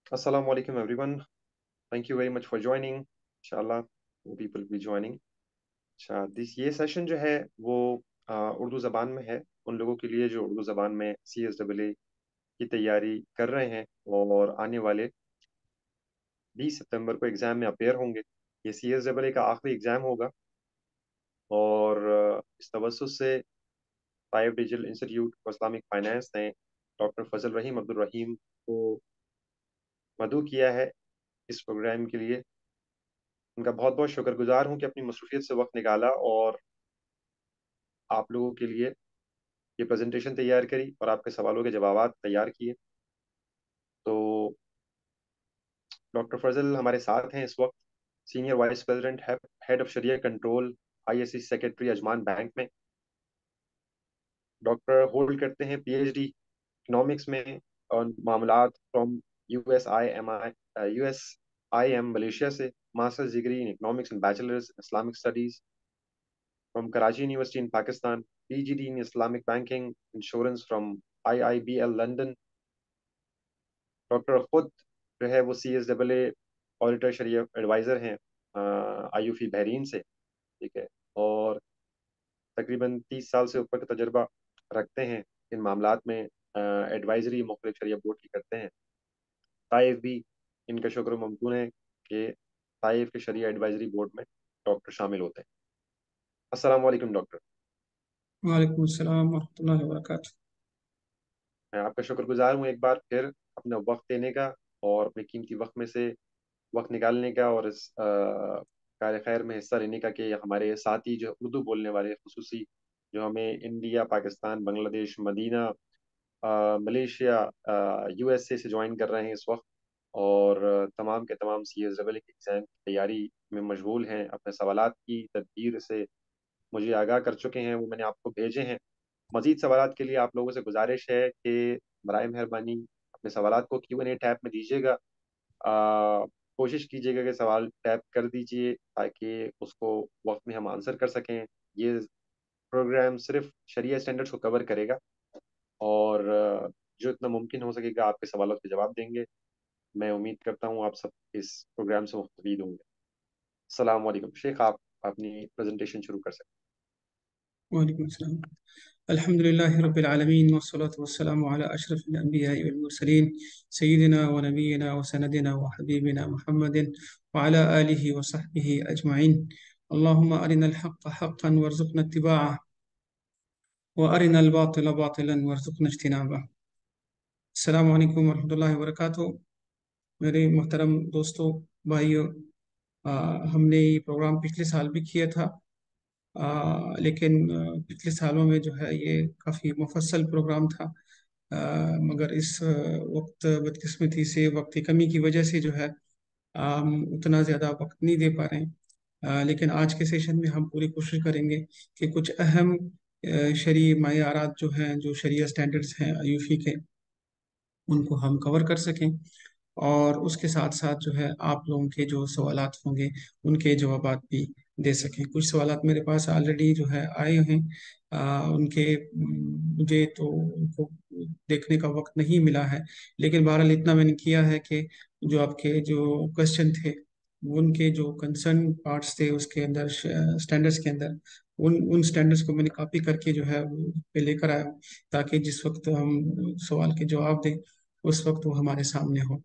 Assalamu alaikum everyone. Thank you very much for joining. Inshallah, more people will be joining. अच्छा ये session जो है वो उर्दू ज़बान में है उन लोगों के लिए जो उर्दू ज़बान में CSAA की तैयारी कर रहे हैं और आने वाले 20 सितंबर को एग्ज़ाम में अपेयर होंगे। ये CSAA का आखिरी एग्ज़ाम होगा और इस तवज्जुह से Taib digital institute for Islamic finance ने डॉक्टर फजल रहीम अब्दुल रहीम को मदऊ किया है इस प्रोग्राम के लिए। उनका बहुत बहुत शुक्रगुजार हूँ कि अपनी मसरूफियत से वक्त निकाला और आप लोगों के लिए ये प्रेजेंटेशन तैयार करी और आपके सवालों के जवाब तैयार किए। तो डॉक्टर फजल हमारे साथ हैं इस वक्त, सीनियर वाइस प्रेसिडेंट है, हेड ऑफ शरिया control ISC secretary Ajman bank में। डॉक्टर होल्ड करते हैं PhD इकोनॉमिक्स में और मामलात फ्रॉम USIM मलेशिया से, masters degree in economics and bachelors Islamic studies from Karachi university in Pakistan, PGD in Islamic banking insurance from IIBL London. Doctor खुद जो है वो CSAA ऑडिटर शरीय एडवाइज़र हैं IUFI बहरीन से, ठीक है। और तकरीबन 30 साल से ऊपर का तजर्बा रखते हैं इन मामलात में, एडवाइजरी मुख्तलिफ शरिया बोर्ड की करते हैं। ताइफ भी इनका शुक्र ममनून है कि ताइफ के शरिया एडवाइजरी बोर्ड में डॉक्टर शामिल होते हैं। अस्सलाम वालेकुम डॉक्टर। वालेकुम अस्सलाम वरहमतुल्लाहि वबरकातुह। मैं आपका शुक्रगुजार हूँ एक बार फिर अपना वक्त देने का और अपने कीमती वक्त में से वक्त निकालने का और इस कार खैर में हिस्सा लेने का कि हमारे साथी जो उर्दू बोलने वाले खुसूसी जो हमें India, Pakistan, Bangladesh, Medina, Malaysia, USA से ज्वाइन कर रहे हैं इस वक्त और तमाम के तमाम CSAA के एग्ज़ाम की तैयारी में मशगूल हैं, अपने सवालात की तदबीर से मुझे आगाह कर चुके हैं, वो मैंने आपको भेजे हैं। मज़ीद सवालात के लिए आप लोगों से गुजारिश है कि बराए मेहरबानी अपने सवालात को Q&A टैब में दीजिएगा। कोशिश कीजिएगा कि सवाल टैप कर दीजिए ताकि उसको वक्त में हम आंसर कर सकें। ये प्रोग्राम सिर्फ शरिया स्टैंडर्ड्स को कवर करेगा और जो इतना मुमकिन हो सकेगा आपके सवालों के जवाब देंगे। मैं उम्मीद करता हूँ आप सब इस प्रोग्राम से मुस्तफीद होंगे। अस्सलाम वालेकुम शेख, आप अपनी प्रेजेंटेशन शुरू कर सकते वालेकुम अस्सलाम। अल्हम्दुलिल्लाहि रब्बिल आलमीन वस्सलातु वस्सलामु अला अशरफिल अंबियाइ वल मुरसलीन सय्यिदिना व नबियिना व सनदिना व हबीबिना मुहम्मदिन व अला आलिहि व सहबिहि अजमईन। अल्लाहुम्मा अरिनल हक्का हक्कन वरज़ुक़ना इत्तिबाअह व अरिनल बातिला बातिलन वरज़ुक़ना इज्तिनाबह। अस्सलामु अलैकुम वरहमतुल्लाहि वबरकातुहू। मेरे मोहतरम दोस्तों, भाइयों, हमने ये प्रोग्राम पिछले साल भी किया था। लेकिन पिछले सालों में जो है ये काफ़ी मुफस्सल प्रोग्राम था। मगर इस वक्त बदकिस्मती से वक्त की कमी की वजह से जो है हम उतना ज़्यादा वक्त नहीं दे पा रहे हैं। लेकिन आज के सेशन में हम पूरी कोशिश करेंगे कि कुछ अहम शरई मायारात जो हैं, जो शरिया स्टैंडर्ड्स हैं आईयूफी के, उनको हम कवर कर सकें। और उसके साथ साथ जो है आप लोगों के जो सवालात होंगे उनके जवाबात भी दे सकें। कुछ सवालात मेरे पास ऑलरेडी जो है आए हैं। उनके मुझे तो उनको देखने का वक्त नहीं मिला है, लेकिन बहरहाल इतना मैंने किया है कि जो आपके जो क्वेश्चन थे, उनके जो कंसर्न पार्ट्स थे उसके अंदर, स्टैंडर्ड्स के अंदर, उन उन स्टैंडर्ड्स को मैंने कॉपी करके जो है वो पे लेकर आया हूँ, ताकि जिस वक्त हम सवाल के जवाब दें उस वक्त वो हमारे सामने हो।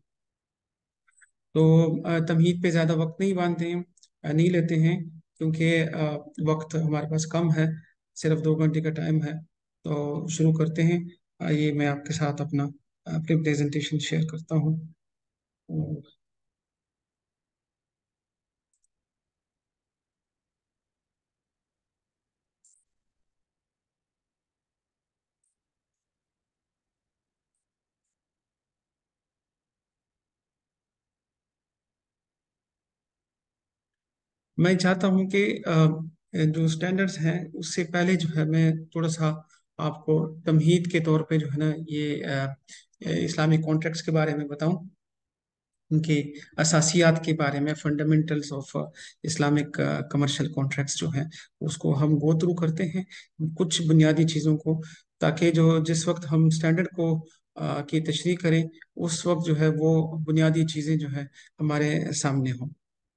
तो तमहीद पे ज़्यादा वक्त नहीं बांधते हैं, नहीं लेते हैं, क्योंकि वक्त हमारे पास कम है, सिर्फ 2 घंटे का टाइम है। तो शुरू करते हैं। आइए मैं आपके साथ अपनी प्रेजेंटेशन शेयर करता हूँ। मैं चाहता हूँ कि जो स्टैंडर्ड्स हैं उससे पहले जो है मैं थोड़ा सा आपको तमहीद के तौर पे जो है ना ये इस्लामिक कॉन्ट्रैक्ट्स के बारे में बताऊं, उनके असासियात के बारे में, fundamentals of Islamic commercial contracts जो हैं उसको हम गो थ्रू करते हैं, कुछ बुनियादी चीज़ों को, ताकि जो जिस वक्त हम स्टैंडर्ड को की तशरीह करें, उस वक्त जो है वो बुनियादी चीज़ें जो है हमारे सामने हों।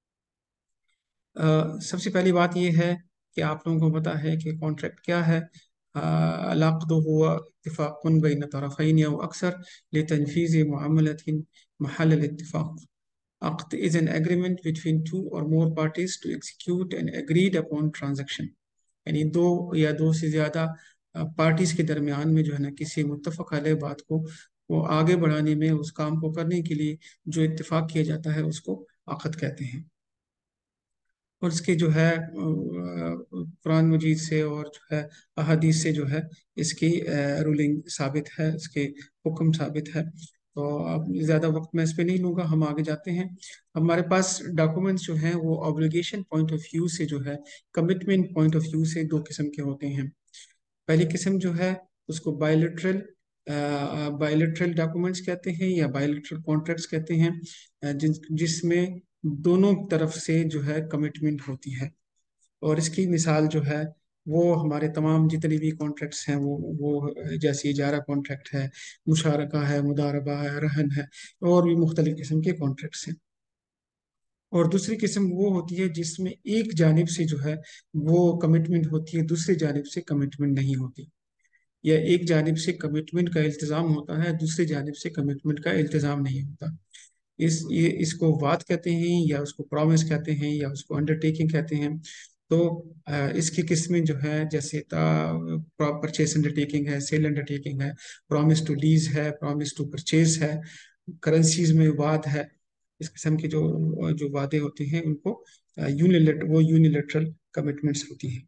सबसे पहली बात यह है कि आप लोगों को पता है कि कॉन्ट्रैक्ट क्या है। अलअक़्द हुवा इत्तिफ़ाक़ुन बैन तरफ़ैन औ अक्सर लितनफ़ीज़ मुअम्मलतिन महल अल-इत्तिफ़ाक़। Aqd is an agreement between two or more parties to execute an agreed upon transaction। यानी दो या दो से ज़्यादा पार्टीज के दरमियान में जो है ना किसी मुत्तफ़क़ अलैह बात को वो आगे बढ़ाने में, उस काम को करने के लिए जो इत्तेफाक किया जाता है उसको अक़द कहते हैं। और इसके जो है कुरान मजीद से और जो है अहादीस से जो है इसकी रूलिंग साबित है, इसके हुक्म साबित है। तो अब ज़्यादा वक्त मैं इस पे नहीं लूँगा, हम आगे जाते हैं। हमारे पास डॉक्यूमेंट्स जो हैं वो ऑब्लिगेशन पॉइंट ऑफ व्यू से जो है, कमिटमेंट पॉइंट ऑफ व्यू से दो किस्म के होते हैं। पहली किस्म जो है उसको बायलेटरल डॉक्यूमेंट्स कहते हैं या बायलेटरल कॉन्ट्रैक्ट्स कहते हैं, जिसमें दोनों तरफ से जो है कमिटमेंट होती है। और इसकी मिसाल जो है वो हमारे तमाम जितने भी कॉन्ट्रैक्ट्स हैं वो जैसे इजारा कॉन्ट्रैक्ट है, मुशारका है, मुदारबा है, रहन है, और भी मुख्तलिफ किस्म के कॉन्ट्रैक्ट्स हैं। और दूसरी किस्म वो होती है जिसमें एक जानिब से जो है वो कमिटमेंट होती है, दूसरी जानिब से कमिटमेंट नहीं होती, या एक जानिब से कमिटमेंट का इल्तिज़ाम होता है, दूसरी जानिब से कमिटमेंट का इल्तिज़ाम नहीं होता। इसको वाद कहते हैं, या उसको प्रॉमिस कहते हैं, या उसको अंडरटेकिंग कहते हैं। तो इसकी किस्में जो है जैसे परचेस अंडरटेकिंग है, सेल अंडरटेकिंग है, प्रॉमिस टू लीज है, प्रॉमिस टू परचेज है, करेंसीज में वाद है। इस किस्म के जो जो वादे होते हैं उनको यूनिलेटरल कमिटमेंट्स होती हैं।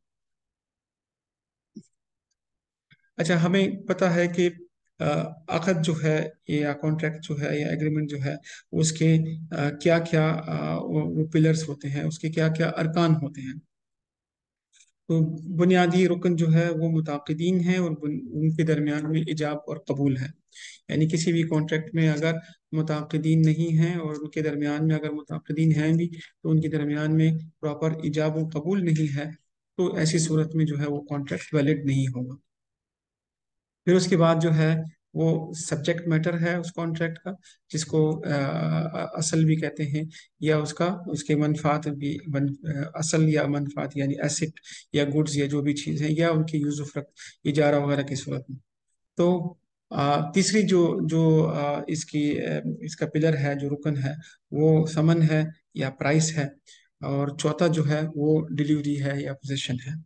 अच्छा, हमें पता है कि अक़द जो है या कॉन्ट्रैक्ट जो है या एग्रीमेंट जो है उसके क्या क्या वो पिलर्स होते हैं, उसके क्या क्या अरकान होते हैं। तो बुनियादी रुकन जो है वो मुताक़िदीन हैं, और उनके दरमियान में इजाब और कबूल है। यानी किसी भी कॉन्ट्रैक्ट में अगर मुताक़िदीन नहीं हैं और उनके दरमियान में अगर मुताक़िदीन हैं भी तो उनके दरमियान में प्रॉपर इजाब और कबूल नहीं है, तो ऐसी सूरत में जो है वो कॉन्ट्रैक्ट वैलिड नहीं होगा। फिर उसके बाद जो है वो सब्जेक्ट मैटर है उस कॉन्ट्रैक्ट का, जिसको असल भी कहते हैं, या उसके मनफात भी असल या मनफात यानी एसेट या गुड्स या जो भी चीज़ है, या उनकी यूज़ ऑफ इजारा वगैरह की सूरत में। तो तीसरी जो जो इसका पिलर है, जो रुकन है, वो समन है या प्राइस है। और चौथा जो है वो डिलीवरी है या पोजीशन है।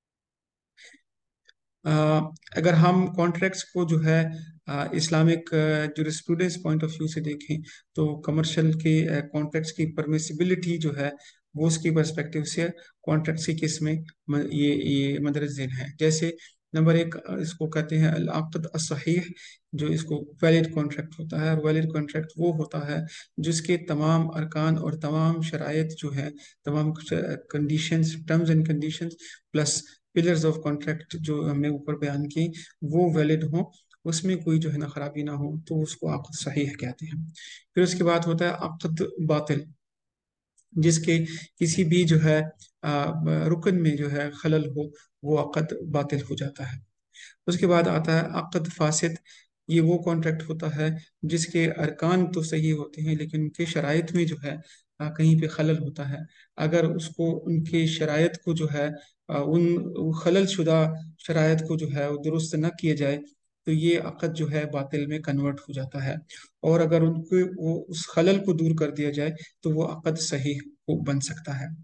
अ, अगर हम कॉन्ट्रैक्ट्स को जो है Islamic jurisprudence point of view से देखें, तो कमर्शियल के कॉन्ट्रैक्ट्स की परमिसिबिलिटी जो है वो उसकी पर्सपेक्टिव से कॉन्ट्रैक्ट्स की किस्में ये मदरज झेल है। जैसे नंबर एक, इसको कहते हैं अल अक़्द अस्सहीह, जो इसको वैलिड कॉन्ट्रैक्ट होता है। और वैलिड कॉन्ट्रैक्ट वो होता है जिसके तमाम अरकान और तमाम शराइत जो है, तमाम conditions, terms and conditions plus pillars of contract जो हमने ऊपर बयान की वो वैलिड हो, उसमें कोई जो है ना खराबी ना हो, तो उसको अक़्द सहीह कहते हैं। फिर उसके बाद होता है अक़्द बातिल, जिसके किसी भी जो है रुकन में जो है खलल हो, वो अक़्द बातिल हो जाता है। उसके बाद आता है अक़्द फासिद। ये वो कॉन्ट्रैक्ट होता है जिसके अरकान तो सही होते हैं लेकिन उनके शराइत में जो है कहीं पे खलल होता है। अगर उसको उनके शराइत को जो है उन खलल शुदा शराइत को जो है वो दुरुस्त न किया जाए, तो ये अक़द जो है बातिल में कन्वर्ट हो जाता है। और अगर उनको वो उस खलल को दूर कर दिया जाए तो वो अक़द सही बन सकता है।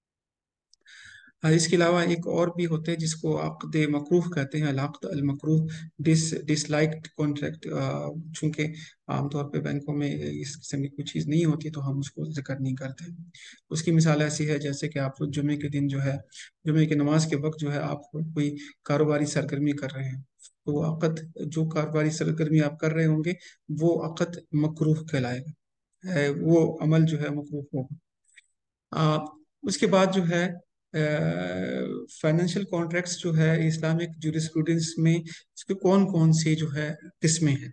इसके अलावा एक और भी होते हैं जिसको अक़्द मकरूह कहते हैं, अल-अक़्द अल-मकरूह, डिसलाइक्ड कॉन्ट्रैक्ट। चूंकि आमतौर पे बैंकों में इस किस्म की कोई चीज़ नहीं होती तो हम उसको जिक्र नहीं करते। उसकी मिसाल ऐसी है जैसे कि आप जुमे के दिन जो है, जुमे की नमाज के वक्त जो है आप कोई कारोबारी सरगर्मी कर रहे हैं, तो वो अक़द, जो कारोबारी सरगर्मी आप कर रहे होंगे वो अक़द मकरूह कहलाएगा, वो अमल जो है मकरूह होगा। आ, उसके बाद जो है फाइनेंशियल कॉन्ट्रैक्ट्स जो है इस्लामिक जुरिस्प्रूडेंस में इसके कौन कौन से जो है किस्में हैं।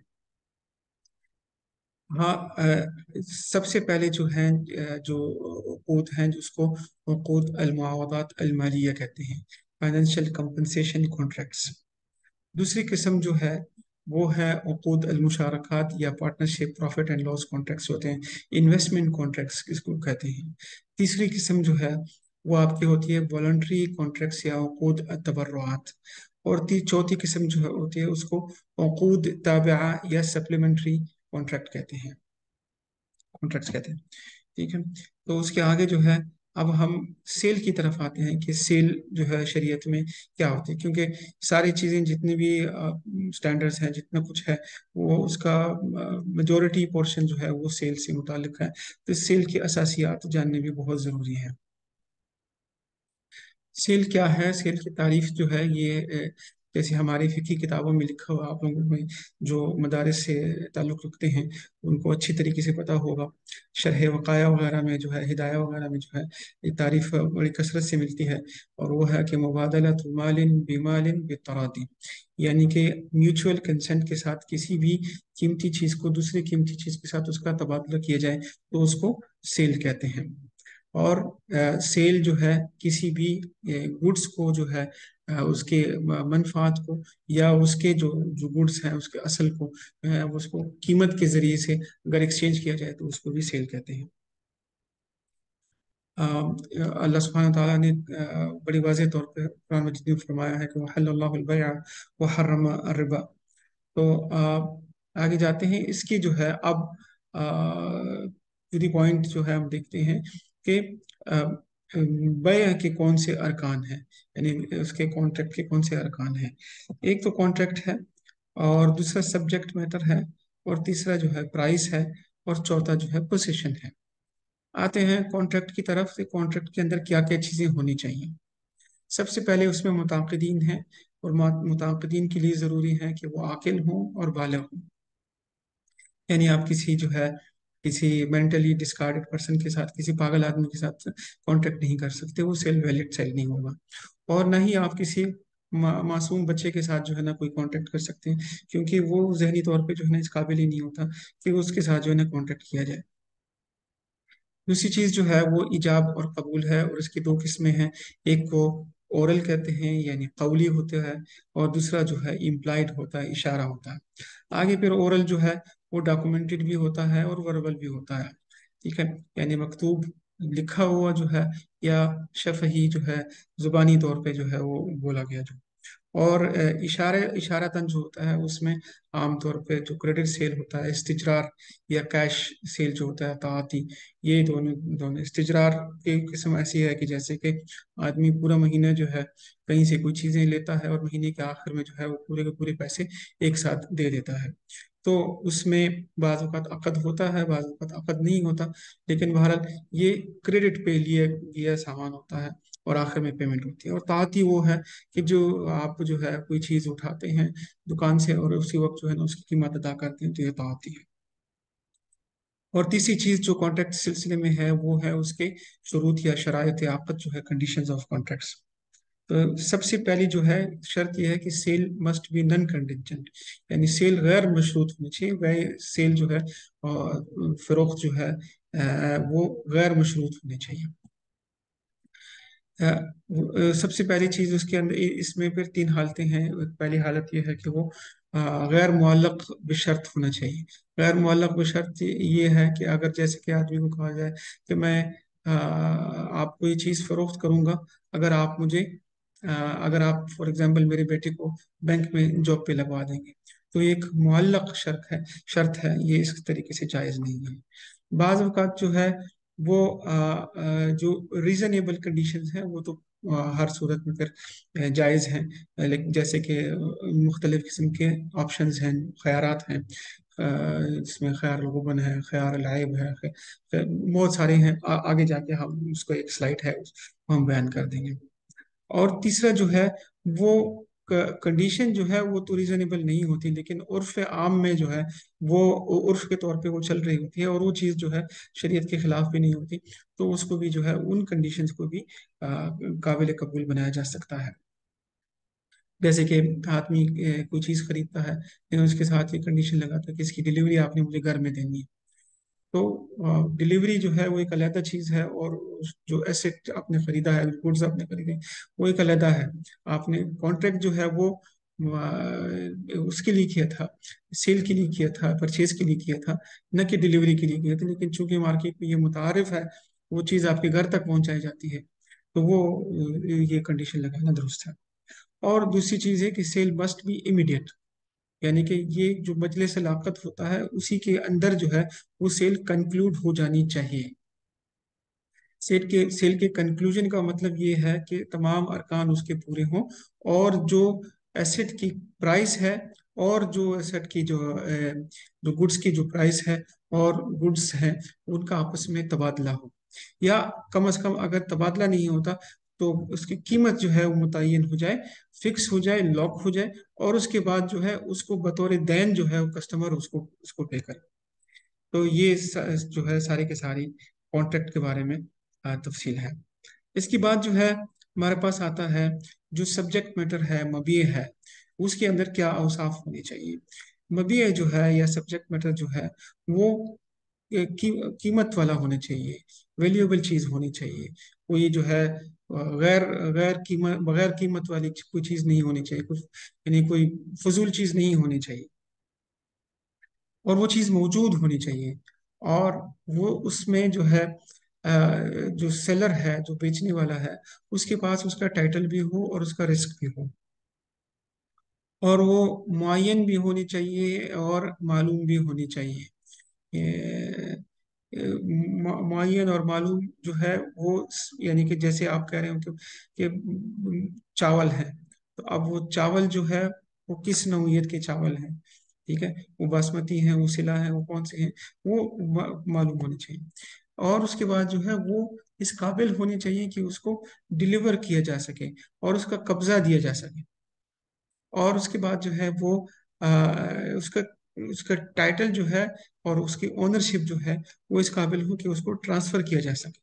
हाँ, सबसे पहले जो है जो उक़ूद हैं जिसको उक़ूद अल-मुआवदात अल-मालिया कहते हैं, फाइनेंशियल कंपनसेशन कॉन्ट्रैक्ट्स। दूसरी किस्म जो है वो है उक़ूद अल-मुशारकात या partnership profit and loss contracts होते हैं, इन्वेस्टमेंट कॉन्ट्रैक्ट्स किसको कहते हैं। तीसरी किस्म जो है वो आपकी होती है वॉलंटरी कॉन्ट्रैक्ट्स या उक़ूद तबर्रुआत। और चौथी किस्म जो है होती है उसको उक़ूद ताबिआ या सप्लीमेंट्री कॉन्ट्रैक्ट्स कहते हैं। ठीक है। तो उसके आगे जो है अब हम सेल की तरफ आते हैं कि सेल जो है शरीयत में क्या होती है, क्योंकि सारी चीज़ें जितनी भी स्टैंडर्ड्स हैं जितना कुछ है वो उसका मेजोरिटी पोर्शन जो है वो सेल से मुतालिक है। तो सेल की असासियात जानने भी बहुत ज़रूरी है। सेल क्या है, सेल की तारीफ जो है ये जैसे हमारी फ़िकी किताबों में लिखा हुआ, आप लोगों में जो मदारिस से ताल्लुक़ रखते हैं उनको अच्छी तरीके से पता होगा। शरह वक़ाया वगैरह में जो है, हिदाया वगैरह में जो है ये तारीफ बड़ी कसरत से मिलती है। और वो है कि मुबादलत मालिन बिमालिन बितरादी, यानी कि म्यूचुअल कंसेंट के साथ किसी भी कीमती चीज़ को दूसरी कीमती चीज़ के साथ उसका तबादला किया जाए तो उसको सेल कहते हैं। और सेल जो है किसी भी गुड्स को जो है उसके मनफात को या उसके जो जो गुड्स हैं उसके असल को उसको कीमत के जरिए से अगर एक्सचेंज किया जाए तो उसको भी सेल कहते हैं। अल्लाह सुब्हानहू व तआला ने बड़ी वाज़ेह तौर पे कुरान मजीद में फरमाया है कि वहल्लल्लाहुल बैअ व हर्रम रिबा। तो आगे जाते हैं इसकी जो है अब टू दी पॉइंट जो है हम देखते हैं कि बैय के कौन से अरकान हैं, यानी उसके कॉन्ट्रैक्ट के कौन से अरकान हैं। एक तो कॉन्ट्रैक्ट है, और दूसरा सब्जेक्ट मैटर है, और तीसरा जो है प्राइस है, और चौथा जो है पोजीशन है। आते हैं कॉन्ट्रैक्ट की तरफ से, कॉन्ट्रैक्ट के अंदर क्या क्या चीज़ें होनी चाहिए। सबसे पहले उसमें मुताक़िदीन हैं, और मुताक़िदीन के लिए ज़रूरी है कि वो आकिल हों और बालिग़ हों। यानी आप किसी जो है किसी मेंटली डिस्कार्डेड पर्सन के साथ, किसी पागल आदमी के साथ कॉन्टेक्ट नहीं कर सकते, वो सेल वैलिड सेल नहीं होगा। और ना ही आप किसी मासूम बच्चे के साथ जो है ना कोई कांटेक्ट कर सकते हैं, क्योंकि वो जहनी तौर पे जो है ना इस काबिल ही नहीं होता कि उसके साथ जो है ना कांटेक्ट किया जाए। दूसरी चीज़ जो है वो इजाब और कबूल है, और इसकी दो किस्में हैं। एक को ओरल कहते हैं यानी कौली होता है, और दूसरा जो है इम्प्लाइड होता है, इशारा होता है। आगे फिर ओरल जो है वो डॉक्यूमेंटेड भी होता है और वर्बल भी होता है। ठीक है, यानी मकतूब लिखा हुआ जो है, या शफही जो है जुबानी तौर पे जो है वो बोला गया जो। और इशारतन जो होता है उसमें आमतौर पे जो क्रेडिट सेल होता है, इस्तिजरार या कैश सेल जो होता है ताती, ये दोनों दोनों इस्तिजरार की किस्म ऐसी है कि जैसे कि आदमी पूरा महीना जो है कहीं से कोई चीज़ें लेता है और महीने के आखिर में जो है वो पूरे के पूरे पैसे एक साथ दे देता है। तो उसमें बाज़ औक़ात अक़द होता है, बाज़ औक़ात अक़द नहीं होता, लेकिन बहरहाल ये क्रेडिट पे लिए लिया सामान होता है और आखिर में पेमेंट होती है। और ताती वो है कि जो आप जो है कोई चीज़ उठाते हैं दुकान से और उसी वक्त जो है ना उसकी कीमत अदा करते हैं, तो ये तो आती है। और तीसरी चीज़ जो कॉन्ट्रैक्ट सिलसिले में है वो है उसके शुरूत या शराइत आक़द जो है, कंडीशंस ऑफ कॉन्ट्रैक्ट्स। तो सबसे पहली जो है शर्त यह है कि sale must be non contingent, यानी सेल गैर मशरूत होनी चाहिए। वह सेल जो है फरोख्त जो है वो गैर मशरूत होनी चाहिए। सबसे पहली चीज़ उसके अंदर इसमें फिर तीन हालतें हैं। पहली हालत यह है कि वो गैर मुअल्लक़ बिशर्त होना चाहिए। गैर मुअल्लक़ बिशर्त ये है कि अगर जैसे कि आदमी को कहा जाए कि मैं आपको ये चीज़ फ़रोख्त करूँगा अगर आप मुझे अगर आप फॉर एग्जांपल मेरे बेटे को बैंक में जॉब पे लगवा देंगे, तो ये एक मुअल्लक़ शर्त है, ये इस तरीके से जायज़ नहीं है। बाज़ अवक़ात जो है वो जो रीजनेबल कंडीशंस हैं वो तो हर सूरत में फिर जायज़ हैं। लेकिन जैसे कि मुख्तलिफ़ किस्म के ऑप्शंस हैं, ख़यारात हैं, जिसमें ख़यार गुबन है, ख़यार लाइब है, बहुत सारे हैं। आगे जाके हम उसको एक स्लाइड है उसको हम बयान कर देंगे। और तीसरा जो है वो कंडीशन जो है वो तो रीजनेबल नहीं होती, लेकिन उर्फ आम में जो है वो उर्फ के तौर पे वो चल रही होती है, और वो चीज़ जो है शरीयत के खिलाफ भी नहीं होती, तो उसको भी जो है उन कंडीशंस को भी काबिल कबूल बनाया जा सकता है। जैसे कि आदमी कोई चीज़ खरीदता है लेकिन उसके साथ ये कंडीशन लगाता है कि इसकी डिलीवरी आपने मुझे घर में देनी है। तो डिलीवरी जो है वो एक अलहदा चीज़ है, और जो एसेट आपने खरीदा है, गुड्स आपने खरीदे, वो एक अलहदा है। आपने कॉन्ट्रैक्ट जो है वो उसके लिए किया था, सेल के लिए किया था, परचेज के लिए किया था, न कि डिलीवरी के लिए किया था। लेकिन चूंकि मार्केट में ये मुतारिफ है, वो चीज़ आपके घर तक पहुंचाई जाती है, तो वो ये कंडीशन लगाना दुरुस्त है। और दूसरी चीज़ है कि सेल मस्ट बी इमीडिएट, यानी कि ये जो मजलिस लाक़त होता है उसी के अंदर जो है वो सेल कंक्लूड हो जानी चाहिए। सेल के कंक्लूजन का मतलब ये है कि तमाम अरकान उसके पूरे हों, और जो एसेट की प्राइस है, और जो एसेट की जो गुड्स की जो प्राइस है और गुड्स है, उनका आपस में तबादला हो, या कम से कम अगर तबादला नहीं होता तो उसकी कीमत जो है वो मुतय्यन हो जाए, फिक्स हो जाए, लॉक हो जाए, और उसके बाद जो है उसको बतौर दैन जो है वो कस्टमर उसको उसको पे करे। तो ये जो है सारी के सारी कॉन्ट्रैक्ट के बारे में तफसील है। इसके बाद जो है हमारे पास आता है जो सब्जेक्ट मैटर है, मबीए है, उसके अंदर क्या औसाफ होने चाहिए। मबीए जो है या सब्जेक्ट मैटर जो है वो कीमत वाला होना चाहिए, वैल्यूएबल चीज होनी चाहिए। कोई जो है गैर गैर कीमत बगैर कीमत वाली कोई चीज नहीं होनी चाहिए, कुछ यानी कोई फजूल चीज नहीं होनी चाहिए, और वो चीज़ मौजूद होनी चाहिए। और वो उसमें जो है जो सेलर है, जो बेचने वाला है, उसके पास उसका टाइटल भी हो और उसका रिस्क भी हो, और वो मुअय्यन भी होनी चाहिए और मालूम भी होनी चाहिए। मुअय्यन और मालूम जो है वो यानी कि जैसे आप कह रहे हो कि चावल है, तो अब वो चावल जो है वो किस नौइयत के चावल हैं, ठीक है, वो बासमती है, वो सिला है, वो कौन से हैं, वो मालूम होने चाहिए। और उसके बाद जो है वो इस काबिल होनी चाहिए कि उसको डिलीवर किया जा सके और उसका कब्जा दिया जा सके। और उसके बाद जो है वो आ, उसका उसका टाइटल जो है और उसकी ओनरशिप जो है वो इस काबिल हो कि उसको ट्रांसफर किया जा सके।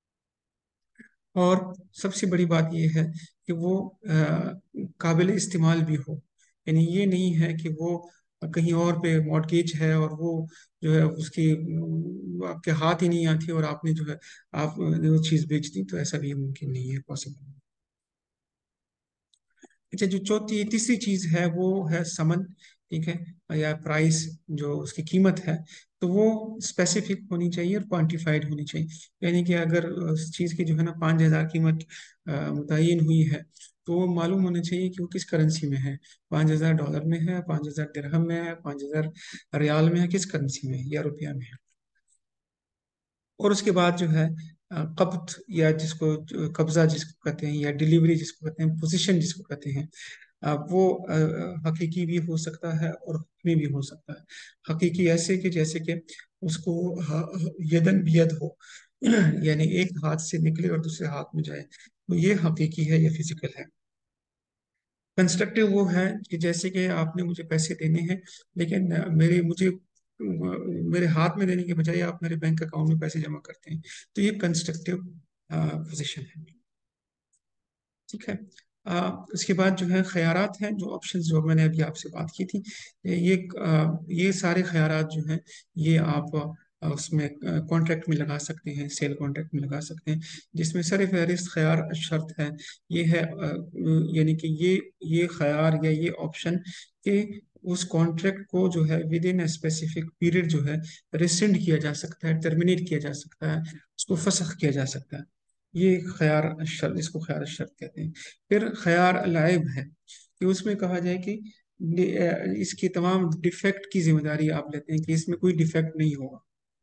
और सबसे बड़ी बात यह है कि वो काबिल इस्तेमाल भी हो, यानी ये नहीं है कि वो कहीं और पे मॉर्गेज है और वो जो है उसकी आपके हाथ ही नहीं आती और आपने जो है आपने वो चीज़ बेच दी, तो ऐसा भी मुमकिन नहीं है, पॉसिबल। अच्छा, जो चौथी तीसरी चीज है वो है समन, ठीक है, या प्राइस, जो उसकी कीमत है, तो वो स्पेसिफिक होनी चाहिए और क्वांटिफाइड होनी चाहिए। यानी कि अगर उस चीज की जो है ना 5,000 कीमत मुतय्यन हुई है, तो वो मालूम होना चाहिए कि वो किस करेंसी में है, 5,000 डॉलर में है, 5,000 दिरहम में है, 5,000 रियाल में है, किस करेंसी में है, या रुपया में है। और उसके बाद जो है कब्त, या जिसको कब्जा जिसको कहते हैं, या डिलीवरी जिसको कहते हैं, पोजीशन जिसको कहते हैं, वो हकीकी भी हो सकता है और हुक्मी भी हो सकता है। हकीकी ऐसे कि जैसे कि उसको यदन बियद हो, यानी एक हाथ से निकले और दूसरे हाथ में जाए, तो ये हकीकी है, ये फिजिकल है। कंस्ट्रक्टिव वो है कि जैसे कि आपने मुझे पैसे देने हैं, लेकिन मेरे हाथ में देने के बजाय आप मेरे बैंक अकाउंट में पैसे जमा करते हैं, तो ये कंस्ट्रक्टिव पोजीशन है, ठीक है। उसके बाद जो है खयारात हैं, जो ऑप्शंस जो मैंने अभी आपसे बात की थी, ये सारे खयारात जो हैं ये आप उसमें कॉन्ट्रैक्ट में लगा सकते हैं, सेल कॉन्ट्रैक्ट में लगा सकते हैं, जिसमें सर फहरिस्त खयार शर्त है, ये है यानी कि ये खयार या ये ऑप्शन के उस कॉन्ट्रैक्ट को जो है विद इन स्पेसिफिक पीरियड जो है रिसेंड किया जा सकता है, टर्मिनेट किया जा सकता है, उसको फसख किया जा सकता है। ये ख्यार शर्त, इसको ख्यार शर्त कहते हैं। फिर ख्यार लाइब है कि उसमें कहा जाए कि इसकी तमाम डिफेक्ट की जिम्मेदारी आप लेते हैं कि इसमें कोई डिफेक्ट नहीं होगा।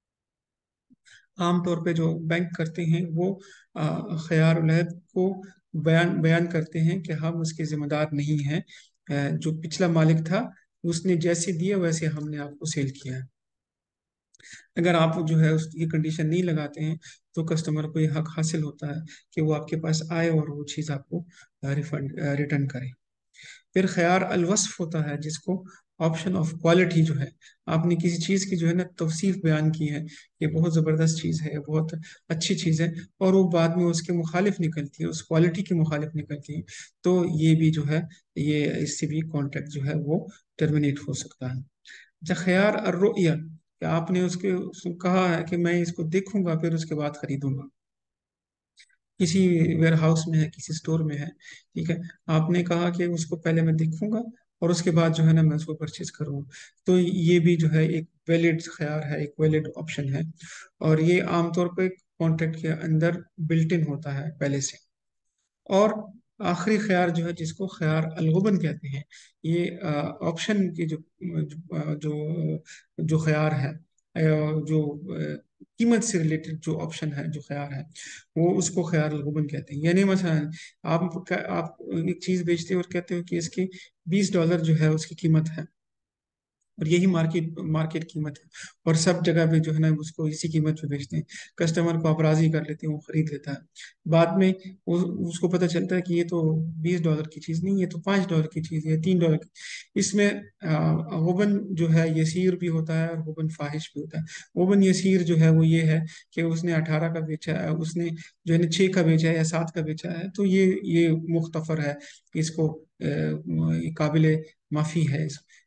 आमतौर पे जो बैंक करते हैं वो ख्यार लाइब को बयान बयान करते हैं कि हम उसके जिम्मेदार नहीं हैं, जो पिछला मालिक था उसने जैसे दिया वैसे हमने आपको सेल किया है। अगर आप जो है उसकी कंडीशन नहीं लगाते हैं, तो कस्टमर को ये हक हासिल होता है कि वो आपके पास आए और वो चीज़ आपको रिफंड रिटर्न करे। फिर ख्यार अलवस्फ होता है, जिसको ऑप्शन ऑफ क्वालिटी जो है, आपने किसी चीज़ की जो है ना तौसीफ बयान की है, ये बहुत ज़बरदस्त चीज़ है, बहुत अच्छी चीज़ है, और वो बाद में उसके मुखालिफ निकलती है, उस क्वालिटी के मुखालिफ निकलती है, तो ये भी जो है, ये इससे भी कॉन्ट्रैक्ट जो है वो टर्मिनेट हो सकता है। अच्छा, ख्यार अर्रुया, कि आपने उसको कहा है कि मैं इसको देखूंगा फिर उसके बाद खरीदूंगा, किसी वेयर हाउस में है, किसी स्टोर में है, ठीक है, आपने कहा कि उसको पहले मैं देखूंगा और उसके बाद जो है ना मैं उसको परचेज करूँ, तो ये भी जो है एक वैलिड ख्यार है, एक वैलिड ऑप्शन है। और ये आमतौर पर कॉन्ट्रैक्ट के अंदर बिल्ट इन होता है पहले से। और आखिरी ख्यार जो है, जिसको ख्यार अलगुबन कहते हैं, ये ऑप्शन की जो जो ख्यार है, जो कीमत से रिलेटेड जो ऑप्शन है, जो ख्यार है, वो उसको ख्यार अलगुबन कहते हैं। यानी मसलन आप एक चीज़ बेचते हो और कहते हो कि इसकी $20 जो है उसकी कीमत है, और यही मार्केट मार्केट कीमत है, और सब जगह पे जो है ना उसको इसी कीमत पे बेचते हैं। कस्टमर को आप राजी कर लेते हैं, वो खरीद लेता है। बाद में उसको पता चलता है कि ये तो $20 की चीज़ नहीं, ये तो $5 की चीज़ है, $3 की। इसमें वबन जो है यसीर भी होता है और वबन फाहिश भी होता है। वबन यसीर जो है वो ये है कि उसने 18 का बेचा है, उसने जो है ना 6 का बेचा है या 7 का बेचा है, तो ये मुख्तफर है, इसको काबिल माफ़ी है,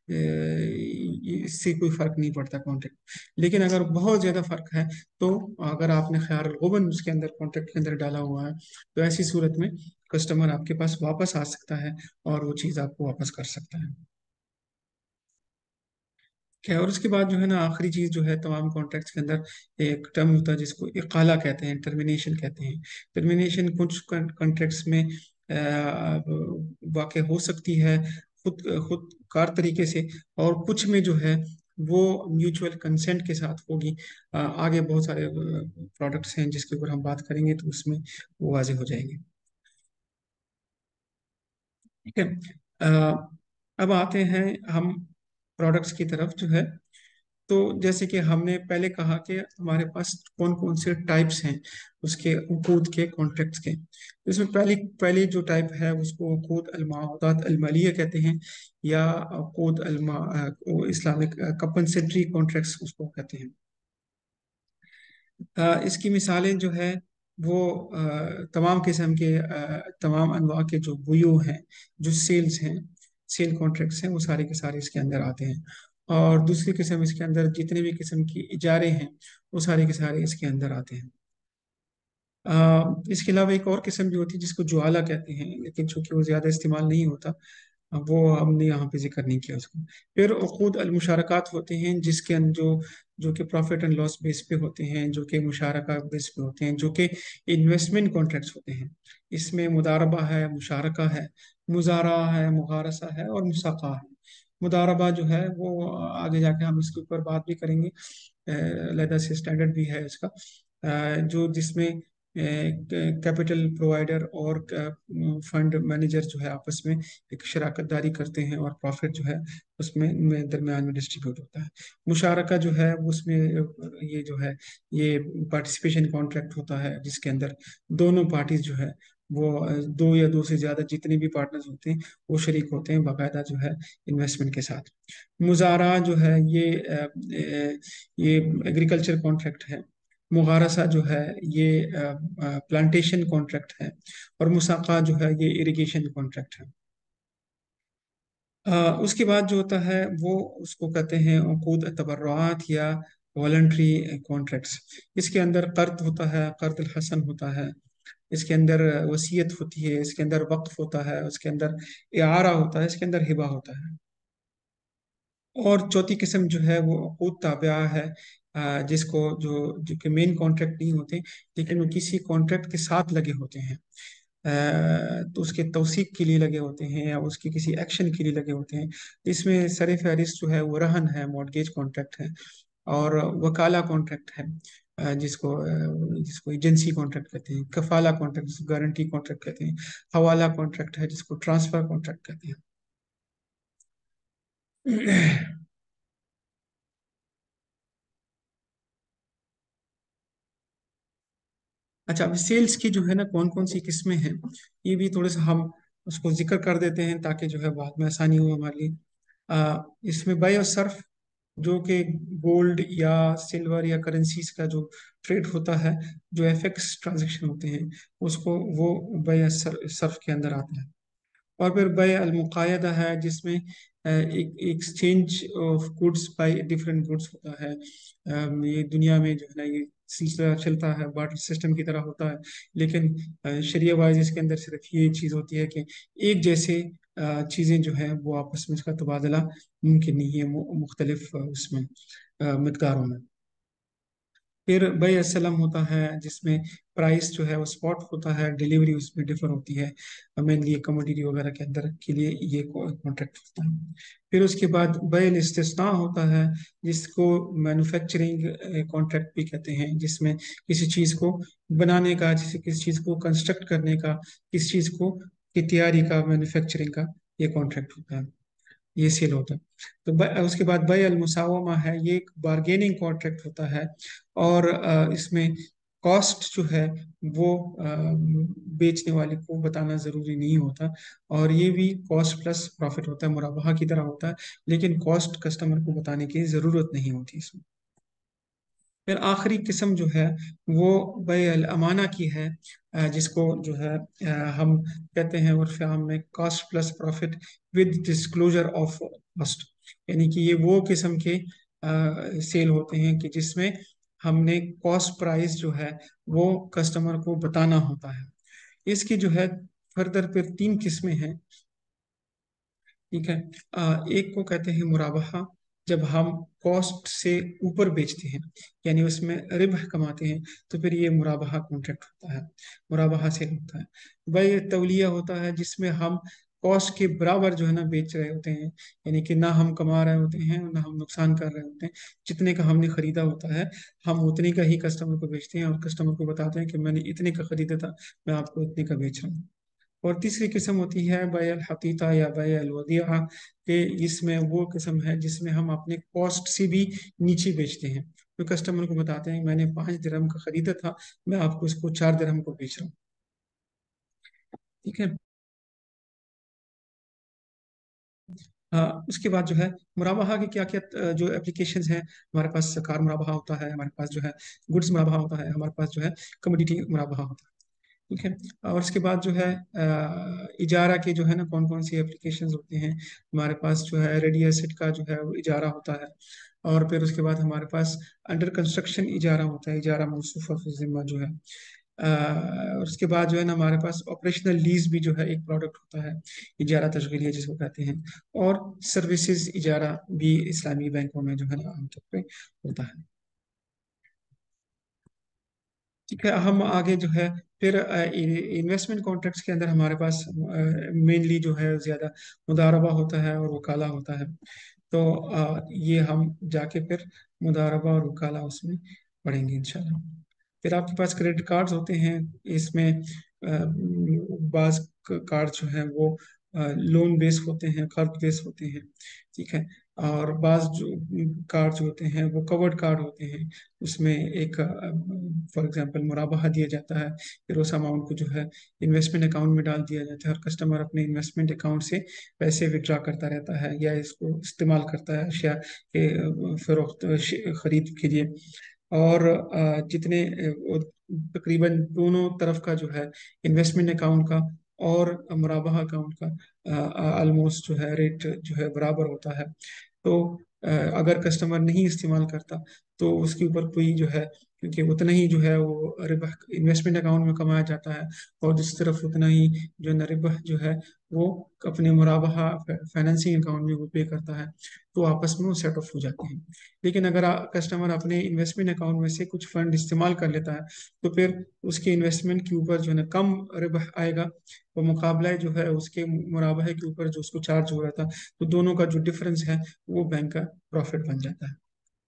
इससे कोई फर्क नहीं पड़ता कॉन्ट्रैक्ट। लेकिन अगर बहुत ज्यादा फर्क है, तो अगर आपने ख्यार गुबन उसके अंदर कॉन्ट्रैक्ट के अंदर डाला हुआ है, तो ऐसी सूरत में कस्टमर आपके पास वापस आ सकता है और वो चीज़ आपको वापस कर सकता है। क्या, और उसके बाद जो है ना आखिरी चीज जो है तमाम कॉन्ट्रैक्ट्स के अंदर, एक टर्म होता है जिसको इकाला कहते हैं, टर्मिनेशन कहते हैं। टर्मिनेशन कुछ कॉन्ट्रैक्ट्स में वाक़ हो सकती है खुद खुद कार तरीके से, और कुछ में जो है वो म्यूचुअल कंसेंट के साथ होगी। आगे बहुत सारे प्रोडक्ट्स हैं जिसके ऊपर हम बात करेंगे, तो उसमें वो वाजे हो जाएंगे। ठीक है। अ, अब आते हैं हम प्रोडक्ट्स की तरफ जो है। तो जैसे कि हमने पहले कहा कि हमारे पास कौन कौन से टाइप्स हैं उसके उकूद के, कॉन्ट्रैक्ट्स के। तो इसमें पहली पहली जो टाइप है उसको उकूद अलमाउदात अलमालिया कहते हैं, या उकूद अलमा इस्लामिक कंपनसेटरी कॉन्ट्रैक्ट्स उसको कहते हैं। इसकी मिसालें जो है वो तमाम किस्म के तमाम अनवा के जो बुयू हैं, जो सेल्स हैं, सेल कॉन्ट्रैक्ट्स हैं, वो सारे के सारे इसके अंदर आते हैं। और दूसरी किस्म इसके अंदर जितने भी किस्म की इजारे हैं, वो सारे के सारे इसके अंदर आते हैं। इसके अलावा एक और किस्म भी होती है जिसको ज्वाला कहते हैं, लेकिन चूंकि वो ज़्यादा इस्तेमाल नहीं होता, वो हमने यहाँ पे जिक्र नहीं किया उसको। फिर उक़ूद अल मुशारकात होते हैं, जिसके अंदर जो कि प्रॉफिट एंड लॉस बेस पे होते हैं, जो कि मुशारका बेस पे होते हैं, जो कि इन्वेस्टमेंट कॉन्ट्रैक्ट्स होते हैं। इसमें मुदारबा है, मुशारका है, मुजारा है, मुगारसा है और मुसाका है। मुदारबा जो है वो आगे जाके हम इसके ऊपर बात भी करेंगे, अलहदा से स्टैंडर्ड भी है इसका, जो जिसमें कैपिटल प्रोवाइडर और फंड मैनेजर जो है आपस में एक शराकत दारी करते हैं, और प्रॉफिट जो है उसमें में दरमियान में डिस्ट्रीब्यूट होता है। मुशारका जो है उसमें ये जो है ये पार्टिसिपेशन कॉन्ट्रैक्ट होता है, जिसके अंदर दोनों पार्टीज जो है वो दो या दो से ज्यादा जितने भी पार्टनर्स होते हैं वो शरीक होते हैं बाकायदा जो है इन्वेस्टमेंट के साथ। मुजारा जो है ये एग्रीकल्चर कॉन्ट्रैक्ट है। मुगारसा जो है ये प्लांटेशन कॉन्ट्रैक्ट है। और मुसाका जो है ये इरिगेशन कॉन्ट्रैक्ट है। उसके बाद जो होता है वो उसको कहते हैं उकूद तबर्रुआत या वॉलंटरी कॉन्ट्रैक्ट्स। इसके अंदर कर्ज होता है, कर्ज हसन होता है, इसके अंदर वसीयत होती है, इसके अंदर वक्फ होता है, उसके अंदर इआरा होता है, इसके अंदर हिबा होता है। और चौथी किस्म जो है वो उकूद ताबिआ है, जिसको जो कि मेन कॉन्ट्रैक्ट नहीं होते, लेकिन वो किसी कॉन्ट्रैक्ट के साथ लगे होते हैं। तो उसके तौसीक के लिए लगे होते हैं या उसके किसी एक्शन के लिए लगे होते हैं। इसमें सर फहरिस्त जो है वो रहन है, मॉर्गेज कॉन्ट्रैक्ट है, और वकाला कॉन्ट्रैक्ट है, जिसको एजेंसी कॉन्ट्रैक्ट कहते हैं, कफाला कॉन्ट्रैक्ट जिसको गारंटी कॉन्ट्रैक्ट कहते हैं, हवाला कॉन्ट्रैक्ट है जिसको ट्रांसफर कॉन्ट्रैक्ट कहते हैं। अच्छा, अब सेल्स की जो है ना कौन कौन सी किस्में हैं, ये भी थोड़ा सा हम उसको जिक्र कर देते हैं ताकि जो है बाद में आसानी हो हमारे लिए। इसमें बाय और सर्फ, जो कि गोल्ड या सिल्वर या करेंसीज का जो ट्रेड होता है, जो एफएक्स ट्रांजैक्शन होते हैं, उसको वो बाय सर्फ के अंदर आता है। और फिर बाय अल मुकायदा है, जिसमें एक exchange of goods by different goods होता है। ये दुनिया में जो है ना ये सिलसिला चलता है, बार्टर सिस्टम की तरह होता है। लेकिन शरिया वाइज इसके अंदर सिर्फ ये चीज़ होती है कि एक जैसे चीज़ें जो है वो आपस में उसका तबादला मुमकिन नहीं है मुख्तलिफ उसमें मकदारों में। फिर बई असलम होता है जिसमें प्राइस जो है वो स्पॉट होता है, डिलीवरी उसमें डिफर होती है, मेनली कमोडिटी वगैरह के अंदर के लिए ये कॉन्ट्रैक्ट होता है। फिर उसके बाद बय इस्तिस्ना होता है जिसको मैन्युफैक्चरिंग कॉन्ट्रैक्ट भी कहते हैं, जिसमें किसी चीज़ को बनाने का, जैसे किसी चीज़ को कंस्ट्रक्ट करने का, किसी चीज़ को की तैयारी का, मैन्युफैक्चरिंग का ये कॉन्ट्रैक्ट होता है, ये सेल होता है। तो उसके बाद बय अल मुसावमा है, ये एक बार्गेनिंग कॉन्ट्रैक्ट होता है। और इसमें कॉस्ट जो है वो बेचने वाले को बताना ज़रूरी नहीं होता, और ये भी कॉस्ट प्लस प्रॉफिट होता है, मुराबाहा की तरह होता है, लेकिन कॉस्ट कस्टमर को बताने की ज़रूरत नहीं होती इसमें। फिर आखिरी किस्म जो है वो बय अल अमाना की है, जिसको जो है हम कहते हैं उर्फ आम में cost plus profit with disclosure of cost. यानी कि ये वो किस्म के सेल होते हैं कि जिसमें हमने कॉस्ट प्राइस जो है वो कस्टमर को बताना होता है। इसकी जो है फर्दर फिर तीन किस्में हैं। ठीक है। एक को कहते हैं मुराबाहा, जब हम कॉस्ट से ऊपर बेचते हैं, यानी उसमें रिबह कमाते हैं, तो फिर ये मुराबाहा कॉन्ट्रैक्ट होता है, मुराबाहा सेल होता है। वह तौलिया होता है जिसमें हम कॉस्ट के बराबर जो है ना बेच रहे होते हैं, यानी कि ना हम कमा रहे होते हैं ना हम नुकसान कर रहे होते हैं। जितने का हमने खरीदा होता है हम उतने का ही कस्टमर को बेचते हैं, और कस्टमर को बताते हैं कि मैंने इतने का खरीदा था, मैं आपको इतने का बेच रहा हूँ। और तीसरी किस्म होती है बैल हकीता या बैल वदिया, कि इसमें वो किस्म है जिसमें हम अपने कॉस्ट से भी नीचे बेचते हैं। तो कस्टमर को बताते हैं मैंने 5 दिरहम का खरीदा था, मैं आपको इसको 4 दिरहम को बेच रहा हूँ। ठीक है। उसके बाद जो है मुराबाहा के क्या क्या जो एप्लीकेशंस हैं, हमारे पास कार मुराबाहा होता है, हमारे पास जो है गुड्स मुराबाहा होता है, हमारे पास जो है कमोडिटी मुराबाहा होता है। ठीक है। और उसके बाद जो है इजारा के जो है ना कौन कौन सी एप्लीकेशंस होते हैं, हमारे पास जो है रेडी एसेट का जो है वो इजारा होता है। और फिर उसके बाद हमारे पास अंडर कंस्ट्रक्शन इजारा होता है, इजारा मौसूफा फिल जिम्मा जो है। और उसके बाद जो है ना हमारे पास ऑपरेशनल लीज भी जो है एक प्रोडक्ट होता है, इजारा तशगीलिया जिसको कहते हैं। और सर्विसेज इजारा भी इस्लामी बैंकों में जो है ना आमतौर पे होता है। ठीक है। हम आगे जो है फिर इन्वेस्टमेंट कॉन्ट्रैक्ट्स के अंदर हमारे पास मेनली जो है ज़्यादा मुदारबा होता है और वकाला होता है। तो ये हम जाके फिर मुदारबा और वकाला उसमें पढ़ेंगे इंशाल्लाह। फिर आपके पास क्रेडिट कार्ड्स होते हैं, इसमें बाज कार्ड जो है वो लोन बेस होते हैं, कर्ज बेस होते हैं। ठीक है। और बाज जो कार्ड जो होते हैं वो कवर्ड कार्ड होते हैं, उसमें एक फॉर एग्जांपल मुराबाहा दिया जाता है, फिर उस अमाउंट को जो है इन्वेस्टमेंट अकाउंट में डाल दिया जाता है, और कस्टमर अपने इन्वेस्टमेंट अकाउंट से पैसे विड्रॉ करता रहता है या इसको इस्तेमाल करता है अशिया के फरोख्त खरीद के लिए। और जितने तकरीबन दोनों तरफ का जो है इन्वेस्टमेंट अकाउंट का और मुराबाहा अकाउंट का ऑलमोस्ट जो है रेट जो है बराबर होता है। तो अगर कस्टमर नहीं इस्तेमाल करता तो उसके ऊपर कोई जो है, क्योंकि उतना ही जो है वो रिबह इन्वेस्टमेंट अकाउंट में कमाया जाता है, और दूसरी तरफ उतना ही जो है ना रिबह जो है वो अपने मुराबाहा फाइनेंसिंग अकाउंट में वो पे करता है, तो आपस में वो सेट ऑफ हो जाते हैं। लेकिन अगर कस्टमर अपने इन्वेस्टमेंट अकाउंट में से कुछ फंड इस्तेमाल कर लेता है, तो फिर उसके इन्वेस्टमेंट के ऊपर जो है ना कम रिबह आएगा, वो मुकाबला जो है उसके मुराबाहे के ऊपर जो उसको चार्ज हो रहा था, तो दोनों का जो डिफरेंस है वो बैंक का प्रॉफिट बन जाता है।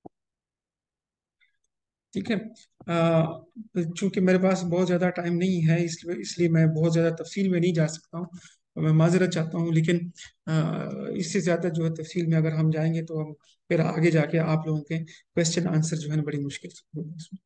ठीक है। चूंकि मेरे पास बहुत ज़्यादा टाइम नहीं है, इसलिए इसलिए मैं बहुत ज़्यादा तफसील में नहीं जा सकता हूँ, और मैं माजरत चाहता हूँ। लेकिन इससे ज़्यादा जो है तफसील में अगर हम जाएंगे तो हम फिर आगे जाके आप लोगों के क्वेश्चन आंसर जो है ना बड़ी मुश्किल से होंगे इसमें।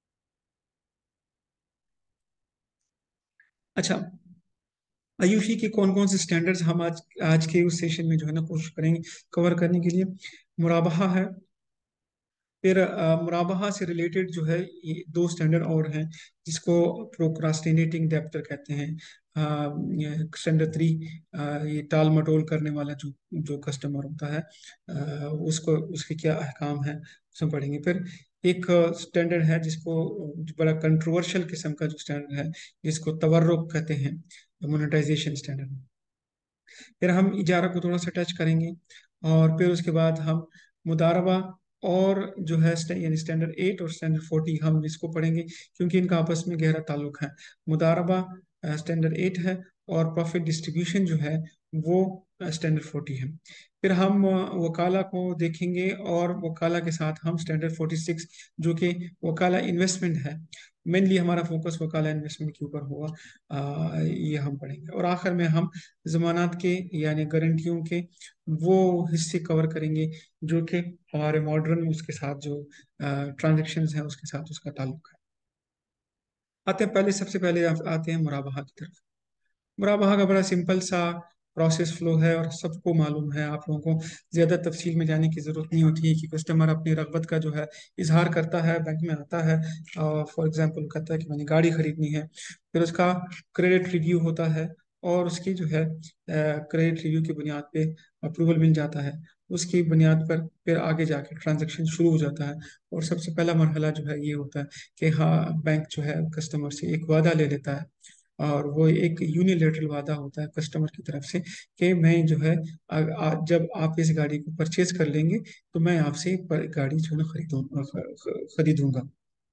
अच्छा, आयुषी के कौन कौन से स्टैंडर्ड्स हम आज आज के उस सेशन में जो है ना कोशिश करेंगे कवर करने के लिए। मुराबाहा है, फिर मुराबाहा से रिलेटेड जो है ये दो स्टैंडर्ड और हैं, जिसको प्रोक्रास्टिनेटिंग डेब्टर कहते हैं। स्टैंडर्ड 3, ये टाल मटोल करने वाला जो जो कस्टमर होता है, उसको उसके क्या अहकाम है उसमें पढ़ेंगे। फिर एक स्टैंडर्ड है जिसको बड़ा कंट्रोवर्शियल किस्म का जो स्टैंडर्ड है, जिसको तवर्रुक कहते हैं, मोनेटाइजेशन स्टैंडर्ड। फिर हम इजारा को थोड़ा सा टच करेंगे, और फिर उसके बाद हम मुदारबा और जो है यानी स्टैंडर्ड 8 और स्टैंडर्ड 40 हम इसको पढ़ेंगे, क्योंकि इनका आपस में गहरा ताल्लुक है। मुदारबा स्टैंडर्ड 8 है, और प्रॉफिट डिस्ट्रीब्यूशन जो है वो स्टैंडर्ड 40 है। फिर हम वकाला को देखेंगे, और वकाला के साथ हम स्टैंडर्ड 46 जो कि वकाला इन्वेस्टमेंट है, मेनली हमारा फोकस वकाला इन्वेस्टमेंट के ऊपर होगा, ये हम पढ़ेंगे। और आखिर में हम जमानत के यानी गारंटियों के वो हिस्से कवर करेंगे जो कि हमारे मॉडर्न उसके साथ जो ट्रांजेक्शन्स हैं उसके साथ उसका ताल्लुक है। आते हैं पहले, सबसे पहले आते हैं मुराबाहा की तरफ। मुराबाहा का बड़ा सिंपल सा प्रोसेस फ्लो है, और सबको मालूम है। आप लोगों को ज़्यादा तफसील में जाने की ज़रूरत नहीं होती है कि कस्टमर अपनी रगबत का जो है इजहार करता है, बैंक में आता है, फॉर एग्जांपल कहता है कि मैंने गाड़ी खरीदनी है। फिर उसका क्रेडिट रिव्यू होता है, और उसकी जो है क्रेडिट रिव्यू की बुनियाद पे अप्रूवल मिल जाता है। उसकी बुनियाद पर फिर आगे जाके ट्रांजैक्शन शुरू हो जाता है। और सबसे पहला मरहला जो है ये होता है कि हाँ, बैंक जो है कस्टमर से एक वादा ले लेता है, और वो एक यूनिलेटरल वादा होता है कस्टमर की तरफ से कि मैं जो है जब आप इस गाड़ी को परचेज कर लेंगे तो मैं आपसे गाड़ी जो है ना खरीदूंगा।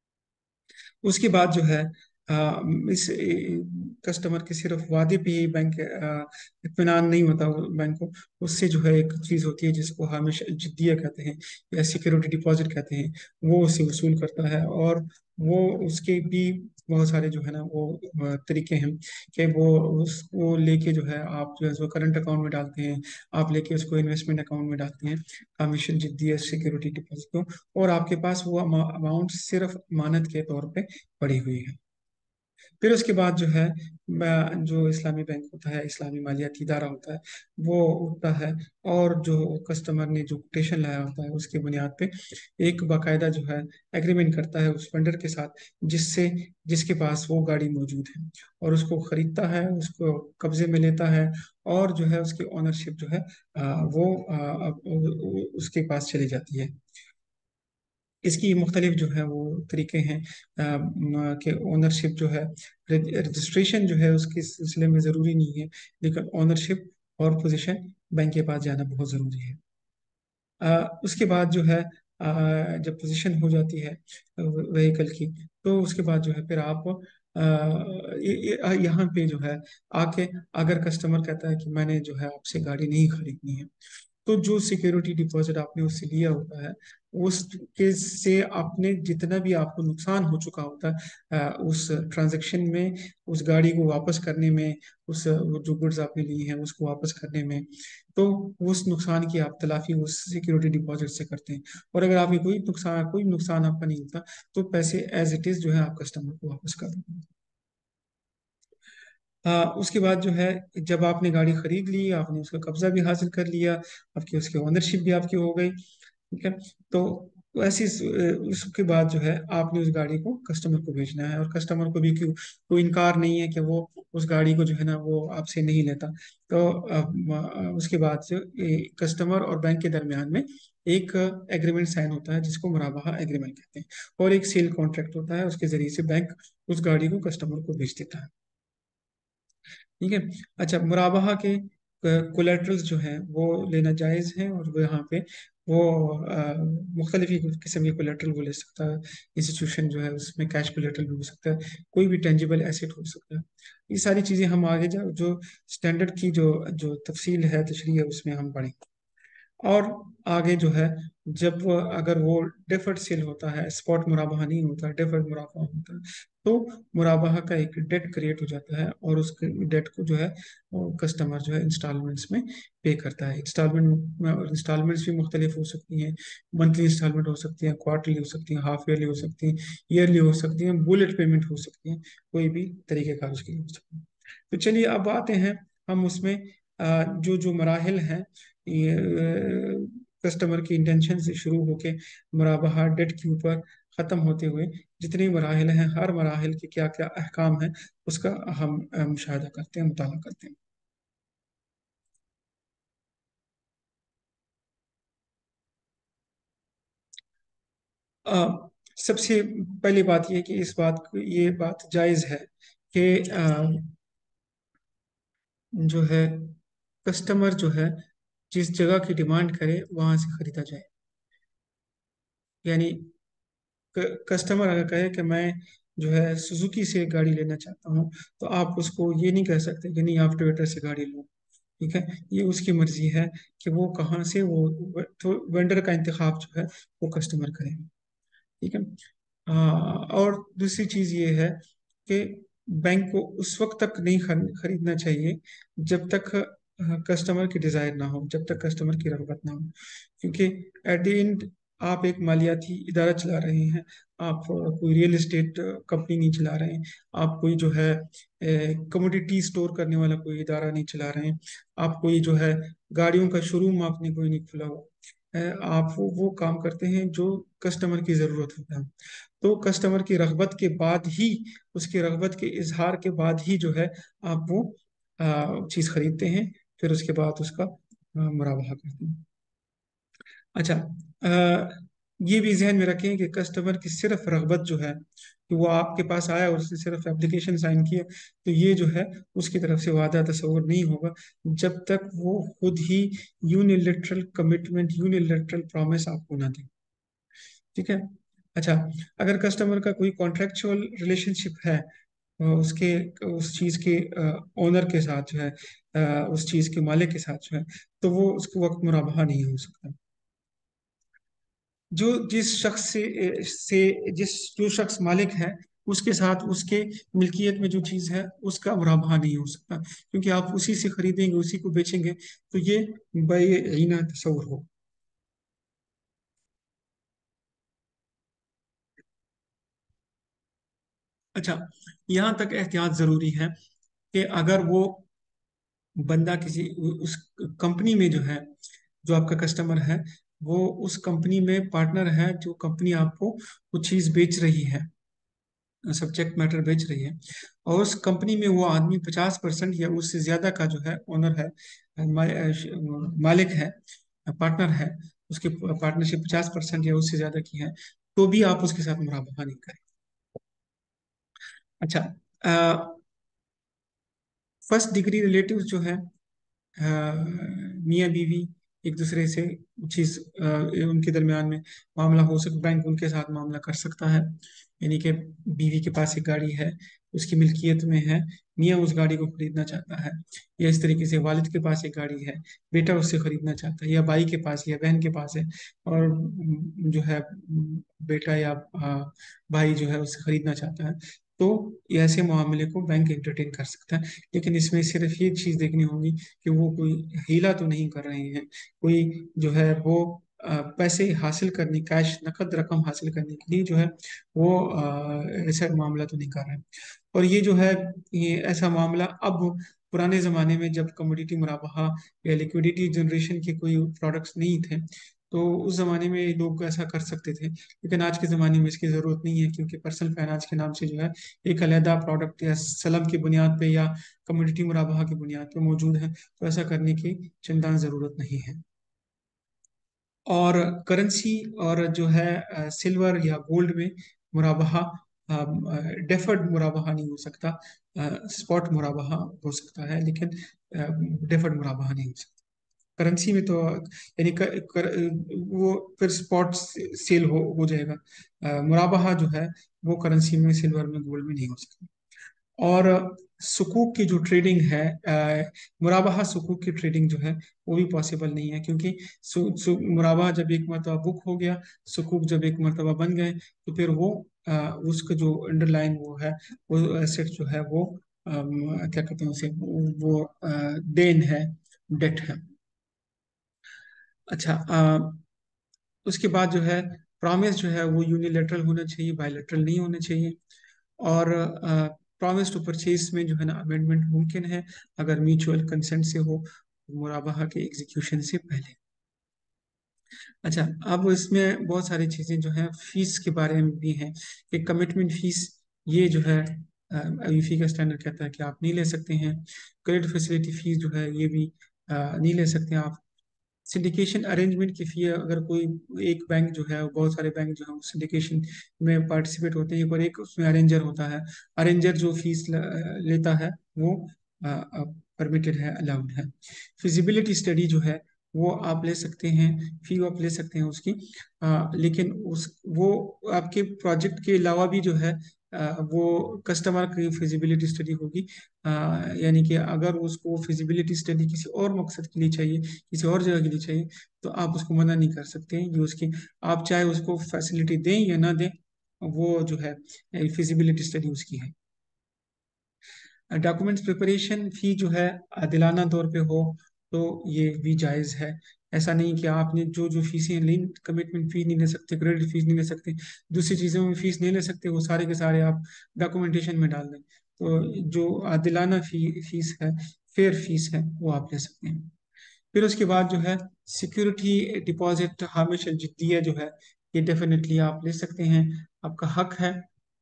उसके बाद जो है इस कस्टमर के सिर्फ वादे पे ही बैंक इत्मीनान नहीं होता बैंक को। उससे जो है एक चीज होती है जिसको हमेशा जिद्दिया कहते हैं या सिक्योरिटी डिपॉजिट कहते हैं, वो उससे वसूल करता है। और वो उसके भी बहुत सारे जो है ना वो तरीके हैं कि वो उसको लेके जो है आप जो है सो करंट अकाउंट में डालते हैं, आप लेके उसको इन्वेस्टमेंट अकाउंट में डालते हैं, कमीशन जिद्दिया सिक्योरिटी डिपॉजिट को, और आपके पास वो अमाउंट सिर्फ मानद के तौर पे पड़ी हुई है। फिर उसके बाद जो है जो इस्लामी बैंक होता है, इस्लामी मालियाती इदारा होता है, वो उठता है, और जो कस्टमर ने जो कोटेशन लाया होता है उसकी बुनियाद पे एक बाकायदा जो है एग्रीमेंट करता है उस वेंडर के साथ, जिससे जिसके पास वो गाड़ी मौजूद है, और उसको खरीदता है, उसको कब्जे में लेता है, और जो है उसकी ओनरशिप जो है वो उसके पास चली जाती है। इसकी मुख्तलिफ जो है वो तरीके हैं कि ओनरशिप जो है, रजिस्ट्रेशन जो है उसके सिलसिले में ज़रूरी नहीं है, लेकिन ओनरशिप और पोजीशन बैंक के पास जाना बहुत ज़रूरी है। उसके बाद जो है जब पोजीशन हो जाती है व्हीकल की, तो उसके बाद जो है फिर आप यहाँ पे जो है आके, अगर कस्टमर कहता है कि मैंने जो है आपसे गाड़ी नहीं खरीदनी है, तो जो सिक्योरिटी डिपॉजिट आपने उससे लिया होता है उसके से आपने जितना भी आपको नुकसान हो चुका होता है उस ट्रांजैक्शन में, उस गाड़ी को वापस करने में, उस वो जो गुड्स आपने लिए हैं उसको वापस करने में, तो उस नुकसान की आप तलाफी उस सिक्योरिटी डिपॉजिट से करते हैं। और अगर आपकी कोई नुकसान आपका नहीं होता, तो पैसे एज इट इज जो है आप कस्टमर को वापस कर देते हैं। उसके बाद जो है जब आपने गाड़ी खरीद ली, आपने उसका कब्जा भी हासिल कर लिया, आपकी उसकी ओनरशिप भी आपकी हो गई, ठीक है। तो ऐसी उसके बाद जो है आपने उस गाड़ी को कस्टमर को भेजना है, और कस्टमर को भी क्यों कोई इनकार नहीं है कि वो उस गाड़ी को जो है ना वो आपसे नहीं लेता। तो उसके बाद से कस्टमर और बैंक के दरमियान में एक एग्रीमेंट साइन होता है जिसको मुराबाहा एग्रीमेंट कहते हैं, और एक सेल कॉन्ट्रैक्ट होता है, उसके जरिए से बैंक उस गाड़ी को कस्टमर को बेच देता है। ठीक है। अच्छा, मुराबाहा के कोलेटरल्स जो हैं वो लेना जायज़ है, और वो यहाँ पे वो मुख्तलिफ किस्म के कोलेटरल वो ले सकता है। इंस्टीट्यूशन जो है उसमें कैश कोलेटरल भी हो सकता है, कोई भी टेंजिबल एसेट हो सकता है। ये सारी चीज़ें हम आगे जो स्टैंडर्ड की जो जो तफसील है, तशरीह है, उसमें हम पढ़ेंगे। और आगे जो है जब अगर वो डेफर्ड सेल होता है, स्पॉट मुराबाहा नहीं होता, डेफर्ड मुराबाहा होता है, तो मुराबाहा का एक डेट क्रिएट हो जाता है, और उस डेट को जो है कस्टमर जो है इंस्टॉलमेंट्स में पे करता है। इंस्टॉलमेंट्स भी मुख्तलिफ हो सकती हैं, मंथली इंस्टॉलमेंट हो सकती हैं, क्वार्टरली हो सकती हैं, हाफ ईयरली हो सकती हैं, ईयरली हो सकती हैं, बुलेट पेमेंट हो सकती हैं, कोई भी तरीकेकार उसकी हो सकती है। तो चलिए अब आते हैं हम उसमें जो जो मराहल हैं, ये कस्टमर की इंटेंशन से शुरू होके मुराबाहा डेट के ऊपर ख़त्म होते हुए जितने मराहल हैं, हर मराहल के क्या क्या अहकाम हैं उसका हम मुशाहिदा करते हैं, मुताला करते हैं। सबसे पहली बात ये कि ये बात जायज़ है कि जो है कस्टमर जो है जिस जगह की डिमांड करे वहां से खरीदा जाए। यानी कस्टमर अगर कहे कि मैं जो है सुजुकी से गाड़ी लेना चाहता हूँ, तो आप उसको ये नहीं कह सकते कि नहीं आप टोयोटा से गाड़ी लो। ठीक है, ये उसकी मर्जी है कि वो कहाँ से तो वेंडर का इंतखाब जो है वो कस्टमर करे। ठीक है। और दूसरी चीज ये है कि बैंक को उस वक्त तक नहीं खरीदना चाहिए जब तक कस्टमर की डिजायर ना हो, जब तक कस्टमर की रगबत ना हो। क्योंकि एट द एंड आप एक मालियाती इदारा चला रहे हैं, आप कोई रियल एस्टेट कंपनी नहीं चला रहे हैं, आप कोई जो है कमोडिटी स्टोर करने वाला कोई इदारा नहीं चला रहे हैं, आप कोई जो है गाड़ियों का शोरूम आपने कोई नहीं खुला हुआ है। आप वो काम करते हैं जो कस्टमर की ज़रूरत होता है। तो कस्टमर की रगबत के बाद ही, उसकी रगबत के इजहार के बाद ही जो है आप वो चीज़ खरीदते हैं, फिर उसके बाद उसका मुराबाहा करते हैं। अच्छा, ये भी जहन में रखें कि कस्टमर की सिर्फ रगबत जो है कि वो आपके पास आया और उसने सिर्फ एप्लीकेशन साइन किया, तो ये जो है उसकी तरफ से वादा तस्वुर नहीं होगा जब तक वो खुद ही यूनिलेटरल कमिटमेंट, यूनिलेटरल प्रॉमिस आपको ना दे। ठीक है। अच्छा, अगर कस्टमर का कोई कॉन्ट्रेक्चुअल रिलेशनशिप है उसके उस चीज के ओनर के साथ जो है, उस चीज के मालिक के साथ जो है, तो वो उसको वक्त मुराबाहा नहीं हो सकता। जो जिस शख्स से जिस जो शख्स मालिक है उसके साथ उसके मिल्कियत में जो चीज है उसका मुराबाहा नहीं हो सकता, क्योंकि आप उसी से खरीदेंगे उसी को बेचेंगे, तो ये बेईना तस्वुर हो। अच्छा, यहाँ तक एहतियात जरूरी है कि अगर वो बंदा किसी उस कंपनी में जो है, जो आपका कस्टमर है, वो उस कंपनी में पार्टनर है, जो कंपनी आपको कुछ चीज बेच रही है, सब्जेक्ट मैटर बेच रही है, और उस कंपनी में वो आदमी 50% या उससे ज्यादा का जो है ओनर है, मालिक है, पार्टनर है, उसकी पार्टनरशिप 50% या उससे ज्यादा की है, तो भी आप उसके साथ मुराबाहा नहीं करें। अच्छा, फर्स्ट डिग्री रिलेटिव जो है, मियाँ बीवी एक दूसरे से चीज उनके दरमियान में मामला हो सकता, बैंक उनके साथ मामला कर सकता है। यानी कि बीवी के पास एक गाड़ी है, उसकी मिल्कियत में है, मियाँ उस गाड़ी को खरीदना चाहता है, या इस तरीके से वालिद के पास एक गाड़ी है, बेटा उससे खरीदना चाहता है, या भाई के पास या बहन के पास है, और जो है बेटा या भाई जो है उससे खरीदना चाहता है, तो ऐसे मामले को बैंक एंटरटेन कर सकता है। लेकिन इसमें सिर्फ ये चीज देखनी होगी कि वो कोई हीला तो नहीं कर रहे हैं, कोई जो है वो पैसे हासिल करने, कैश नकद रकम हासिल करने के लिए जो है वो ऐसा मामला तो नहीं कर रहे हैं। और ये जो है, ये ऐसा मामला अब, पुराने ज़माने में जब कमोडिटी मुराबाहा या लिक्विडिटी जनरेशन के कोई प्रोडक्ट्स नहीं थे, तो उस ज़माने में लोग ऐसा कर सकते थे, लेकिन आज के ज़माने में इसकी ज़रूरत नहीं है, क्योंकि पर्सनल फाइनेंस के नाम से जो है एक अलहदा प्रोडक्ट या सलम की बुनियाद पे या कमोडिटी मुराबाहा की बुनियाद पे मौजूद है, तो ऐसा करने की चिंता ज़रूरत नहीं है। और करेंसी और जो है सिल्वर या गोल्ड में मुराबाहा, डेफर्ड मुराबाहा नहीं हो सकता, स्पॉट मुराबाहा हो सकता है, लेकिन डेफर्ड मुराबाहा नहीं हो सकता। करेंसी में तो यानी वो फिर स्पॉट सेल हो जाएगा। मुराबाहा जो है वो करेंसी में, सिल्वर में, गोल्ड में नहीं हो सकता। और सुकूक की जो ट्रेडिंग है, मुराबाहा सुकूक की ट्रेडिंग जो है वो भी पॉसिबल नहीं है, क्योंकि मुराबाहा जब एक मरतबा बुक हो गया, सुकूक जब एक मरतबा बन गए, तो फिर वो उसका जो अंडरलाइन वो है, वो एसेट जो है वो क्या कहते हैं उसे, वो देन है, डेट है। अच्छा, उसके बाद जो है प्रॉमिस जो है वो यूनिलेटरल होना चाहिए, बायलेटरल नहीं होना चाहिए। और प्रॉमिस टू परचेज में जो है ना अमेंडमेंट मुमकिन है अगर म्यूचुअल कंसेंट से हो, मुराबाहा के एग्जीक्यूशन से पहले। अच्छा, अब इसमें बहुत सारी चीज़ें जो हैं फीस के बारे में भी हैं कि कमिटमेंट फीस, ये जो है यूफी का स्टैंडर्ड कहता है कि आप नहीं ले सकते हैं। क्रेडिट फैसिलिटी फीस जो है ये भी नहीं ले सकते हैं आप। सिंडिकेशन अरेंजमेंट की फी, अगर कोई एक बैंक जो है, बहुत सारे बैंक जो है सिंडिकेशन में पार्टिसिपेट होते हैं, पर एक उसमें अरेंजर होता है, अरेंजर जो फीस लेता है वो परमिटेड है, अलाउड है। फिजिबिलिटी स्टडी जो है वो आप ले सकते हैं, फी आप ले सकते हैं उसकी, लेकिन उस वो आपके प्रोजेक्ट के अलावा भी जो है वो कस्टमर की फिजिबिलिटी स्टडी होगी। यानी कि अगर उसको फिजिबिलिटी स्टडी किसी और मकसद के लिए चाहिए, किसी और जगह के लिए चाहिए, तो आप उसको मना नहीं कर सकते हैं। ये उसकी, आप चाहे उसको फैसिलिटी दें या ना दें, वो जो है फिजिबिलिटी स्टडी उसकी है। डॉक्यूमेंट्स प्रिपरेशन फी जो है दिलाना तौर पे हो तो ये भी जायज़ है। ऐसा नहीं कि आपने जो जो फीसें ली, कमिटमेंट फी नहीं ले सकते, क्रेडिट फीस नहीं ले सकते, दूसरी चीज़ों में फीस नहीं ले सकते, वो सारे के सारे आप डॉक्यूमेंटेशन में डाल दें। तो जो दिलाना फीस है, फेयर फीस है, वो आप ले सकते हैं। फिर उसके बाद जो है सिक्योरिटी डिपॉजिट हामिश जिद्दिया जो है, ये डेफिनेटली आप ले सकते हैं, आपका हक है।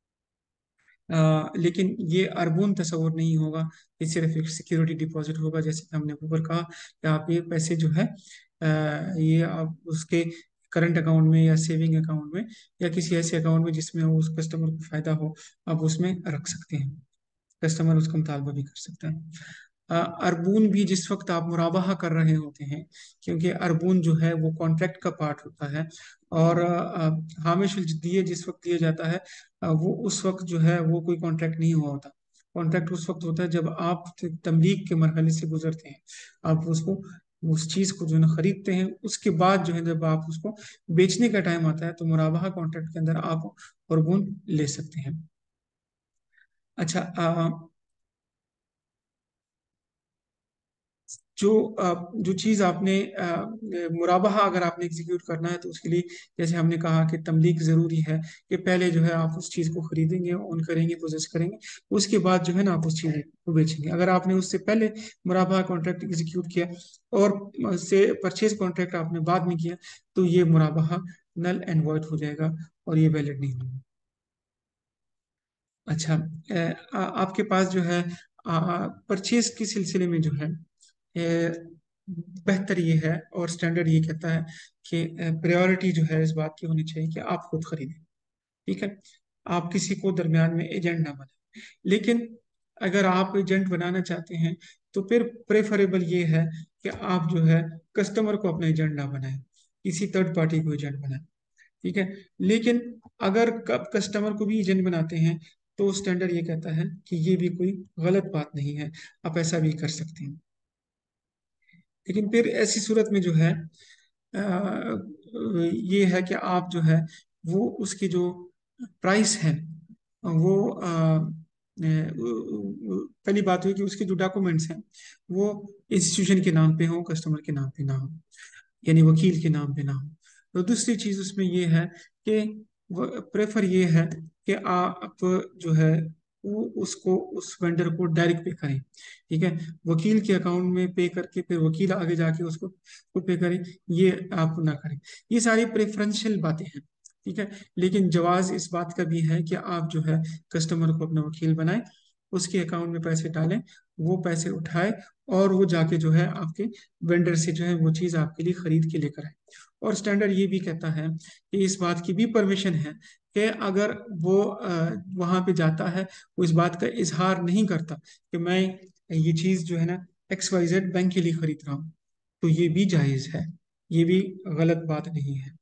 लेकिन ये अरबून तस्वुर नहीं होगा, ये सिर्फ एक सिक्योरिटी डिपॉजिट होगा। जैसे कि हमने ऊपर कहा कि आप ये पैसे जो है ये आप उसके करंट अकाउंट में या सेविंग अकाउंट में या किसी ऐसे अकाउंट में जिसमें उस कस्टमर को फायदा हो, आप उसमें रख सकते हैं। कस्टमर उसका मुतालबा भी कर सकता है। अरबून भी जिस वक्त आप मुराबाहा कर रहे होते हैं, क्योंकि अरबून जो है वो कॉन्ट्रैक्ट का पार्ट होता है, और हामिश जिद्दीय जिस वक्त दिया जाता है वो उस वक्त जो है वो कोई कॉन्ट्रैक्ट नहीं हुआ होता। कॉन्ट्रैक्ट उस वक्त होता है जब आप तमलीक के मरहले से गुजरते हैं, आप उसको उस चीज को जो है ना खरीदते हैं, उसके बाद जो है जब आप उसको बेचने का टाइम आता है तो मुराबाहा कॉन्ट्रैक्ट के अंदर आप अरबून ले सकते हैं। अच्छा, जो चीज़ आपने मुराबाहा अगर आपने एग्जीक्यूट करना है तो उसके लिए, जैसे हमने कहा कि तमलीक ज़रूरी है, कि पहले जो है आप उस चीज़ को खरीदेंगे, ऑन करेंगे, प्रोसेस करेंगे, उसके बाद जो है ना आप उस चीज़ को बेचेंगे। अगर आपने उससे पहले मुराबाहा कॉन्ट्रैक्ट एग्जीक्यूट किया और से परचेज कॉन्ट्रैक्ट आपने बाद में किया, तो ये मुराबाहा नल एंड वॉइड हो जाएगा और ये वैलिड नहीं होगा। अच्छा, आपके पास जो है परचेज के सिलसिले में जो है बेहतर ये है और स्टैंडर्ड ये कहता है कि प्रायोरिटी जो है इस बात की होनी चाहिए कि आप खुद खरीदें। ठीक है, आप किसी को दरमियान में एजेंट ना बनाएं। लेकिन अगर आप एजेंट बनाना चाहते हैं तो फिर प्रेफरेबल ये है कि आप जो है कस्टमर को अपना एजेंट ना बनाएं, किसी थर्ड पार्टी को एजेंट बनाएं। ठीक है, लेकिन अगर कब कस्टमर को भी एजेंट बनाते हैं तो स्टैंडर्ड ये कहता है कि ये भी कोई गलत बात नहीं है, आप ऐसा भी कर सकते हैं। लेकिन फिर ऐसी सूरत में जो है ये है कि आप जो है वो उसकी जो प्राइस है वो पहली बात हुई कि उसके जो डॉक्यूमेंट्स हैं वो इंस्टीट्यूशन के नाम पे हो, कस्टमर के नाम पे ना हो, यानी वकील के नाम पे ना हो। तो दूसरी चीज उसमें ये है कि प्रेफर ये है कि आप जो है वो उसको उस वेंडर को डायरेक्ट पे करें। ठीक है, वकील के अकाउंट में पे करके फिर वकील आगे जाके उसको को पे करे, ये आप ना करें। ये सारी प्रेफरेंशियल बातें हैं। ठीक है, लेकिन जवाज इस बात का भी है कि आप जो है कस्टमर को अपना वकील बनाएं, उसके अकाउंट में पैसे डालें, वो पैसे उठाए और वो जाके जो है आपके वेंडर से जो है वो चीज़ आपके लिए खरीद के लेकर आए। और स्टैंडर्ड ये भी कहता है कि इस बात की भी परमिशन है कि अगर वो वहां पे जाता है, वो इस बात का इजहार नहीं करता कि मैं ये चीज़ जो है ना XYZ बैंक के लिए खरीद रहा हूँ, तो ये भी जायज़ है, ये भी गलत बात नहीं है।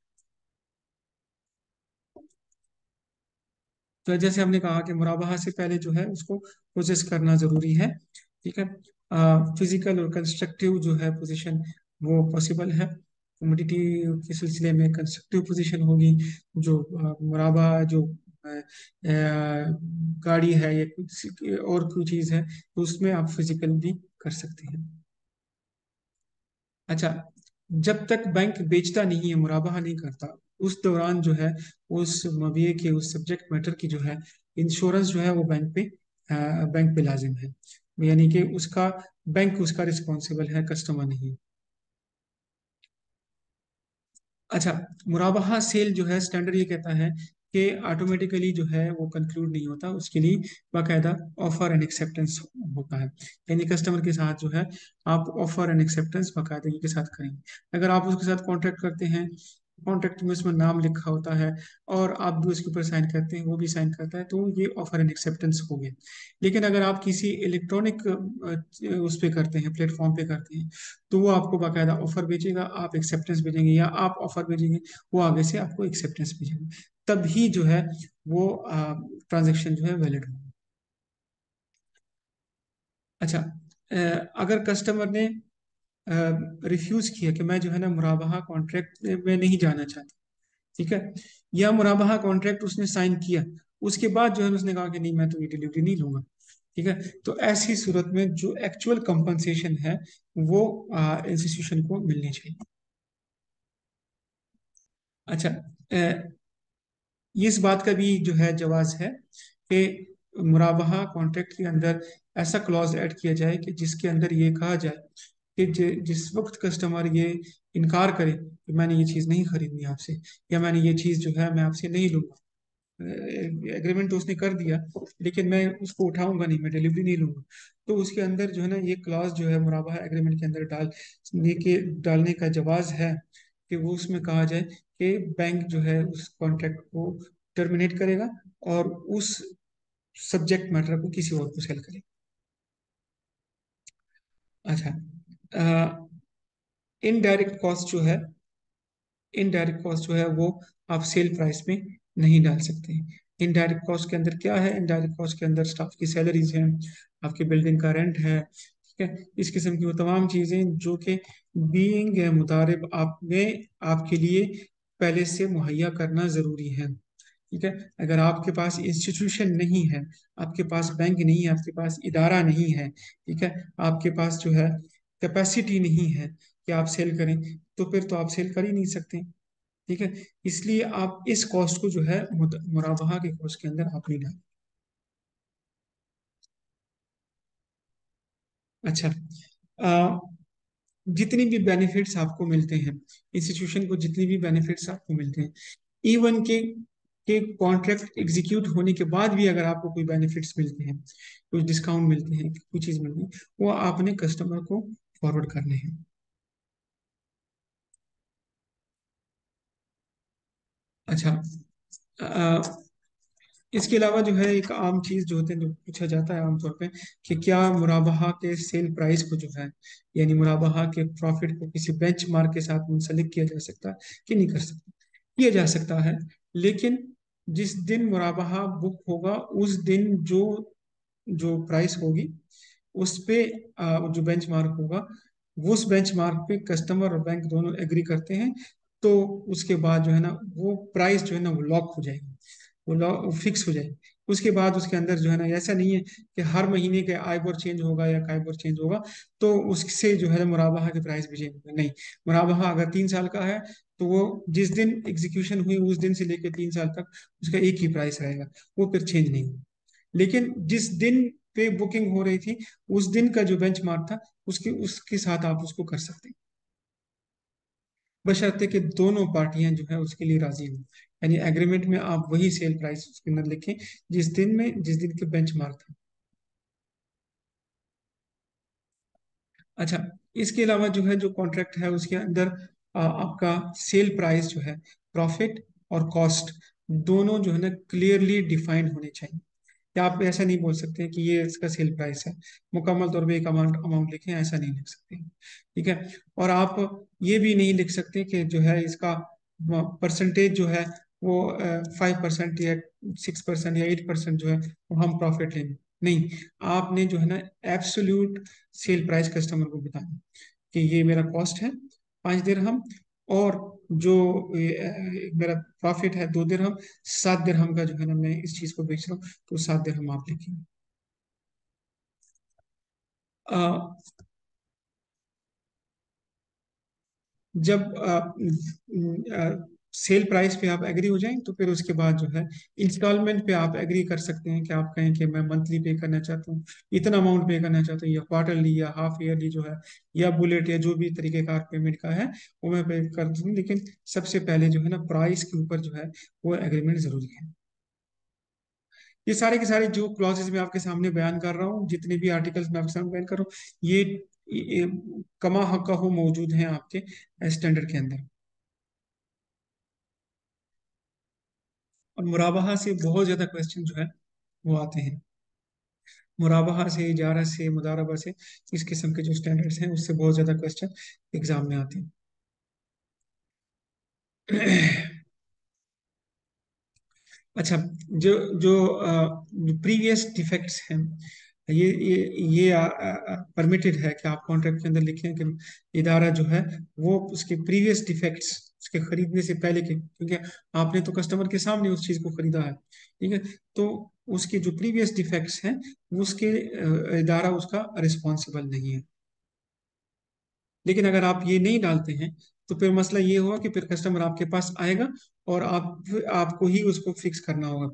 तो जैसे हमने कहा कि मुराबाहा से पहले जो है उसको प्रोसेस करना ज़रूरी है। ठीक है, फिजिकल और कंस्ट्रक्टिव जो है पोजीशन वो पॉसिबल है। कमोडिटी के सिलसिले में कंस्ट्रक्टिव पोजीशन होगी, जो मुराबा जो गाड़ी है या कुछ और कोई चीज़ है तो उसमें आप फिजिकल भी कर सकते हैं। अच्छा, जब तक बैंक बेचता नहीं है, मुराबाहा नहीं करता, उस दौरान जो है उस मविए के उस सब्जेक्ट मैटर की जो है इंश्योरेंस जो है वो बैंक पे लाजिम है। यानी कि उसका बैंक उसका रिस्पॉन्सिबल है, कस्टमर नहीं। अच्छा, मुराबाहा सेल जो है स्टैंडर्ड ये कहता है कि ऑटोमेटिकली जो है वो कंक्लूड नहीं होता, उसके लिए बाकायदा ऑफर एंड एक्सेप्टेंस होता है। यानी कस्टमर के साथ जो है आप ऑफर एंड एक्सेप्टेंस बाकायदगी के साथ करेंगे। अगर आप उसके साथ कॉन्ट्रैक्ट करते हैं, कॉन्ट्रैक्ट में उसमें नाम लिखा होता है और आप भी उसके ऊपर साइन करते हैं, वो भी साइन करता है, तो ये ऑफर एंड एक्सेप्टेंस हो गया। लेकिन अगर आप किसी इलेक्ट्रॉनिक उस पे करते हैं, प्लेटफॉर्म पे करते हैं, तो वो आपको बाकायदा ऑफर भेजेगा, आप एक्सेप्टेंस भेजेंगे, या आप ऑफर भेजेंगे, वो आगे से आपको एक्सेप्टेंस भेजेंगे। तभी जो है वो ट्रांजेक्शन जो है वैलिड होगा। अच्छा, अगर कस्टमर ने रिफ्यूज किया कि मैं जो है ना मुराबाहा कॉन्ट्रैक्ट में नहीं जाना चाहता, ठीक है, या मुराबाहा कॉन्ट्रैक्ट उसने साइन किया, उसके बाद जो है उसने कहा कि नहीं मैं तो ये डिलीवरी नहीं लूंगा, ठीक है, तो ऐसी सूरत में जो एक्चुअल कंपनसेशन है वो इंस्टीट्यूशन को मिलनी चाहिए। अच्छा, इस बात का भी जो है जवाज है कि मुराबाहा कॉन्ट्रैक्ट के अंदर ऐसा क्लॉज ऐड किया जाए कि जिसके अंदर ये कहा जाए कि जिस वक्त कस्टमर ये इनकार करे कि मैंने ये चीज़ नहीं खरीदनी आपसे, या मैंने ये चीज़ जो है मैं आपसे नहीं लूंगा, एग्रीमेंट तो उसने कर दिया लेकिन मैं उसको उठाऊंगा नहीं, मैं डिलीवरी नहीं लूंगा, तो उसके अंदर जो है ना ये क्लॉज जो है मुराबाहा एग्रीमेंट के अंदर डालने का जवाज है कि वो उसमें कहा जाए कि बैंक जो है उस कॉन्ट्रैक्ट को टर्मिनेट करेगा और उस सब्जेक्ट मैटर को किसी और को सेल करेगा। अच्छा, इनडायरेक्ट कॉस्ट जो है, इनडायरेक्ट कॉस्ट जो है वो आप सेल प्राइस में नहीं डाल सकते। इनडायरेक्ट कॉस्ट के अंदर क्या है, इनडायरेक्ट कॉस्ट के अंदर स्टाफ की सैलरीज हैं, आपकी बिल्डिंग का रेंट है, ठीक है, इस किस्म की वो तमाम चीज़ें जो कि बीइंग मुतारिब आप में आपके लिए पहले से मुहैया करना ज़रूरी है। ठीक है, अगर आपके पास इंस्टीट्यूशन नहीं है, आपके पास बैंक नहीं है, आपके पास इदारा नहीं है, ठीक है, आपके पास जो है कैपेसिटी नहीं है कि आप सेल करें, तो फिर तो आप सेल कर ही नहीं सकते। ठीक है, इसलिए आप इस कॉस्ट को जो है मुराबाहा के कॉस्ट के अंदर आप नहीं डालें। अच्छा, आ, जितनी भी बेनिफिट्स आपको मिलते हैं, इंस्टीट्यूशन को जितनी भी बेनिफिट्स आपको मिलते हैं, इवन के कॉन्ट्रैक्ट एग्जीक्यूट होने के बाद भी अगर आपको कोई बेनिफिट्स मिलते हैं, कुछ डिस्काउंट मिलते हैं, कुछ चीज़ मिलती है, वो आपने कस्टमर को फॉरवर्ड करने हैं। अच्छा, इसके अलावा जो है एक आम चीज जो होते हैं, जो पूछा जाता है आमतौर पे, कि क्या मुराबाहा के सेल प्राइस को जो है, यानी मुराबाहा के प्रॉफिट को किसी बेंचमार्क के साथ मुंसलिक किया जा सकता है कि नहीं कर सकता। किया जा सकता है, लेकिन जिस दिन मुराबाहा बुक होगा उस दिन जो जो प्राइस होगी उस पे जो बेंचमार्क होगा, वो उस बेंचमार्क पे कस्टमर और बैंक दोनों एग्री करते हैं, तो उसके बाद जो है ना वो प्राइस जो है ना वो लॉक हो जाएगी, वो लॉक फिक्स हो जाएगी। उसके बाद उसके अंदर जो है ना ऐसा नहीं है कि हर महीने के आइबोर चेंज होगा या काइबोर चेंज होगा तो उससे जो है मुराबाहा के प्राइस भी चेंज होंगे, नहीं। मुराबाहा अगर 3 साल का है तो वो जिस दिन एग्जीक्यूशन हुई उस दिन से लेकर 3 साल तक उसका एक ही प्राइस रहेगा, वो फिर चेंज नहीं होगा। लेकिन जिस दिन पे बुकिंग हो रही थी उस दिन का जो बेंचमार्क था उसके उसके साथ आप उसको कर सकते हैं, बशर्ते कि दोनों पार्टियां जो है उसके लिए राजी हों। यानी एग्रीमेंट में आप वही सेल प्राइस उसके अंदर लिखें जिस दिन के बेंचमार्क था। अच्छा, इसके अलावा जो है जो कॉन्ट्रैक्ट है उसके अंदर आपका सेल प्राइस जो है, प्रॉफिट और कॉस्ट दोनों जो है ना क्लियरली डिफाइंड होने चाहिए। या आप ऐसा नहीं बोल सकते कि ये इसका सेल प्राइस है, मुकम्मल तौर पे एक अमाउंट अमाउंट लिखें, ऐसा नहीं लिख सकते। ठीक है, और आप ये भी नहीं लिख सकते कि जो है इसका परसेंटेज जो है वो 5% या 6% या 8% जो है वो हम प्रॉफिट लेंगे, नहीं। आपने जो है ना एब्सोल्यूट सेल प्राइस कस्टमर को बताना कि ये मेरा कॉस्ट है 5 दिरहम, और जो मेरा प्रॉफिट है 2 दिरहम, 7 दिरहम का जो है ना मैं इस चीज को बेच रहा हूँ, तो 7 दिरहम आप लिखेंगे। अ, जब सेल प्राइस पे आप एग्री हो जाएं तो फिर उसके बाद जो है इंस्टॉलमेंट पे आप एग्री कर सकते हैं कि आप कहें कि मैं मंथली पे करना चाहता हूँ, इतना अमाउंट पे करना चाहता हूँ, या क्वार्टरली या हाफ ईयरली जो है, या बुलेट, या जो भी तरीकेकार पेमेंट का है वो मैं पे कर दूँ। लेकिन सबसे पहले जो है ना प्राइस के ऊपर जो है वो एग्रीमेंट जरूरी है। ये सारे के सारे जो क्लॉजेज मैं आपके सामने बयान कर रहा हूँ, जितने भी आर्टिकल्स मैं आपके सामने बयान कर रहा हूँ, ये कमा हक्का हो मौजूद हैं आपके स्टैंडर्ड के अंदर। और मुराबाहा से बहुत ज्यादा क्वेश्चन जो है वो आते हैं। मुराबाहा से, इजारा से, मुदारबा से, इस किस्म के जो स्टैंडर्ड्स हैं उससे बहुत ज्यादा क्वेश्चन एग्जाम में आते हैं। अच्छा, जो जो प्रीवियस डिफेक्ट्स हैं, ये परमिटेड है कि आप कॉन्ट्रैक्ट के अंदर लिखें कि इदारा जो है वो उसके प्रीवियस डिफेक्ट्स, उसके खरीदने से पहले के, क्योंकि आपने तो कस्टमर के सामने उस चीज को खरीदा है, ठीक है, तो उसके जो प्रीवियस डिफेक्ट्स हैं उसके इदारा उसका रिस्पॉन्सिबल नहीं है। लेकिन अगर आप ये नहीं डालते हैं तो फिर मसला ये होगा कि फिर कस्टमर आपके पास आएगा और आपको ही उसको फिक्स करना होगा।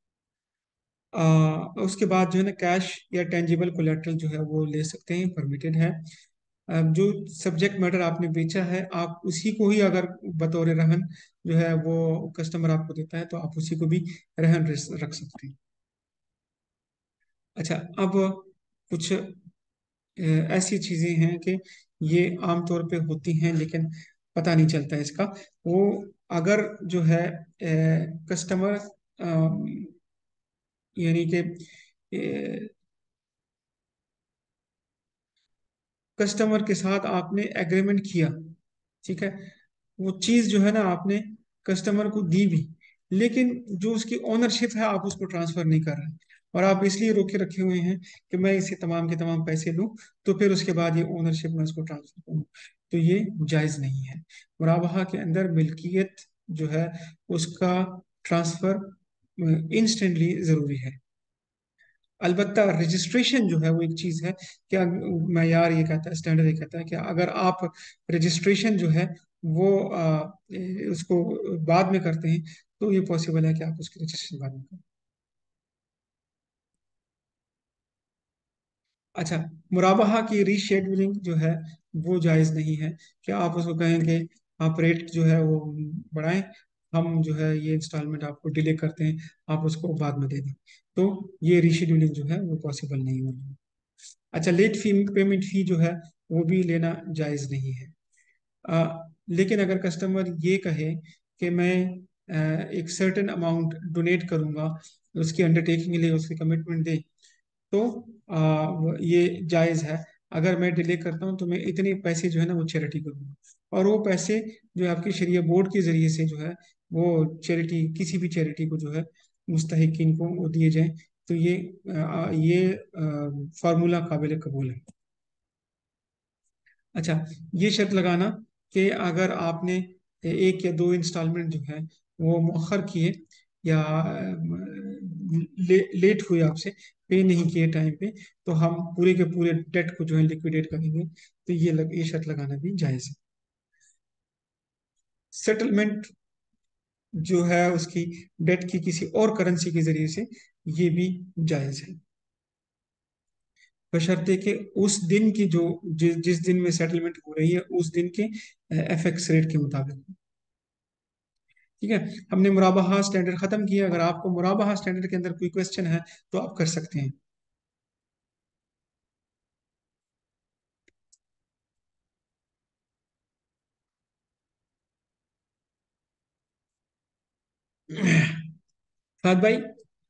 उसके बाद जो है ना कैश या टेंजिबल कोलेट्रल जो है वो ले सकते हैं, परमिटेड है। जो सब्जेक्ट मैटर आपने बेचा है आप उसी को ही अगर बतौर रहन जो है वो कस्टमर आपको देता है तो आप उसी को भी रहन रख सकते हैं। अच्छा, अब कुछ ऐसी चीजें हैं कि ये आमतौर पे होती हैं लेकिन पता नहीं चलता है इसका। वो अगर जो है कस्टमर यानी कि कस्टमर के साथ आपने एग्रीमेंट किया, ठीक है, वो चीज जो है ना आपने कस्टमर को दी भी, लेकिन जो उसकी ओनरशिप है आप उसको ट्रांसफर नहीं कर रहे, और आप इसलिए रोके रखे हुए हैं कि मैं इसे तमाम के तमाम पैसे लूं तो फिर उसके बाद ये ओनरशिप मैं उसको ट्रांसफर करूं, तो ये जायज नहीं है। मुराबाहा के अंदर मिल्कियत जो है उसका ट्रांसफर इंस्टेंटली जरूरी है। अलबत्ता रजिस्ट्रेशन जो है वो एक चीज है, क्या मैयार ये कहता है, स्टैंडर्ड ये कहता है कि अगर आप रजिस्ट्रेशन जो है वो उसको बाद में करते हैं तो ये पॉसिबल है कि आप उसकी रजिस्ट्रेशन बाद में करें। अच्छा, मुराबाहा की रीशेड्यूलिंग जो है वो जायज़ नहीं है कि आप उसको कहें कि आप रेट जो है वो बढ़ाएं, हम जो है ये इंस्टॉलमेंट आपको डिले करते हैं, आप उसको बाद में दे दें, तो ये रीशेड्यूलिंग जो है वो पॉसिबल नहीं होगी। अच्छा, लेट फी पेमेंट फी जो है वो भी लेना जायज़ नहीं है। लेकिन अगर कस्टमर ये कहे कि मैं एक सर्टेन अमाउंट डोनेट करूंगा, उसकी अंडरटेकिंग ले, उसकी कमिटमेंट दे, तो ये जायज़ है। अगर मैं डिले करता हूँ तो मैं इतने पैसे जो है ना वो चैरिटी को दूंगा, और वो पैसे जो है आपकी शरिया बोर्ड के जरिए से जो है वो चैरिटी, किसी भी चैरिटी को जो है मुस्तहिकीन को वो दिए जाएं, तो ये फार्मूला काबिल कबूल है। अच्छा, ये शर्त लगाना कि अगर आपने एक या दो इंस्टॉलमेंट जो है वो मुअख्खर किए या लेट हुए, आपसे पे नहीं किए टाइम पे, तो हम पूरे के पूरे डेट को जो है लिक्विडेट करेंगे, तो ये शर्त लगाना भी जायज़ है। सेटलमेंट जो है उसकी डेट की किसी और करेंसी के जरिए से, ये भी जायज़ है, बशर्ते कि उस दिन की जो जिस दिन में सेटलमेंट हो रही है उस दिन के एफएक्स रेट के मुताबिक। ठीक है, हमने मुराबाहा स्टैंडर्ड खत्म किया। अगर आपको मुराबाहा स्टैंडर्ड के अंदर कोई क्वेश्चन है तो आप कर सकते हैं। फाद भाई।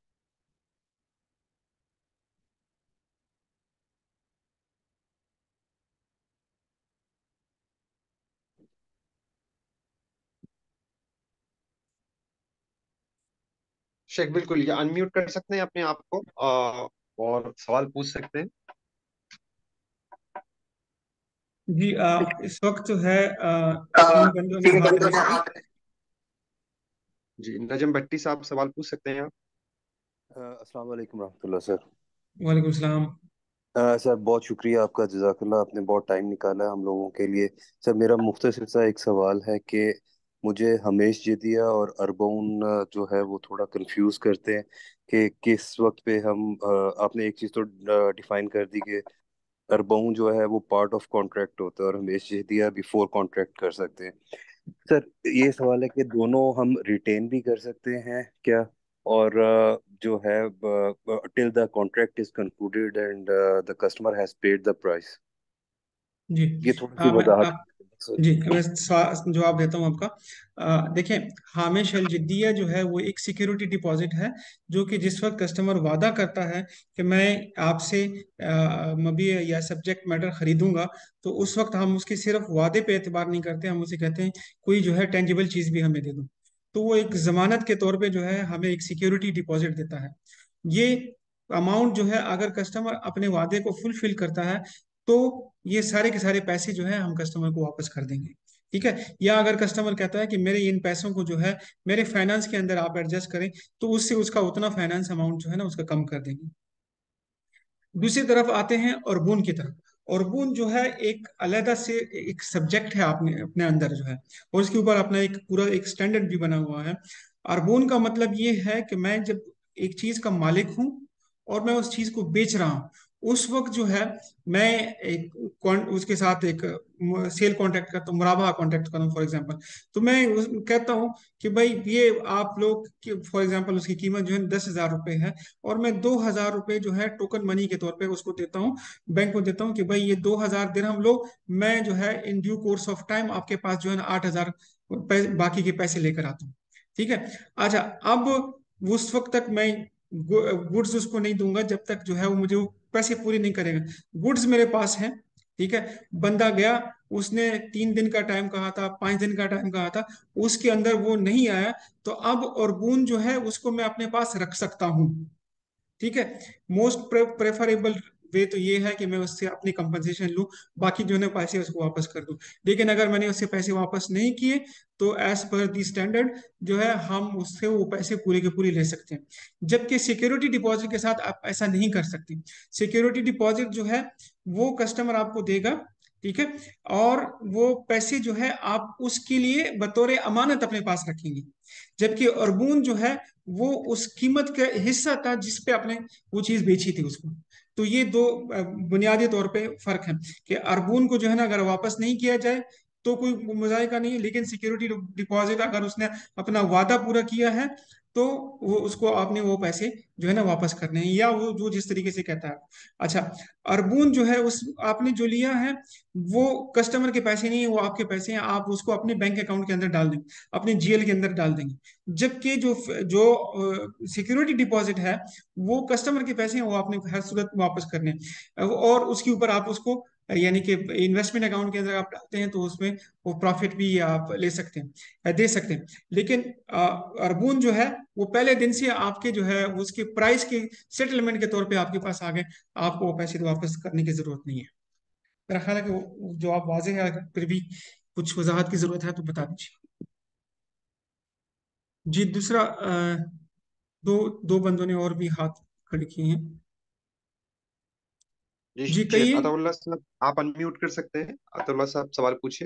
शेख बिल्कुल, ये अनम्यूट कर सकते हैं अपने आप को और सवाल पूछ सकते हैं। जी, इस वक्त जो है तीन बंदों ने हाथ रेस की। जी, नजम भट्टी साहब सवाल पूछ सकते हैं आप। अस्सलाम वालेकुम रहमतुल्लाह सर। वालेकुम सलाम। सर बहुत शुक्रिया आपका, जज़ाकल्लाह, आपने बहुत टाइम निकाला है हम लोगों के लिए। सर मेरा मुख्तसर सा एक सवाल है कि मुझे हमेश जिदिया और अरबाउन जो है वो थोड़ा कंफ्यूज करते हैं कि किस वक्त पे हम आपने एक चीज़ तो डिफाइन कर दी कि अरबाउन जो है वो पार्ट ऑफ कॉन्ट्रैक्ट होता है और हमेश जिदिया बिफोर कॉन्ट्रैक्ट कर सकते हैं। सर, ये सवाल है कि दोनों हम रिटेन भी कर सकते हैं क्या? और जो है till the contract is concluded and the customer has paid the price. जी। ये थोड़ी सी मैं वजाहत। आप जी मैं जवाब देता हूँ आपका। देखिए, हामिश अल जिद्दिया जो है वो एक सिक्योरिटी डिपॉजिट है, जो कि जिस वक्त कस्टमर वादा करता है कि मैं आपसे मबी या सब्जेक्ट मैटर खरीदूंगा, तो उस वक्त हम उसके सिर्फ वादे पे एतबार नहीं करते, हम उसे कहते हैं कोई जो है टेंजिबल चीज भी हमें दे दो। तो वो एक जमानत के तौर पे जो है हमें एक सिक्योरिटी डिपॉजिट देता है। ये अमाउंट जो है, अगर कस्टमर अपने वादे को फुलफिल करता है, तो ये सारे के सारे पैसे जो है हम कस्टमर को वापस कर देंगे। ठीक है। या अगर कस्टमर कहता है कि मेरे इन पैसों को जो है मेरे फाइनेंस के अंदर आप एडजस्ट करें, तो उससे उसका उतना फाइनेंस अमाउंट जो है ना उसका कम कर देंगे। दूसरी तरफ आते हैं अर्बून की तरफ। अर्बून जो है एक अलहदा से एक सब्जेक्ट है आपने अपने अंदर जो है, और उसके ऊपर अपना एक पूरा एक स्टैंडर्ड भी बना हुआ है। अर्बून का मतलब ये है कि मैं जब एक चीज का मालिक हूं और मैं उस चीज को बेच रहा हूं, उस वक्त जो है मैं एक उसके साथ एक सेल कॉन्ट्रैक्ट करता हूँ, मुराबा कॉन्ट्रैक्ट करता हूँ फॉर एग्जांपल। तो मैं कहता हूँ कि भाई ये आप लोग फॉर एग्जांपल उसकी कीमत जो है 10,000 रुपये है, और मैं 2,000 रुपये जो है टोकन मनी के तौर पे उसको देता हूँ, बैंक को देता हूँ कि भाई ये 2,000 दिरहम लो, मैं जो है in due course of time आपके पास जो है ना 8,000 बाकी के पैसे लेकर आता हूँ। ठीक है। अच्छा, अब उस वक्त तक मैं गुड्स उसको नहीं दूंगा जब तक जो है वो मुझे वो पैसे पूरे नहीं करेगा। गुड्स मेरे पास है। ठीक है। बंदा गया, उसने 3 दिन का टाइम कहा था, 5 दिन का टाइम कहा था, उसके अंदर वो नहीं आया, तो अब और बून जो है उसको मैं अपने पास रख सकता हूँ। ठीक है। मोस्ट प्रेफरेबल वे तो ये है कि मैं उससे अपनी कंपनसेशन लूं, बाकी जो है पैसे उसको वापस कर दूं। लेकिन अगर मैंने उससे पैसे वापस नहीं किए, तो एज पर दी स्टैंडर्ड जो है हम उससे वो पैसे पूरे के पूरे ले सकते हैं। जबकि सिक्योरिटी डिपॉजिट के साथ आप ऐसा नहीं कर सकते। सिक्योरिटी डिपॉजिट जो है वो कस्टमर आपको देगा। ठीक है। और वो पैसे जो है आप उसके लिए बतौर अमानत अपने पास रखेंगे। जबकि अर्बून जो है वो उस कीमत का हिस्सा था जिस पे आपने वो चीज बेची थी उसको। तो ये दो बुनियादी तौर पे फर्क है कि अर्बून को जो है ना अगर वापस नहीं किया जाए तो कोई मुजायका नहीं है, लेकिन सिक्योरिटी डिपॉजिट अगर उसने अपना वादा पूरा किया है, तो वो उसको आपने वो पैसे जो है ना वापस करने हैं, या वो जो जिस तरीके से कहता है। अच्छा, अर्बून जो है उस आपने जो लिया है वो कस्टमर के पैसे नहीं है, वो आपके पैसे हैं, आप उसको अपने बैंक अकाउंट के अंदर डाल देंगे, अपने जीएल के अंदर डाल देंगे। जबकि जो जो सिक्योरिटी डिपॉजिट है वो कस्टमर के पैसे हैं, वो आपने हर सूरत में वापस करने हैं। और उसके ऊपर आप उसको यानी कि इन्वेस्टमेंट अकाउंट के अंदर आप डालते हैं, तो उसमें वो प्रॉफिट भी आप ले सकते हैं, दे सकते हैं। लेकिन अर्बून जो है वो पहले दिन से आपके जो है उसके प्राइस के सेटलमेंट के तौर पे आपके पास आ गए, आपको वो पैसे तो वापस करने की जरूरत नहीं है। मेरा ख्याल है कि वो जवाब वाजे है, अगर फिर भी कुछ वजाहत की जरूरत है तो बता दीजिए। जी, दूसरा दो दो बंदों ने और भी हाथ खड़े किए हैं। जी जी जी, कहिए। अताउल्लाह साहब आप अनम्यूट कर सकते हैं। अताउल्लाह साहब सवाल पूछिए।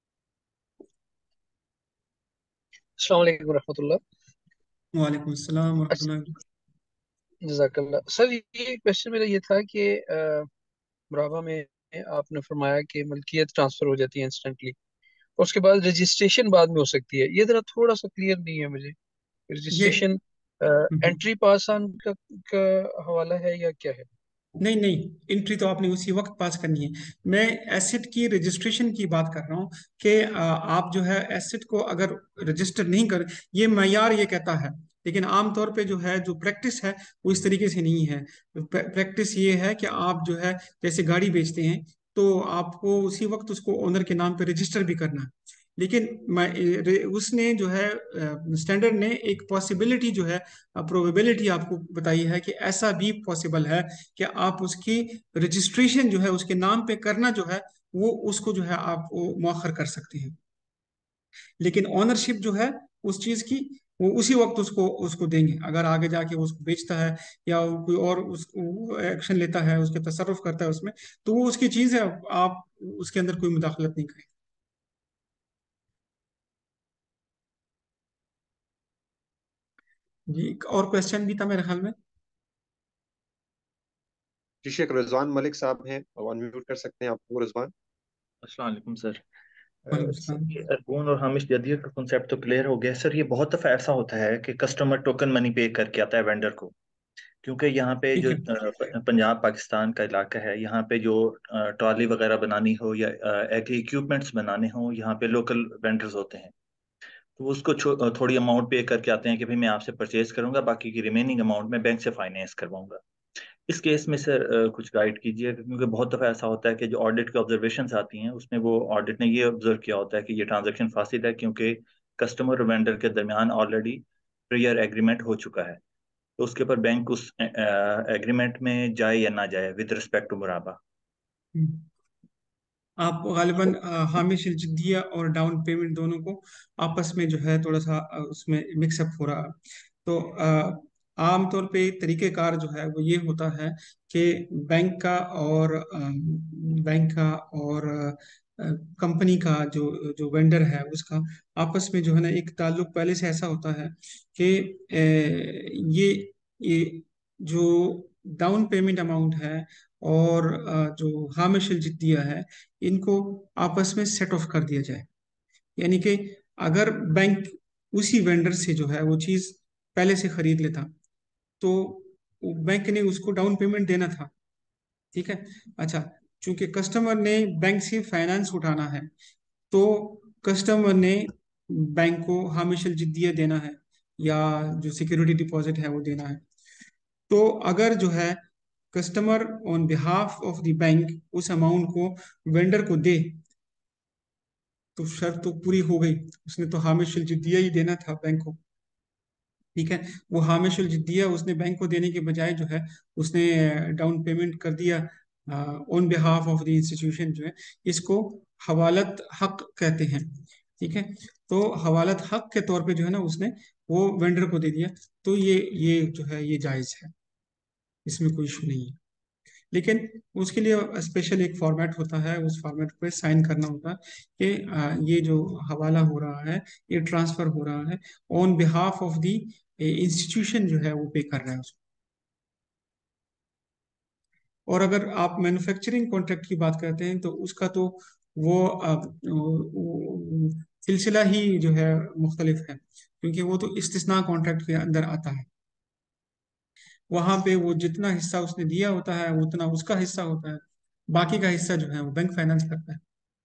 अस्सलाम वालेकुम रहमतुल्लाह। वालेकुम अस्सलाम अच्छा, वरहमतुल्लाहि। जज़ाकल्लाह सर। ये क्वेश्चन मेरा ये था कि मुराबा में आपने फरमाया कि मलकियत ट्रांसफर हो जाती है इंस्टेंटली, और उसके बाद रजिस्ट्रेशन बाद में हो सकती है। ये जरा थोड़ा सा क्लियर नहीं है मुझे। ये registration hmm, entry pass on का हवाला है या क्या है? नहीं नहीं, एंट्री तो आपने उसी वक्त पास करनी है। मैं एसेट की रजिस्ट्रेशन की बात कर रहा हूँ कि आप जो है एसेट को अगर रजिस्टर नहीं कर, ये मयार ये कहता है, लेकिन आमतौर पे जो है जो प्रैक्टिस है वो इस तरीके से नहीं है। प्रैक्टिस ये है कि आप जो है जैसे गाड़ी बेचते हैं, तो आपको उसी वक्त उसको ओनर के नाम पे रजिस्टर भी करना है। लेकिन उसने जो है स्टैंडर्ड ने एक पॉसिबिलिटी जो है, प्रोबेबिलिटी आपको बताई है कि ऐसा भी पॉसिबल है कि आप उसकी रजिस्ट्रेशन जो है उसके नाम पे करना जो है वो उसको जो है आप वो मौखर कर सकते हैं। लेकिन ऑनरशिप जो है उस चीज की वो उसी वक्त उसको उसको देंगे। अगर आगे जाके वो उसको बेचता है या वो कोई और उस एक्शन लेता है, उसके तसर्रुफ करता है उसमें, तो वो उसकी चीज है, आप उसके अंदर कोई मुदाखलत नहीं करें। जी, और क्वेश्चन भी था मेरे ख्याल में। जी शेख रिजवान मलिक साहब हैं, अनम्यूट कर सकते हैं आपको रिजवान। अस्सलाम वालेकुम सर। वालेकुम सर सलाम। ये अरबून और हामिश जदीद का कॉन्सेप्ट तो क्लियर हो गया सर। ये बहुत दफ़ा ऐसा होता है कि कस्टमर टोकन मनी पे करके आता है वेंडर को, क्योंकि यहाँ पे ठीक जो है। पंजाब पाकिस्तान का इलाका है, यहाँ पे जो ट्रॉली वगैरह बनानी हो या एग्री इक्विपमेंट्स बनाने हो, यहाँ पे लोकल वेंडर्स होते हैं। तो उसको थोड़ी अमाउंट पे करके आते हैं कि भाई मैं आपसे परचेज करूंगा, बाकी की रिमेनिंग अमाउंट मैं बैंक से फाइनेंस करवाऊंगा। इस केस में सर कुछ गाइड कीजिए, क्योंकि बहुत दफ़ा ऐसा होता है कि जो ऑडिट की ऑब्जर्वेशंस आती हैं उसमें वो ऑडिट ने ये ऑब्जर्व किया होता है कि ये ट्रांजैक्शन फासिद है, क्योंकि कस्टमर और वेंडर के दरमियान ऑलरेडी प्रियर एग्रीमेंट हो चुका है। तो उसके ऊपर बैंक उस एग्रीमेंट में जाए या ना जाए विद रिस्पेक्ट टू मुराबा। हम्म। आप गालिबन हामिश जिद्दिया और डाउन पेमेंट दोनों को आपस में जो है थोड़ा सा उसमें मिक्सअप हो रहा है। तो आमतौर पे तरीकेकार जो है वो ये होता है कि बैंक का और कंपनी का जो जो वेंडर है उसका आपस में जो है ना एक ताल्लुक पहले से ऐसा होता है कि ये जो डाउन पेमेंट अमाउंट है और जो हामिश जिद्दिया है, इनको आपस में सेट ऑफ कर दिया जाए। यानी कि अगर बैंक उसी वेंडर से जो है वो चीज़ पहले से खरीद लेता, तो बैंक ने उसको डाउन पेमेंट देना था। ठीक है। अच्छा, चूंकि कस्टमर ने बैंक से फाइनेंस उठाना है, तो कस्टमर ने बैंक को हामिशल जिद्दिया देना है या जो सिक्योरिटी डिपॉजिट है वो देना है। तो अगर जो है customer on behalf of the bank उस अमाउंट को वेंडर को दे, तो शर्त तो पूरी हो गई। उसने तो हामिशुल जिद्दिया ही देना था बैंक को। ठीक है। वो हामिशुल जिद्दिया उसने बैंक को देने के बजाय जो है उसने डाउन पेमेंट कर दिया on behalf of the institution जो है। इसको हवालत हक कहते हैं। ठीक है। तो हवालत हक के तौर पे जो है ना उसने वो वेंडर को दे दिया। तो ये जो है ये जायज़ है, इसमें कोई इशू नहीं है। लेकिन उसके लिए स्पेशल एक फॉर्मेट होता है, उस फॉर्मेट पे साइन करना होता है कि ये जो हवाला हो रहा है, ये ट्रांसफर हो रहा है on behalf of the institution जो है वो पे कर रहा है उसको। और अगर आप मैन्युफैक्चरिंग कॉन्ट्रैक्ट की बात करते हैं तो उसका तो वो सिलसिला ही जो है मुख्तलिफ है, क्योंकि वो तो इस्तिस्ना कॉन्ट्रैक्ट के अंदर आता है। वहां पे वो जितना हिस्सा उसने दिया होता है उतना उसका हिस्सा होता है, बाकी का हिस्सा जो है वो बैंक फाइनेंस करता है।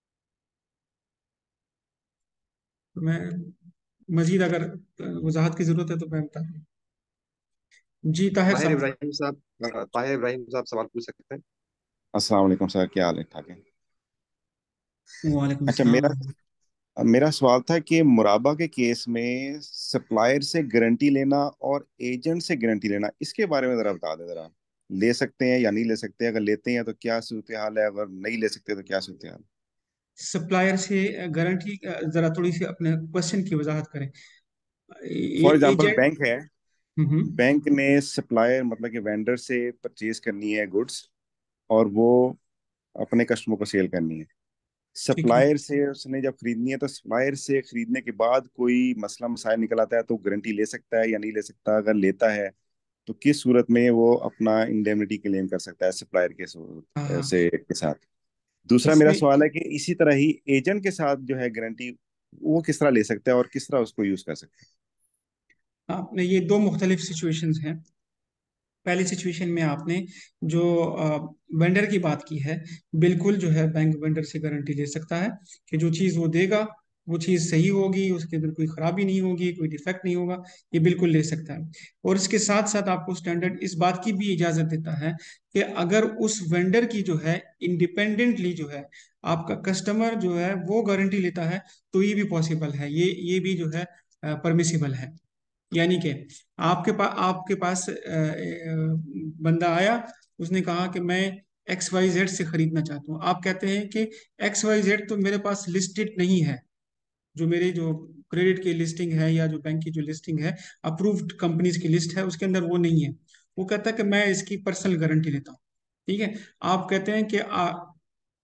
तो मैं मजीद अगर वजाहत की जरूरत है तो मैं बता दूं। जी ताहिर ताहिर साहब। इब्राहिम साहब, ताहिर इब्राहिम साहब सवाल पूछ सकते हैं। अस्सलाम वालेकुम सर, क्या हाल है? ठाक है। वालेकुम अच्छा, सलाम। मेरा मेरा सवाल था कि मुराबा के केस में सप्लायर से गारंटी लेना और एजेंट से गारंटी लेना, इसके बारे में जरा बता दें जरा। ले सकते हैं या नहीं ले सकते? अगर लेते हैं तो क्या सूरत हाल है, अगर नहीं ले सकते तो क्या सूरत हाल? सप्लायर से गारंटी, जरा थोड़ी सी अपने क्वेश्चन की वजाहत करें। For example agent. बैंक है, हम्म। बैंक ने सप्लायर मतलब कि वेंडर से परचेज करनी है गुड्स, और वो अपने कस्टमर को सेल करनी है। ठीक है। सप्लायर से उसने जब खरीदनी है तो सप्लायर से खरीदने के बाद कोई मसला मसाइल निकल आता है तो गारंटी ले सकता है या नहीं ले सकता? अगर लेता है तो किस सूरत में वो अपना इंडेमनिटी क्लेम कर सकता है सप्लायर के हाँ, के साथ? दूसरा मेरा इसमें सवाल है कि इसी तरह ही एजेंट के साथ जो है गारंटी, वो किस तरह ले सकता है और किस तरह उसको यूज कर सकता है? आपने ये दो मुख्तलिफ सिचुएशंस हैं। पहली सिचुएशन में आपने जो वेंडर की बात की है, बिल्कुल जो है बैंक वेंडर से गारंटी ले सकता है कि जो चीज़ वो देगा वो चीज़ सही होगी, उसके अंदर कोई खराबी नहीं होगी, कोई डिफेक्ट नहीं होगा। ये बिल्कुल ले सकता है। और इसके साथ साथ आपको स्टैंडर्ड इस बात की भी इजाज़त देता है कि अगर उस वेंडर की जो है इंडिपेंडेंटली जो है आपका कस्टमर जो है वो गारंटी लेता है, तो ये भी पॉसिबल है, ये भी जो है परमिसिबल है। यानी कि आपके पास बंदा आया, उसने कहा कि मैं एक्स वाई जेड से खरीदना चाहता हूँ। आप कहते हैं कि एक्स वाई जेड तो मेरे पास लिस्टेड नहीं है, जो मेरे जो क्रेडिट की लिस्टिंग है या जो बैंक की जो लिस्टिंग है, अप्रूव्ड कंपनीज की लिस्ट है उसके अंदर वो नहीं है। वो कहता है कि मैं इसकी पर्सनल गारंटी लेता हूँ। ठीक है। आप कहते हैं कि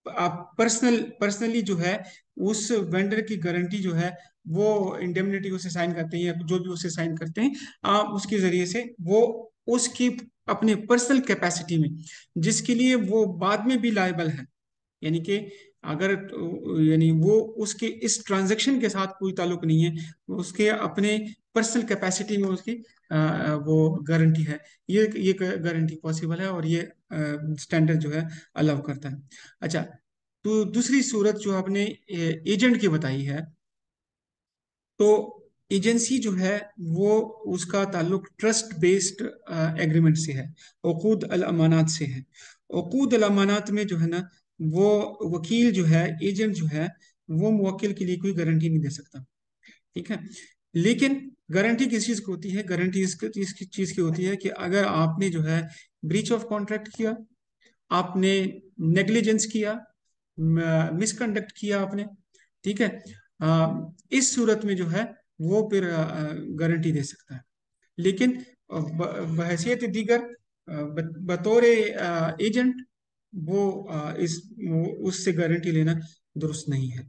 आप पर्सनली जो है उस वेंडर की गारंटी जो है वो इंडेमनिटी उसे साइन करते हैं, या जो भी उसे साइन करते हैं, आप उसके जरिए से वो उसकी अपने पर्सनल कैपेसिटी में, जिसके लिए वो बाद में भी लायबल है, यानी कि अगर यानी वो उसके इस ट्रांजैक्शन के साथ कोई ताल्लुक नहीं है, उसके अपने पर्सनल कैपेसिटी में उसकी वो गारंटी है, ये गारंटी पॉसिबल है, और ये स्टैंडर्ड जो है अलाउ करता है। अच्छा, तो दूसरी सूरत जो आपने एजेंट की बताई है, तो एजेंसी जो है वो उसका ताल्लुक ट्रस्ट बेस्ड एग्रीमेंट से है, उकूद अल अमानात से है। उकूद अल अमानात में जो है ना, वो वकील जो है, एजेंट जो है, वो मुवक्किल के लिए कोई गारंटी नहीं दे सकता, ठीक है। लेकिन गारंटी किस चीज की होती है? गारंटी इस चीज की होती है कि अगर आपने जो है ब्रीच ऑफ कॉन्ट्रैक्ट किया, आपने नेग्लिजेंस किया, मिसकंडक्ट किया आपने, ठीक है, इस सूरत में जो है वो फिर गारंटी दे सकता है। लेकिन बहैसियत दीगर बतौर एजेंट वो उससे गारंटी लेना दुरुस्त नहीं है।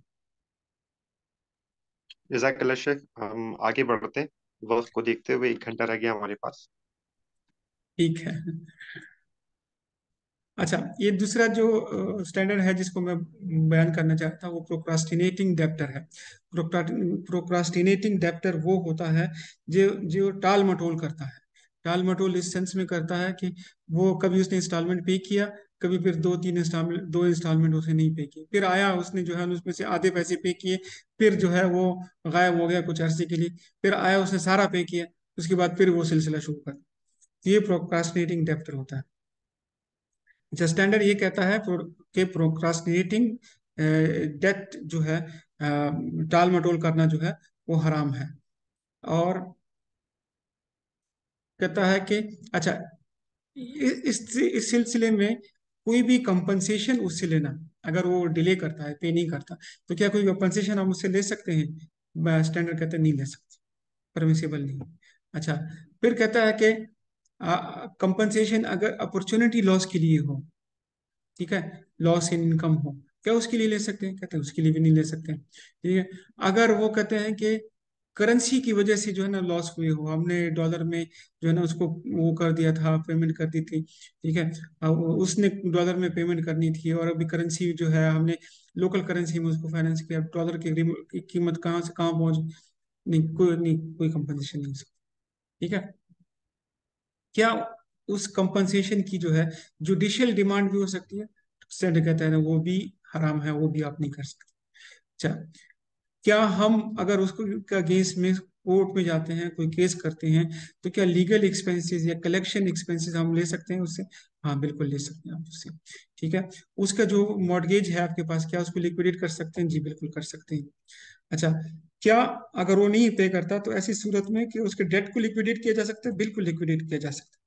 जज़ाकल्लाह शेख, हम आगे बढ़ते हैं। वक्त को देखते हुए 1 घंटा रह गया हमारे पास। ठीक है। अच्छा, ये दूसरा जो स्टैंडर्ड है जिसको मैं बयान करना चाहता हूँ, वो प्रोक्रास्टिनेटिंग डेप्टर है। प्रोक्रास्टिनेटिंग डेप्टर वो होता है जो जो टाल मटोल करता है। टाल मटोल इस सेंस में करता है कि वो कभी उसने इंस्टॉलमेंट पे किया, कभी फिर दो इंस्टॉलमेंट उसने नहीं पे की, फिर आया उसने जो है उसमें से आधे पैसे पे किए, फिर जो है वो गायब हो गया कुछ अरसे के लिए, फिर आया उसने सारा पे किया, उसके बाद फिर वो सिलसिला शुरू कर। तो ये प्रोक्रास्टिनेटिंग डेप्टर होता है। अच्छा, स्टैंडर्ड ये कहता है कि प्रोक्रास्टिनेटिंग डेट जो है, टाल मटोल करना जो है वो हराम है। और कहता है कि अच्छा, इस सिलसिले में कोई भी कंपनसेशन उससे लेना, अगर वो डिले करता है, पे नहीं करता, तो क्या कोई कंपनसेशन हम उससे ले सकते हैं? स्टैंडर्ड कहते हैं नहीं ले सकते, परमिसिबल नहीं। अच्छा, फिर कहता है कि कंपनसेशन अगर अपॉर्चुनिटी लॉस के लिए हो, ठीक है, लॉस इन इनकम हो, क्या उसके लिए ले सकते हैं? कहते हैं उसके लिए भी नहीं ले सकते हैं, ठीक है। अगर वो कहते हैं कि करेंसी की वजह से जो है ना लॉस हुए हो, हमने डॉलर में जो है ना उसको वो कर दिया था, पेमेंट कर दी थी, ठीक है, अब उसने डॉलर में पेमेंट करनी थी, और अभी करेंसी जो है हमने लोकल करेंसी में उसको फाइनेंस किया, डॉलर की कीमत कहाँ से कहाँ पहुंच, नहीं, कोई कंपनसेशन नहीं हो सकती, ठीक है। क्या उस कंपनसेशन की जो है जुडिशियल डिमांड भी हो सकती है? सेंड कहता है ना वो भी हराम है, वो भी आप नहीं कर सकते। अच्छा, क्या हम अगर उसको का केस में कोर्ट में जाते हैं, कोई केस करते हैं, तो क्या लीगल एक्सपेंसेस या कलेक्शन एक्सपेंसेस हम ले सकते हैं उससे? हाँ, बिल्कुल ले सकते हैं आप उससे, ठीक है। उसका जो मॉर्गेज है आपके पास, क्या उसको लिक्विडेट कर सकते हैं? जी बिल्कुल कर सकते हैं। अच्छा, क्या अगर वो नहीं पे करता तो ऐसी सूरत में कि उसके डेट को लिक्विडेट किया जा सकता है? बिल्कुल लिक्विडेट किया जा सकता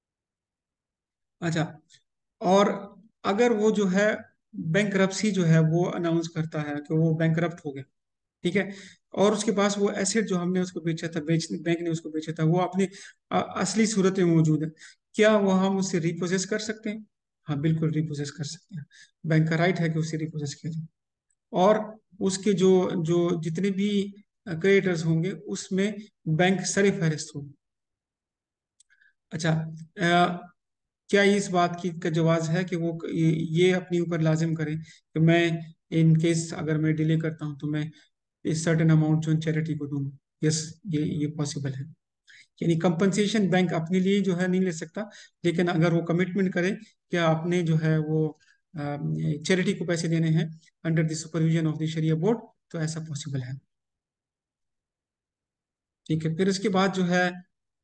है। अच्छा, और अगर वो जो है बैंकरप्सी जो है वो अनाउंस करता है कि वो बैंकरप्ट हो गया, ठीक है, और उसके पास वो एसेट जो हमने उसको बेचा था, बैंक ने उसको बेचा था, वो अपनी असली सूरत में मौजूद है, क्या वो हम उससे रिपोजेस कर सकते हैं? हाँ, बिल्कुल रिपोजेस कर सकते हैं। बैंक का राइट है कि उससे रिपोजेस किया जाए, और उसके जो जो जितने भी क्रेडिटर्स होंगे उसमें बैंक सर फहरिस्त होगी। अच्छा, क्या इस बात की का जवाज है कि वो ये अपने ऊपर लाजिम करें कि मैं इन केस अगर मैं डिले करता हूं तो मैं इस सर्टेन अमाउंट जो चैरिटी को दूंगा? यस, ये पॉसिबल है। यानी कंपनसेशन बैंक अपने लिए जो है नहीं ले सकता, लेकिन अगर वो कमिटमेंट करे कि आपने जो है वो चैरिटी को पैसे देने हैं under the supervision of the शरिया बोर्ड, तो ऐसा पॉसिबल है, ठीक है। फिर उसके बाद जो है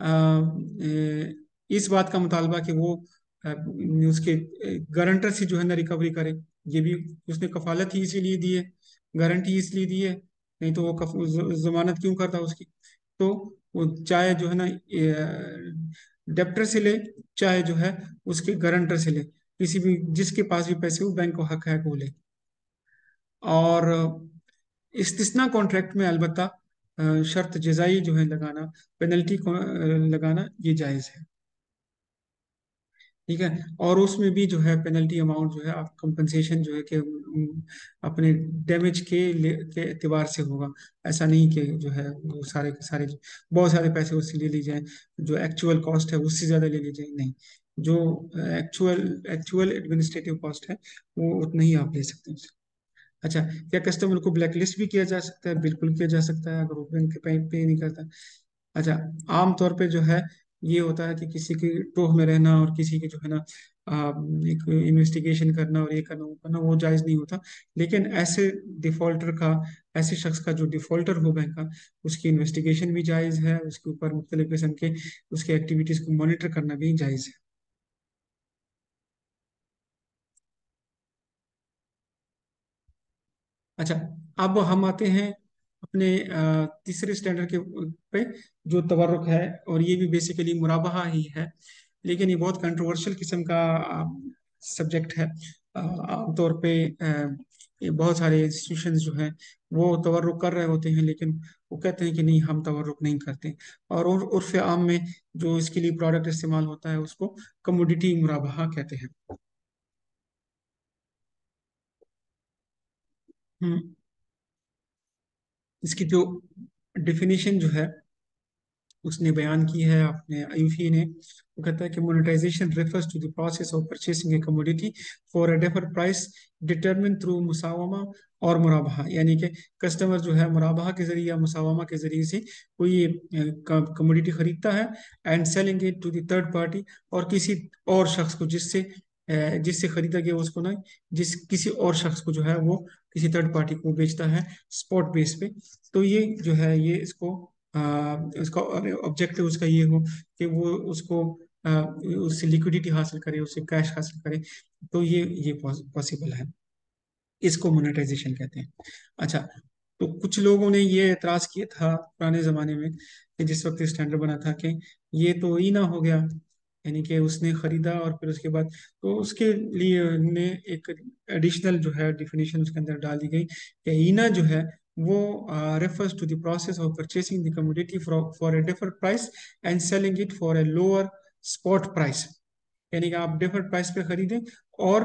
इस बात का मुतालबा कि वो उसके गारंटर से जो है ना रिकवरी करे, ये भी उसने कफालत ही इसीलिए दी है, गारंटी इसलिए दी है, नहीं तो वो जमानत क्यों करता उसकी? तो वो चाहे जो है ना डेप्टर से ले, चाहे जो है उसके गारंटर से ले, किसी भी जिसके पास भी पैसे हो, बैंक को हक है कि वो ले। और इस्तिस्ना कॉन्ट्रैक्ट में अलबत्ता शर्त जजाई जो है लगाना, पेनल्टी को लगाना ये जायज़ है। ठीक है। और उसमें भी जो है पेनल्टी अमाउंट जो है आप कंपनसेशन जो है कि अपने डैमेज के एतबार से होगा। ऐसा नहीं कि जो है वो सारे के सारे बहुत सारे पैसे उससे ले ली जाए, जो एक्चुअल कॉस्ट है उससे ज़्यादा ले ली जाए, नहीं। जो एक्चुअल एक्चुअल एडमिनिस्ट्रेटिव कॉस्ट है वो उतना ही आप ले सकते हैं। अच्छा, क्या कस्टमर को ब्लैकलिस्ट भी किया जा सकता है? बिल्कुल किया जा सकता है, अगर वो बैंक के पे नहीं करता। अच्छा, आमतौर पे जो है ये होता है कि किसी की टोह में रहना और किसी की जो है ना एक इन्वेस्टिगेशन करना और ये करना वो करना वो जायज़ नहीं होता। लेकिन ऐसे डिफॉल्टर का, ऐसे शख्स का जो डिफॉल्टर हो बैंक का, उसकी इन्वेस्टिगेशन भी जायज़ है, उसके ऊपर मुख्तलिफ किस्म के उसके एक्टिविटीज़ को मॉनिटर करना भी जायज़ है। अच्छा, अब हम आते हैं अपने तीसरे स्टैंडर्ड के पे, जो तवर्रुक है, और ये भी बेसिकली मुराबाहा ही है। लेकिन ये बहुत कंट्रोवर्शियल किस्म का सब्जेक्ट है। आमतौर पे ये बहुत सारे इंस्टीट्यूशंस जो हैं वो तवर्रुक कर रहे होते हैं, लेकिन वो कहते हैं कि नहीं, हम तवर्रुक नहीं करते। और उर्फ आम में जो इसके लिए प्रोडक्ट इस्तेमाल होता है उसको कमोडिटी मुराबाहा कहते हैं। हम्म, इसकी जो डेफिनेशन जो है उसने बयान की है अपने आयुफी ने। वो कहता है कि monetization refers to the process of purchasing a commodity for a deferred price determine through मुसावमा और मुराबाहा। यानी कि कस्टमर जो है मुराबाहा के जरिए या मुसावमा के जरिए से कोई कमोडिटी खरीदता है, and selling it to the third party, और किसी और शख्स को जिससे जिससे खरीदा गया उसको ना, जिस किसी और शख्स को जो है वो किसी थर्ड पार्टी को बेचता है स्पॉट बेस पे। तो ये जो है ये इसको उसका ऑब्जेक्टिव उसका ये हो कि वो उसको उससे लिक्विडिटी हासिल करे, उससे कैश हासिल करे। तो ये पॉसिबल है, इसको मोनेटाइजेशन कहते हैं। अच्छा, तो कुछ लोगों ने ये एतराज किया था पुराने जमाने में कि जिस वक्त स्टैंडर्ड बना था कि ये तो ईना हो गया, यानी कि उसने खरीदा और फिर उसके बाद, तो उसके लिए ने एक एडिशनल जो है डिफिनेशन उसके अंदर डाल दी गई कि ईना जो है वो refers to the process of purchasing the commodity for a deferred price and selling it for a lower spot price. यानी कि आप डिफर्ड प्राइस पे खरीदें और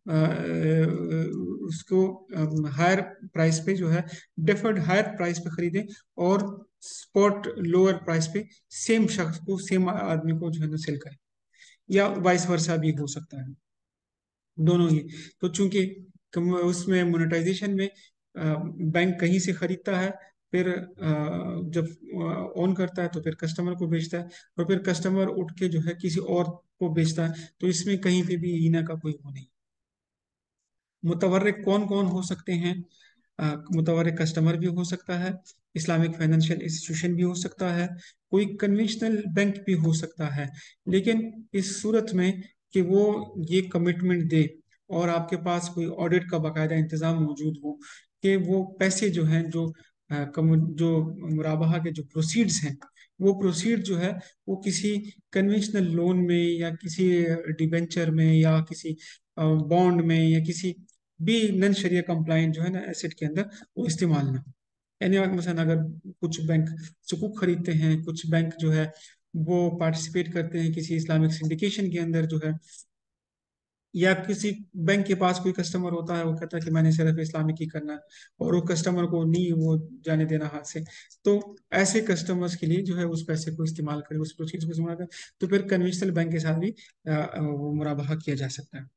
उसको हायर प्राइस पे जो है डिफर्ड हायर प्राइस पे खरीदें, और स्पॉट लोअर प्राइस पे सेम शख्स को, सेम आदमी को जो है ना सेल करें, या वाइस वर्सा भी हो सकता है, दोनों ही। तो चूंकि उसमें मोनेटाइजेशन में बैंक कहीं से खरीदता है, फिर जब ऑन करता है तो फिर कस्टमर को बेचता है, और फिर कस्टमर उठ के जो है किसी और को बेचता है, तो इसमें कहीं पे भी ईना का कोई वो नहीं। मुतवर्रिक कौन कौन हो सकते हैं? मुतवर्रिक कस्टमर भी हो सकता है, इस्लामिक फाइनेंशियल इंस्टीट्यूशन भी हो सकता है, कोई कन्वेंशनल बैंक भी हो सकता है। लेकिन इस सूरत में कि वो ये कमिटमेंट दे और आपके पास कोई ऑडिट का बाकायदा इंतजाम मौजूद हो कि वो पैसे जो हैं, जो मुराबाहा के जो प्रोसीड्स हैं, वो प्रोसीड जो है वो किसी कन्वेंशनल लोन में या किसी डिबेंचर में या किसी बॉन्ड में या किसी भी नन शरिया कंप्लाइंट जो है ना एसेट के अंदर वो इस्तेमाल ना हो। यानी मसलन अगर कुछ बैंक सुकूक खरीदते हैं, कुछ बैंक जो है वो पार्टिसिपेट करते हैं किसी इस्लामिक सिंडिकेशन के अंदर जो है, या किसी बैंक के पास कोई कस्टमर होता है वो कहता है कि मैंने सिर्फ इस्लामिक ही करना है, और वो कस्टमर को नहीं वो जाने देना हाथ से, तो ऐसे कस्टमर्स के लिए जो है उस पैसे को इस्तेमाल करें, उस प्रोसीड्स को इस्तेमाल करें, तो फिर कन्वेंशनल बैंक के साथ भी वो मुराबाहा किया जा सकता है।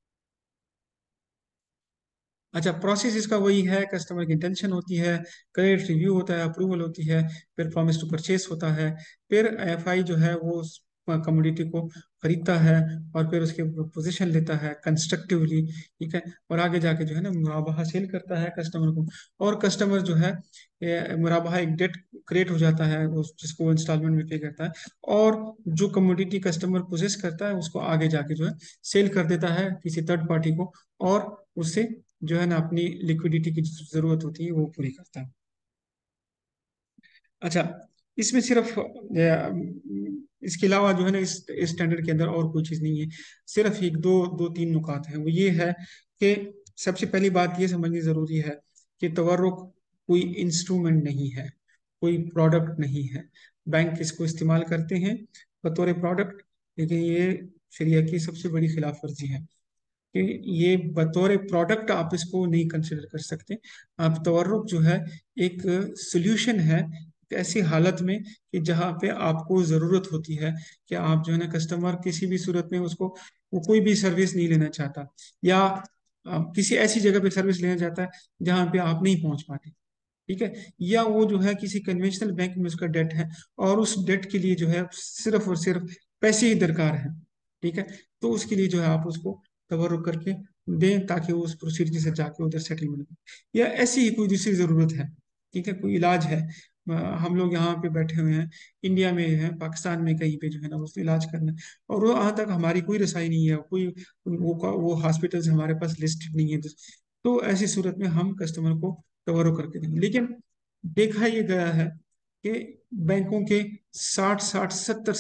अच्छा, प्रोसेस इसका वही है, कस्टमर की इंटेंशन होती है, क्रेडिट रिव्यू होता है, अप्रूवल होती है, फिर प्रॉमिस टू परचेस होता है, फिर एफआई जो है वो उस कमोडिटी को खरीदता है और फिर उसके पोजीशन लेता है कंस्ट्रक्टिवली, ठीक है, और आगे जाके जो है ना मुराबाहा सेल करता है कस्टमर को। और कस्टमर जो है मुराबाहा एक डेट क्रिएट हो जाता है जिसको वो इंस्टॉलमेंट में पे करता है, और जो कमोडिटी कस्टमर पोजेस करता है उसको आगे जाके जो है सेल कर देता है किसी थर्ड पार्टी को, और उससे जो है ना अपनी लिक्विडिटी की जो जरूरत होती है वो पूरी करता है। अच्छा, इसमें सिर्फ इसके अलावा जो है ना इस स्टैंडर्ड के अंदर और कोई चीज़ नहीं है, सिर्फ एक दो दो तीन नुकात हैं। वो ये है कि सबसे पहली बात ये समझनी ज़रूरी है कि तवर्रुक कोई इंस्ट्रूमेंट नहीं है, कोई प्रोडक्ट नहीं है। बैंक इसको इस्तेमाल करते हैं बतौर प्रोडक्ट, लेकिन ये शरिया की सबसे बड़ी खिलाफ वर्जी है कि ये बतौर प्रोडक्ट आप इसको नहीं कंसिडर कर सकते। आप तवर्रुक जो है एक सोल्यूशन है ऐसी हालत में कि जहाँ पे आपको ज़रूरत होती है कि आप जो है ना कस्टमर किसी भी सूरत में उसको वो कोई भी सर्विस नहीं लेना चाहता, या किसी ऐसी जगह पे सर्विस लेना चाहता है जहाँ पे आप नहीं पहुंच पाते। ठीक है, या वो जो है किसी कन्वेंशनल बैंक में उसका डेट है और उस डेट के लिए जो है सिर्फ और सिर्फ पैसे ही दरकार है। ठीक है, तो उसके लिए जो है आप उसको तवर्रुक करके दें ताकि वो उस प्रोसीजर से जाके उधर सेटलमेंट हो, या ऐसी ही कोई दूसरी ज़रूरत है। ठीक है, कोई इलाज है, हम लोग यहाँ पे बैठे हुए हैं, इंडिया में हैं, पाकिस्तान में कहीं पे जो है ना उसको इलाज करना है, और वो वहाँ तक हमारी कोई रसाई नहीं है, कोई वो हॉस्पिटल्स हमारे पास लिस्टेड नहीं है। तो ऐसी सूरत में हम कस्टमर को तवर्रुक करके देंगे। लेकिन देखा ये गया है कि बैंकों के 60-60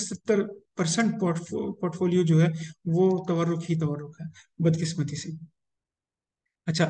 70% पोर्टफोलियो जो है वो तवर्रुक ही तवर्रुक है, बदकिस्मती से। अच्छा,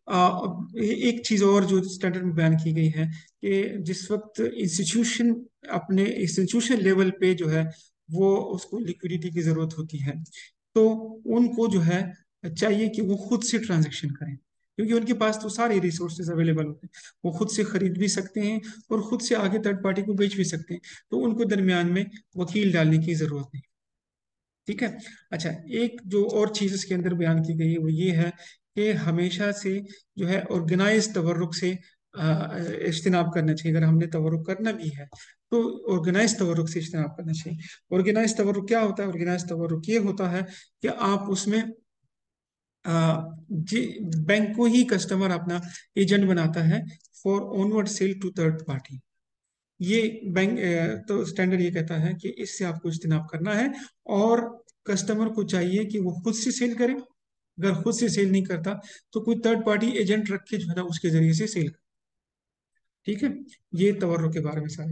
एक चीज और जो स्टैंडर्ड में बयान की गई है कि जिस वक्त इंस्टीट्यूशन अपने इंस्टीट्यूशन लेवल पे जो है वो उसको लिक्विडिटी की जरूरत होती है, तो उनको जो है चाहिए कि वो खुद से ट्रांजैक्शन करें, क्योंकि उनके पास तो सारे रिसोर्सेज अवेलेबल होते हैं। वो खुद से खरीद भी सकते हैं और खुद से आगे थर्ड पार्टी को बेच भी सकते हैं, तो उनको दरमियान में वकील डालने की जरूरत नहीं। ठीक है। अच्छा, एक जो और चीज इसके अंदर बयान की गई है वो ये है कि हमेशा से जो है ऑर्गेनाइज तवर्रुक से इज्तिनाब करना चाहिए। अगर हमने तवर्रुक करना भी है तो ऑर्गेनाइज तवर्रुक से इज्तिनाब करना चाहिए। ऑर्गेनाइज तवर्रुक क्या होता है? ऑर्गेनाइज तवर्रुक ये होता है कि आप उसमें अ, जी बैंक को ही कस्टमर अपना एजेंट बनाता है for onward sale to third party. ये बैंक तो स्टैंडर्ड ये कहता है कि इससे आपको इज्तिनाब करना है, और कस्टमर को चाहिए कि वो खुद से सेल करे। अगर खुद से सेल नहीं करता तो कोई थर्ड पार्टी एजेंट रख के जो है ना उसके जरिए से सेल करे। ठीक है, ये तवर्रुक के बारे में सारे।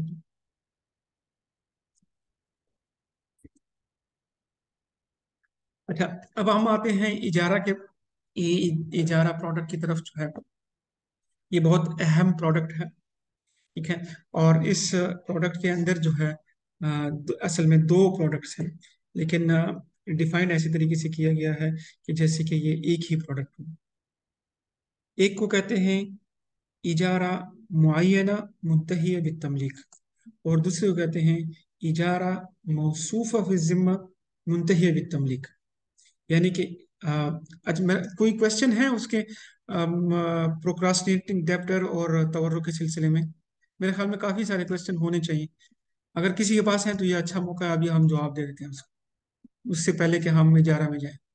अच्छा, अब हम आते हैं इजारा के इजारा प्रोडक्ट की तरफ जो है, ये बहुत अहम प्रोडक्ट है। ठीक है, और इस प्रोडक्ट के अंदर जो है असल में दो प्रोडक्ट्स हैं, लेकिन डिफाइंड ऐसे तरीके से किया गया है कि जैसे कि ये एक ही प्रोडक्ट हो। एक को कहते हैं इजारा मुअय्यना मुंतहिया बितमलीक, और दूसरे को कहते हैं इजारा मौसूफा फी जिम्मा मुंतहिया बितमलीक। यानी कि कोई क्वेश्चन है उसके प्रोक्रास्टिनेटिंग डेब्टर और तवर्रुक के सिलसिले में? मेरे ख्याल में काफी सारे क्वेश्चन होने चाहिए। अगर किसी के पास है तो ये अच्छा मौका है, अभी हम जवाब दे देते हैं उसको, उससे पहले कि हम इजारा में जाए।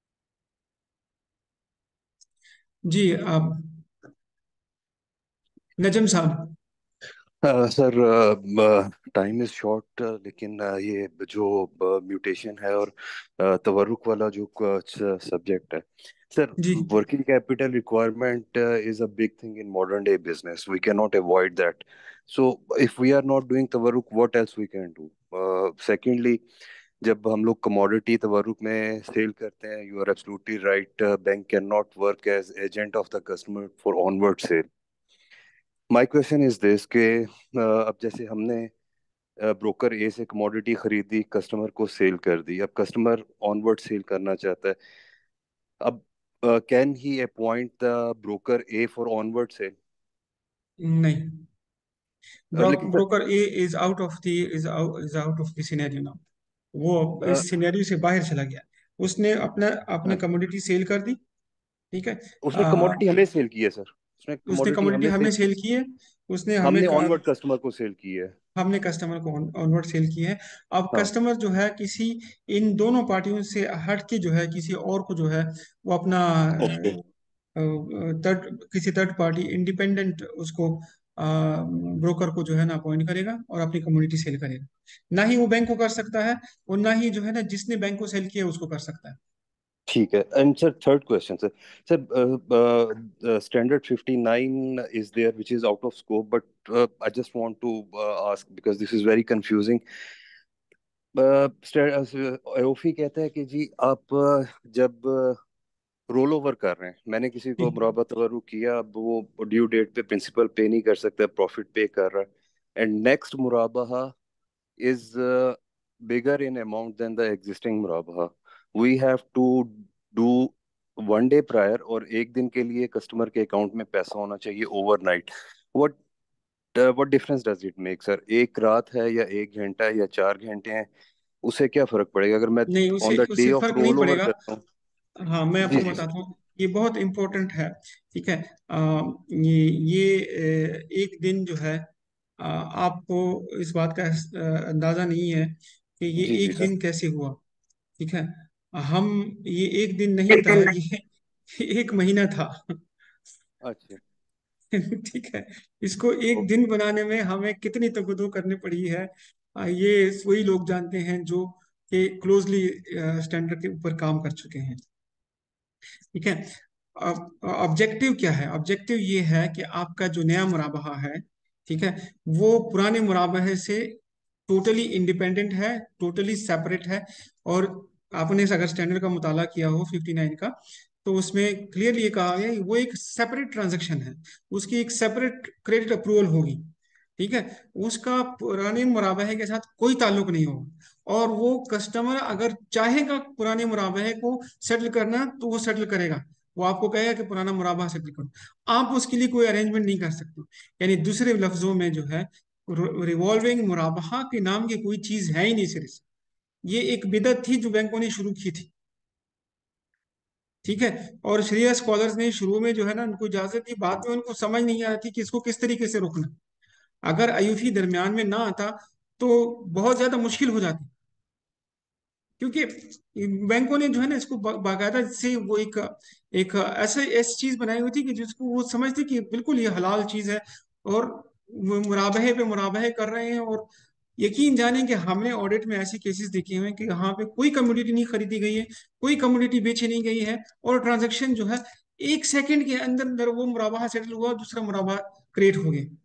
जी, आप नजम साहब। सर, टाइम इज शॉर्ट, लेकिन ये जो म्यूटेशन है और तवरुक वाला जो सब्जेक्ट है सर, जी, working capital requirement is a big thing in modern day business. We can not avoid that. So if we are not doing तवरुक, what else we can do? Secondly, जब हम लोग कमोडिटी तवरुक में sale करते हैं, you are absolutely right, bank can not work as agent of the customer for onward sale. My question is this के अब जैसे हमने ब्रोकर ए से कमोडिटी खरीदी, कस्टमर को सेल कर दी, अब कस्टमर ऑनवर्ड सेल करना चाहता है. अब can he appoint the broker A for onward sale? नहीं, लेकिन sir, broker A is out of the scenario now. वो अ, इस सिनेरियो से बाहर चला गया। उसने अपना अपने हाँ, कमोडिटी सेल कर दी। ठीक है, उसने कमोडिटी हमें सेल की है सर. उसने उसने कमोडिटी कमोडिटी हमें सेल हमें की. सेल की है। उसने हमें हमने ऑनवर्ड कस्टमर को सेल की है. हमने कस्टमर को ऑनवर्ड सेल की है। अब हाँ. कस्टमर जो है किसी इन दोनों पार्टियों से हट के जो है किसी और को जो है वो अपना ओके. किसी थर्ड पार्टी इंडिपेंडेंट उसको ब्रोकर को जो है ना अपॉइंट करेगा और अपनी कम्युनिटी सेल करेगा। ना ही वो बैंक को कर सकता है, और ना ही जो है ना जिसने बैंक को सेल किया उसको कर सकता है। ठीक है. And sir, third question sir. Sir, standard 59 is there, which is out of scope, but I just want to ask because this is very confusing. AOFI कहता है कि जी आप जब रोल ओवर कर रहे हैं, मैंने किसी जी, को मुराबा तवरुक किया, अब वो ड्यू डेट पे प्रिंसिपल पे नहीं कर सकता, प्रॉफिट पे कर रहा है, एंड नेक्स्ट मुराबा is bigger in amount than the existing murabha. We have to do 1 day prior, और एक दिन के लिए कस्टमर के अकाउंट में पैसा होना चाहिए overnight. What what difference does it make sir? एक रात है या 1 घंटा है या 4 घंटे हैं, उससे क्या फर्क पड़ेगा अगर मैं नहीं, ऑन उससे द डे उससे ऑफ फर्क नहीं रोल ओवर पड़ेगा। करता हूँ? हाँ, मैं जी आपको जी बताता हूँ, ये बहुत इम्पोर्टेंट है। ठीक है। ये एक दिन जो है, आपको इस बात का अंदाजा नहीं है कि ये जी जी एक सर। दिन कैसे हुआ। ठीक है। हम ये एक दिन नहीं एक था, दिन। ये एक महीना था। अच्छा। ठीक है। इसको एक ओके। दिन बनाने में हमें कितनी तगदो करनी पड़ी है, ये वही लोग जानते हैं जो कि क्लोजली स्टैंडर्ड के ऊपर काम कर चुके हैं। ठीक है। अब ऑब्जेक्टिव क्या है? ऑब्जेक्टिव ये है कि आपका जो नया मुराबाहा है, ठीक है, वो पुराने मुराबाहे से टोटली इंडिपेंडेंट है, टोटली सेपरेट है। और आपने अगर स्टैंडर्ड का मुताला किया हो 59 का, तो उसमें क्लियरली ये कहा गया है कि वो एक सेपरेट ट्रांजैक्शन है, उसकी एक सेपरेट क्रेडिट अप्रूवल होगी। ठीक है। उसका पुराने मुराबाहे के साथ कोई ताल्लुक नहीं होगा, और वो कस्टमर अगर चाहेगा पुराने मुराबाहे को सेटल करना तो वो सेटल करेगा। वो आपको कहेगा कि पुराना मुराबाहा सेटल करो, आप उसके लिए कोई अरेंजमेंट नहीं कर सकते। यानी दूसरे लफ्जों में जो है, रिवॉल्विंग मुराबाहा के नाम की कोई चीज है ही नहीं सिर्फ। ये एक बिदअत थी जो बैंकों ने शुरू की थी। ठीक है। और शरिया स्कॉलर्स ने शुरू में जो है ना उनको इजाजत दी, बाद में उनको समझ नहीं आती कि इसको किस तरीके से रोकना। अगर आयुफी दरमियान में ना आता तो बहुत ज्यादा मुश्किल हो जाती, क्योंकि बैंकों ने जो है ना इसको बाकायदा से वो एक एक ऐसे ऐसी चीज बनाई हुई थी कि जिसको वो समझते कि बिल्कुल ये हलाल चीज है, और वो मुराबहे पे मुराबहे कर रहे हैं। और यकीन जाने कि हमने ऑडिट में ऐसे केसेस देखे हुए हैं कि यहाँ पे कोई कमोडिटी नहीं खरीदी गई है, कोई कमोडिटी बेची नहीं गई है, और ट्रांजेक्शन जो है 1 सेकंड के अंदर अंदर वो मुराबाहा सेटल हुआ, दूसरा मुराबाहा क्रिएट हो गया।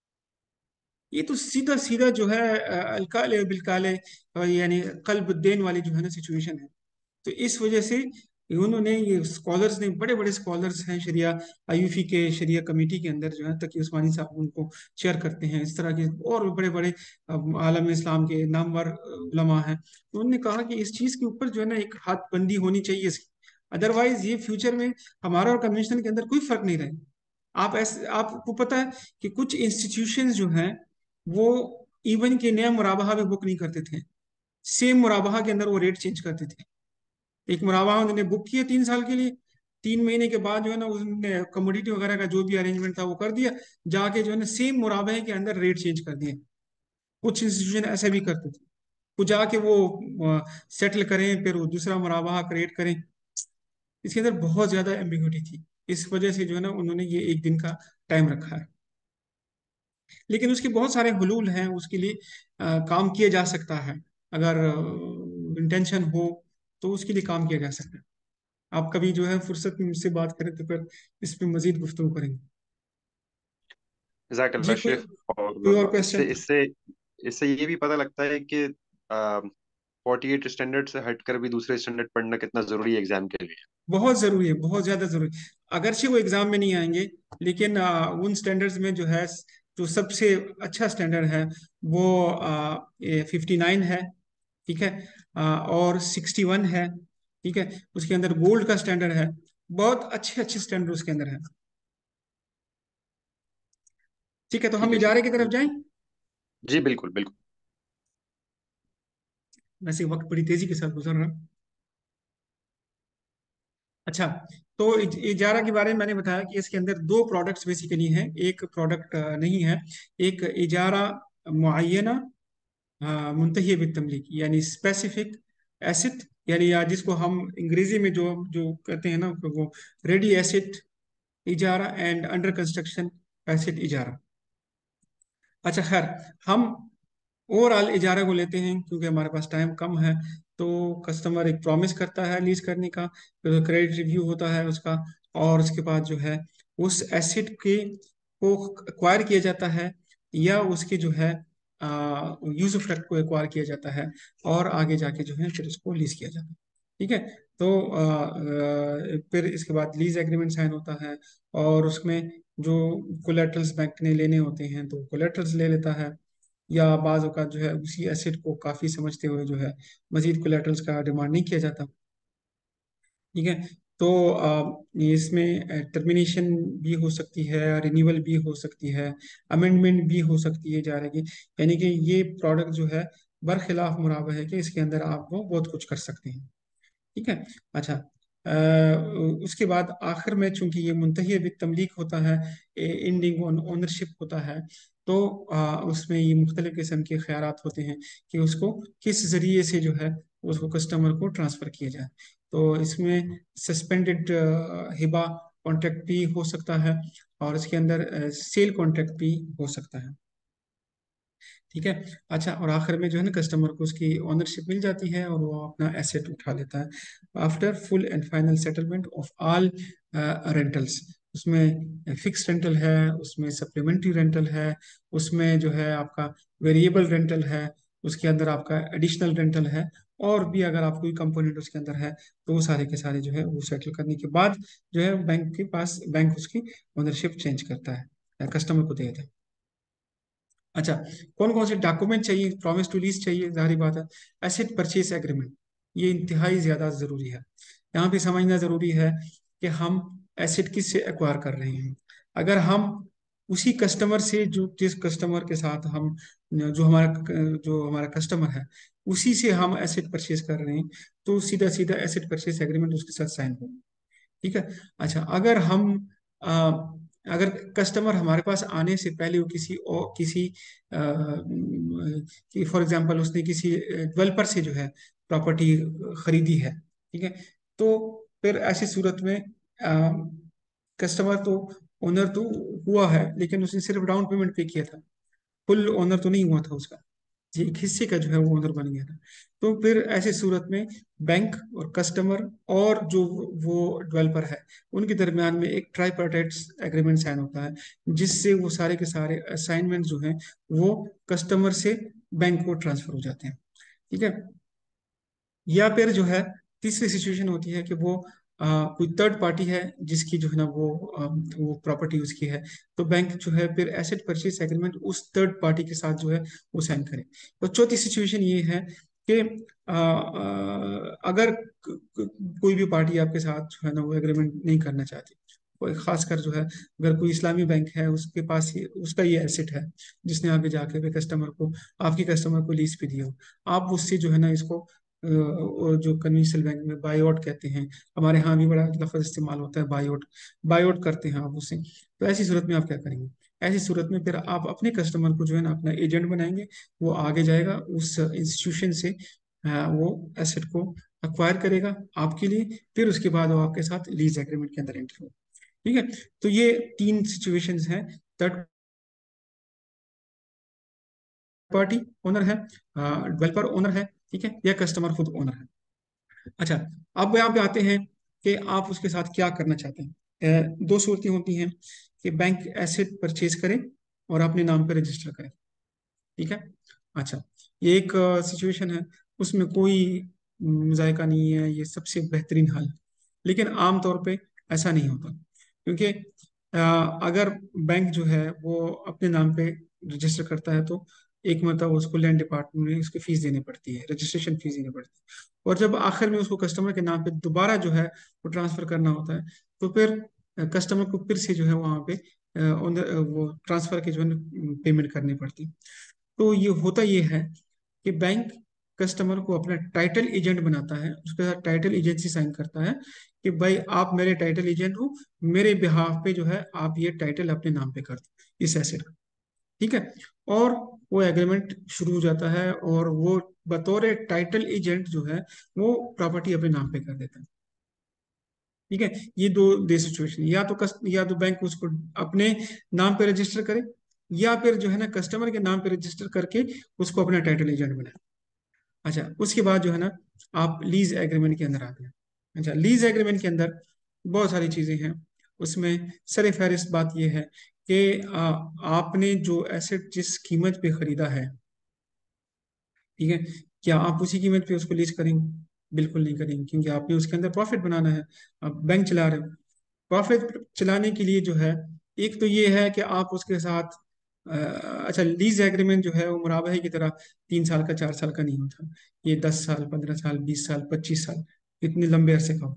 ये तो सीधा सीधा जो है अलकाले बिलकाले, यानी कल्ब देन वाली जो है ना सिचुएशन है। तो इस वजह से उन्होंने, ये स्कॉलर्स ने, बड़े बड़े स्कॉलर्स हैं शरिया, आईयूफी के शरिया कमेटी के अंदर जो है तकी उस्मानी साहब उनको चेयर करते हैं, इस तरह के और बड़े बड़े आलम इस्लाम के नामवर उलमा हैं। तो उन्होंने कहा कि इस चीज़ के ऊपर जो है ना एक हाथ बंदी होनी चाहिए इसकी, अदरवाइज ये फ्यूचर में हमारा और कन्वेंशनल के अंदर कोई फर्क नहीं रहेगा। आप ऐसे, आपको पता है कि कुछ इंस्टीट्यूशंस जो हैं वो इवन के नया मुराबाहा भी बुक नहीं करते थे, सेम मुराबाहा के अंदर वो रेट चेंज करते थे। एक मुराबाहा उन्होंने बुक किया 3 साल के लिए, 3 महीने के बाद जो है ना उसने कमोडिटी वगैरह का जो भी अरेंजमेंट था वो कर दिया, जाके जो है ना सेम मुराबाहे के अंदर रेट चेंज कर दिए। कुछ इंस्टीट्यूशन ऐसे भी करते थे, वो जाके वो सेटल करें, फिर वो दूसरा मुराबाहा क्रिएट करें। इसके अंदर बहुत ज्यादा एम्बिग्युइटी थी, इस वजह से जो है ना उन्होंने ये एक दिन का टाइम रखा है। लेकिन उसके बहुत सारे हुलूल हैं, उसके लिए काम किया जा सकता है। अगर इंटेंशन हो तो उसके लिए काम किया जा सकता है। आप कभी जो है फुर्सत में मुझसे बात करें तो फिर इस पे मजीद गुफ्तगू करेंगे। जी, जज़ाकल्लाह कोई शेख। कोई और और इससे क्वेश्चन? इससे इससे ये भी पता लगता है कि 48 स्टैंडर्ड से हटकर भी दूसरे स्टैंडर्ड पढ़ना कितना जरूरी है एग्जाम के लिए। बहुत जरूरी है, बहुत ज्यादा जरूरी। अगरचे वो एग्जाम में नहीं आएंगे, लेकिन उन स्टैंडर्ड्स में जो है, जो सबसे अच्छा स्टैंडर्ड है वो 59 है। ठीक है। और 61 है। ठीक है। उसके अंदर गोल्ड का स्टैंडर्ड है, बहुत अच्छे अच्छे स्टैंडर्ड उसके अंदर है। ठीक है, तो ठीक हम है शेख। इजारे की तरफ जाएं। जी बिल्कुल बिल्कुल। वैसे वक्त बड़ी तेजी के साथ गुजर रहा है। अच्छा, तो इजारा के बारे में मैंने बताया कि इसके अंदर दो प्रोडक्ट्स बेसिकली हैं, एक प्रोडक्ट नहीं है। एक इजारा मुअय्यना मुंतही बितमलीक, यानी स्पेसिफिक एसेट, यानी या जिसको हम अंग्रेजी में जो जो कहते हैं ना वो रेडी एसेट इजारा एंड अंडर कंस्ट्रक्शन एसेट इजारा। अच्छा खैर, हम ओवरऑल इजारा को लेते हैं क्योंकि हमारे पास टाइम कम है। तो कस्टमर एक प्रॉमिस करता है लीज करने का, फिर क्रेडिट रिव्यू होता है उसका, और उसके बाद जो है उस एसेट के को एक्वायर किया जाता है, या उसके जो है यूज ऑफ ट्रक को एक्वायर किया जाता है, और आगे जाके जो है फिर उसको लीज किया जाता है। ठीक है। तो फिर इसके बाद लीज एग्रीमेंट साइन होता है, और उसमें जो कोलेटरल्स बैंक ने लेने होते हैं तो कोलेटरल्स ले लेता है, या बाज औक़ात जो है उसी एसेट को काफ़ी समझते हुए जो है मजीद कोलेटरल्स का डिमांड नहीं किया जाता। ठीक है। तो इसमें टर्मिनेशन भी हो सकती है, रिन्यूअल भी हो सकती है, अमेंडमेंट भी हो सकती है जा रही, यानी कि ये प्रोडक्ट जो है बरखिलाफ मुराबा है कि इसके अंदर आप वो बहुत कुछ कर सकते हैं। ठीक है। अच्छा, उसके बाद आखिर में चूंकि ये मुंतही बित तमलीक होता है, एंडिंग ऑन ओनरशिप होता है, तो उसमें ये मुख्तलिफ किस्म के ख्यालात होते हैं कि उसको किस जरिए से जो है उसको कस्टमर को ट्रांसफ़र किया जाए। तो इसमें सस्पेंडेड हिबा कॉन्ट्रैक्ट भी हो सकता है, और इसके अंदर सेल कॉन्ट्रैक्ट भी हो सकता है। ठीक है। अच्छा, और आखिर में जो है ना कस्टमर को उसकी ओनरशिप मिल जाती है और वो अपना एसेट उठा लेता है after full and final settlement of all rentals. उसमें फिक्स रेंटल है, उसमें सप्लीमेंट्री रेंटल है, उसमें जो है आपका वेरिएबल रेंटल है, उसके अंदर आपका एडिशनल रेंटल है, और भी अगर आप कोई कंपोनेंट उसके अंदर है, तो वो सारे के सारे जो है वो सेटल करने के बाद जो है बैंक के पास, बैंक उसकी ओनरशिप चेंज करता है, कस्टमर को दे देता है। अच्छा, कौन कौन से डॉक्यूमेंट चाहिए? प्रॉमिस टू लीज चाहिए, जाहिर बात है। एसेट परचेज एग्रीमेंट, ये इंतहाई ज्यादा जरूरी है। यहाँ पे समझना जरूरी है कि हम एसेट किससे एक्वायर कर रहे हैं। अगर हम उसी कस्टमर से, जो जिस कस्टमर के साथ हम, जो हमारा कस्टमर है, उसी से हम एसेट परचेज कर रहे हैं, तो सीधा सीधा एसेट परचेज एग्रीमेंट उसके साथ साइन होगा। ठीक है। अच्छा, आ, अगर कस्टमर हमारे पास आने से पहले वो किसी कि फॉर एग्जांपल उसने किसी डेवलपर से जो है प्रॉपर्टी खरीदी है, ठीक है, तो फिर ऐसी सूरत में कस्टमर तो ओनर तो हुआ है, लेकिन उसने सिर्फ डाउन पेमेंट पे किया था, फुल ओनर तो नहीं हुआ था उसका, जी एक हिस्से का जो है वो ओनर बन गया था। तो फिर ऐसी सूरत में बैंक और कस्टमर और जो वो डेवलपर है, उनके दरमियान में एक ट्राइपार्टाइट एग्रीमेंट साइन होता है, जिससे वो सारे के सारे असाइनमेंट जो हैं वो कस्टमर से बैंक को ट्रांसफर हो जाते हैं। ठीक है। या फिर जो है तीसरी सिचुएशन होती है कि वो कोई थर्ड पार्टी है जिसकी जो है ना वो प्रॉपर्टी उसकी है, तो बैंक जो है फिर एसेट परचेज एग्रीमेंट उस थर्ड पार्टी के साथ जो है वो साइन करे। तो चौथी सिचुएशन ये है कि अगर कोई भी पार्टी आपके साथ जो है ना वो एग्रीमेंट नहीं करना चाहती, कोई खासकर जो है अगर कोई इस्लामी बैंक है, उसके पास ही उसका ये एसेट है, जिसने आगे जाके भी कस्टमर को, आपके कस्टमर को लीज पे दिया हो, आप उससे जो है ना इसको और जो कन्वेंशनल बैंक में बाई आउट कहते हैं, हमारे यहाँ भी बड़ा लफ्ज इस्तेमाल होता है बाई आउट, बाई आउट करते हैं आप उससे। तो ऐसी सूरत में आप क्या करेंगे? ऐसी सूरत में फिर आप अपने कस्टमर को जो है ना अपना एजेंट बनाएंगे, वो आगे जाएगा उस इंस्टीट्यूशन से, वो एसेट को अक्वायर करेगा आपके लिए, फिर उसके बाद वो आपके साथ लीज एग्रीमेंट के अंदर एंटर होगा। ठीक है। तो ये तीन सिचुएशंस हैं। थर्ड पार्टी ओनर है, डेवलपर ओनर है, ठीक है, या कस्टमर खुद ओनर है। अच्छा, अब यहाँ पे आते हैं कि आप उसके साथ क्या करना चाहते हैं। दो सूरतें होती हैं कि बैंक एसेट परचेज करे और अपने नाम पे रजिस्टर करे। ठीक है। अच्छा, ये एक सिचुएशन है, उसमें कोई जायका नहीं है, ये सबसे बेहतरीन हल है। लेकिन आमतौर पे ऐसा नहीं होता, क्योंकि अगर बैंक जो है वो अपने नाम पे रजिस्टर करता है, तो एक मतलब उसको लैंड डिपार्टमेंट में उसकी फीस देनी पड़ती है, रजिस्ट्रेशन फीस देनी पड़ती है, और जब आखिर में उसको कस्टमर के नाम पे दोबारा जो है वो ट्रांसफर करना होता है, तो फिर कस्टमर को फिर से जो है वहाँ पे वो ट्रांसफर के जो है पेमेंट करनी पड़ती है। तो ये होता ये है कि बैंक कस्टमर को अपना टाइटल एजेंट बनाता है, उसके साथ टाइटल एजेंसी साइन करता है कि भाई आप मेरे टाइटल एजेंट हो, मेरे बिहाफ पे जो है आप ये टाइटल अपने नाम पे कर दो इस एसेट का। ठीक है। और वो एग्रीमेंट शुरू हो जाता है, और वो बतौर टाइटल एजेंट जो है वो प्रॉपर्टी अपने नाम पे कर देता है। ठीक है। ये दो सिचुएशन, या तो बैंक उसको अपने नाम पे रजिस्टर करे, या फिर जो है ना कस्टमर के नाम पे रजिस्टर करके उसको अपना टाइटल एजेंट बनाए। अच्छा, उसके बाद जो है ना आप लीज एग्रीमेंट के अंदर आते हैं। अच्छा, लीज एग्रीमेंट के अंदर बहुत सारी चीजें हैं। उसमें सर फहरिस्त बात यह है कि आपने जो एसेट जिस कीमत पे खरीदा है, ठीक है, क्या आप उसी कीमत पे उसको लीज करेंगे? बिल्कुल नहीं करेंगे, क्योंकि आपने उसके अंदर प्रॉफिट बनाना है, आप बैंक चला रहे हो। प्रॉफिट चलाने के लिए जो है, एक तो ये है कि आप उसके साथ अच्छा, लीज एग्रीमेंट जो है वो मुराबाहे की तरह 3 साल का 4 साल का नहीं होता, ये 10 साल 15 साल 20 साल 25 साल, इतने लंबे अरसे का होता है।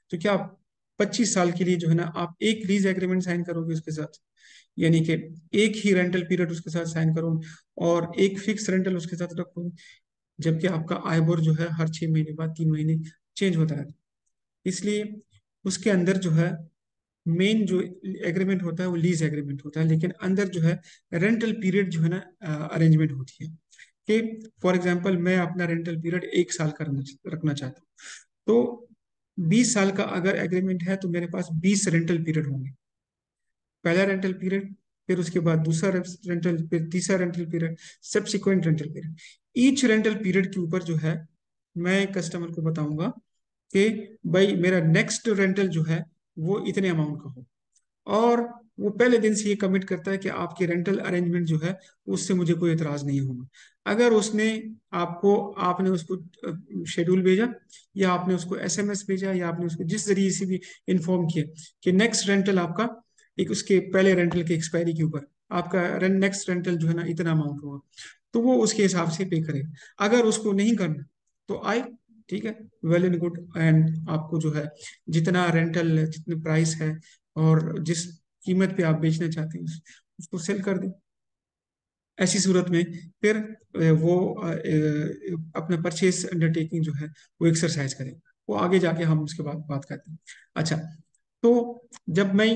तो क्या आप 25 साल के लिए जो है ना आप एक लीज एग्रीमेंट साइन करोगे उसके साथ, यानी कि एक ही रेंटल पीरियड उसके साथ साइन करोगे और एक फिक्स रेंटल उसके साथ रखोगे, जबकि आपका आयबोर जो है हर 6 महीने बाद 3 महीने चेंज होता रहता है। इसलिए उसके अंदर जो है मेन जो एग्रीमेंट होता है वो लीज एग्रीमेंट होता है, लेकिन अंदर जो है रेंटल पीरियड जो है ना अरेंजमेंट होती है कि फॉर एग्जांपल मैं अपना रेंटल पीरियड 1 साल का रखना चाहता हूँ, तो 20 साल का अगर एग्रीमेंट है तो मेरे पास 20 रेंटल पीरियड होंगे। पहला रेंटल पीरियड, फिर उसके बाद दूसरा रेंटल, फिर तीसरा rental period, subsequent rental period. Each rental period के ऊपर जो है मैं कस्टमर को बताऊंगा कि भाई मेरा नेक्स्ट रेंटल जो है वो इतने अमाउंट का हो, और वो पहले दिन से ये कमिट करता है कि आपकी रेंटल अरेंजमेंट जो है उससे मुझे कोई एतराज नहीं होगा। अगर उसने आपको, आपने उसको शेड्यूल भेजा या आपने उसको एसएमएस भेजा या आपने उसको जिस जरिए से भी इन्फॉर्म किया कि नेक्स्ट रेंटल आपका एक उसके पहले रेंटल के एक्सपायरी के ऊपर आपका नेक्स्ट रेंटल जो है ना इतना अमाउंट होगा, तो वो उसके हिसाब से पे करेगा। अगर उसको नहीं करना तो आई, ठीक है, वेल एंड गुड, एंड आपको जो है जितना रेंटल, जितनी प्राइस है और जिस कीमत पे आप बेचना चाहते हैं उसको सेल कर दें। ऐसी सूरत में फिर वो अपना परचेज अंडरटेकिंग जो है वो एक्सरसाइज करें। वो आगे जाके हम उसके बाद बात करते हैं। अच्छा, तो जब मैं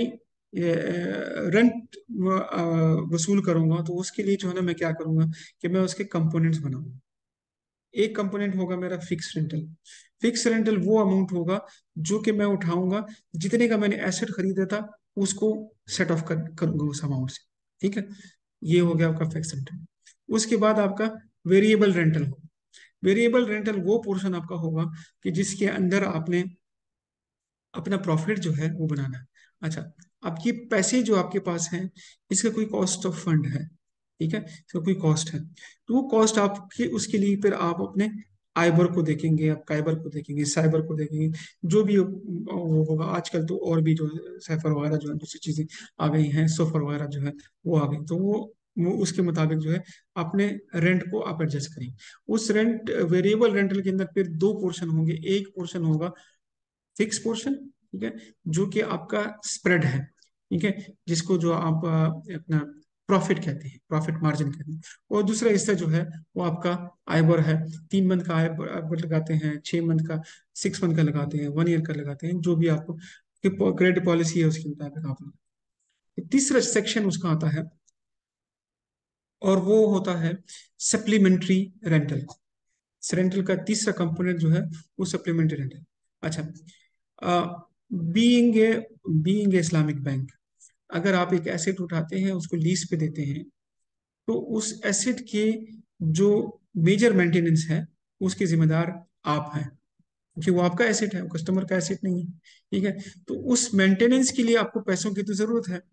रेंट वसूल करूंगा तो उसके लिए जो है ना मैं क्या करूंगा कि मैं उसके कंपोनेंट्स बनाऊंगा। एक कंपोनेंट होगा मेरा फिक्स रेंटल। फिक्स रेंटल वो अमाउंट होगा जो कि मैं उठाऊंगा, जितने का मैंने एसेट खरीदा था उसको सेट ऑफ करूंगा उस अमाउंट से। ठीक है, ये हो गया आपका फिक्स रेंटल। उसके बाद आपका वेरिएबल रेंटल होगा। वेरिएबल रेंटल वो पोर्शन आपका होगा कि जिसके अंदर आपने अपना प्रॉफिट जो है वो बनाना है। अच्छा, अब ये पैसे जो आपके पास हैं इसका कोई कॉस्ट ऑफ फंड है, ठीक है, इसका कोई कॉस्ट है, तो वो कॉस्ट आपके उसके लिए फिर आप अपने आइबर को देखेंगे, आप काइबर को देखेंगे, साइबर को देखेंगे, जो भी वो होगा। आजकल तो और भी जो सैफर वगैरह जो है दूसरी चीजें आ गई हैं, सोफर वगैरह जो है वो आ गई, तो वो उसके मुताबिक जो है अपने रेंट को आप एडजस्ट करेंगे। उस रेंट, वेरिएबल रेंटल के अंदर फिर दो पोर्शन होंगे। एक पोर्शन होगा फिक्स पोर्शन, ठीक है, जो कि आपका स्प्रेड है, ठीक है, जिसको जो आप अपना प्रॉफिट कहते हैं, प्रॉफिट मार्जिन कहते हैं। और दूसरा हिस्सा जो है वो आपका आइबर है। 3 मंथ का आइबर लगाते हैं, 6 मंथ का, 6 मंथ का लगाते हैं, 1 ईयर का लगाते हैं, जो भी आपको क्रेडिट पॉलिसी है उसके मुताबिक आप तीसरा सेक्शन उसका आता है और वो होता है सप्लीमेंट्री रेंटल। रेंटल का तीसरा कंपोनेंट जो है वो सप्लीमेंट्री रेंटल। अच्छा, बीइंग ए इस्लामिक बैंक, अगर आप एक एसेट उठाते हैं उसको लीज पे देते हैं, तो उस एसेट के जो मेजर मेंटेनेंस है उसके जिम्मेदार आप हैं, क्योंकि वो आपका एसेट है, वो कस्टमर का एसेट नहीं है। ठीक है, तो उस मेंटेनेंस के लिए आपको पैसों की तो जरूरत है।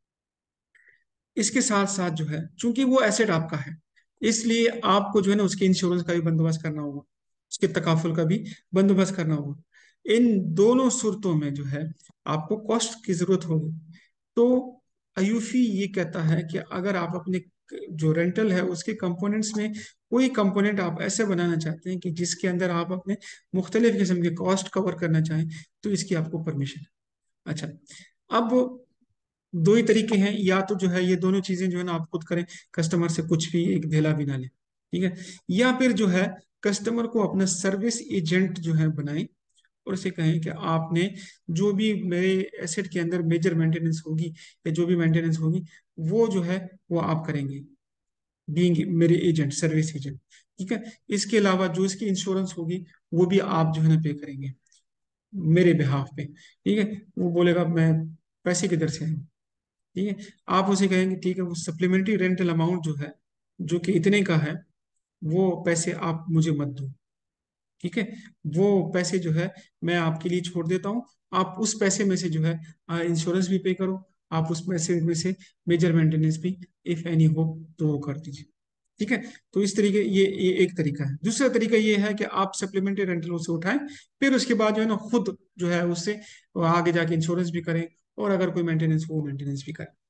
इसके साथ साथ जो है चूंकि वो एसेट आपका है, इसलिए आपको जो है ना उसके इंश्योरेंस का भी बंदोबस्त करना होगा, उसके तकाफुल का भी बंदोबस्त करना होगा। इन दोनों सूरतों में जो है आपको कॉस्ट की जरूरत होगी। तो अयूफी ये कहता है कि अगर आप अपने जो रेंटल है उसके कंपोनेंट्स में कोई कंपोनेंट आप ऐसे बनाना चाहते हैं कि जिसके अंदर आप अपने मुख्तलिफ किस्म के कॉस्ट कवर करना चाहें, तो इसकी आपको परमिशन है। अच्छा, अब दो ही तरीके हैं, या तो जो है ये दोनों चीजें जो है ना आप खुद करें, कस्टमर से कुछ भी एक धेला भी ना लें, ठीक है, या फिर जो है कस्टमर को अपना सर्विस एजेंट जो है बनाएं और उसे कहें कि आपने जो भी मेरे एसेट के अंदर मेजर मेंटेनेंस होगी या जो भी मेंटेनेंस होगी वो जो है वो आप करेंगे, बीइंग मेरे एजेंट, सर्विस एजेंट। ठीक है, इसके अलावा जो इसकी इंश्योरेंस होगी वो भी आप जो है ना पे करेंगे मेरे बिहाफ पे। ठीक है, वो बोलेगा मैं पैसे किधर से आएंगे। ठीक है, आप उसे कहेंगे ठीक है वो सप्लीमेंट्री रेंटल अमाउंट जो है, जो कि इतने का है, वो पैसे आप मुझे मत दो। ठीक है, वो पैसे जो है मैं आपके लिए छोड़ देता हूँ, आप उस पैसे में से जो है इंश्योरेंस भी पे करो, आप उस पैसे में से मेजर मेंटेनेंस भी इफ एनी हो तो वो कर दीजिए। ठीक है, तो इस तरीके ये एक तरीका है। दूसरा तरीका ये है कि आप सप्लीमेंट्री रेंटल से उठाएं, फिर उसके बाद जो है ना खुद जो है उससे आगे जाके इंश्योरेंस भी करें और अगर कोई मेंटेनेंस हो मेंटेनेंस भी करें।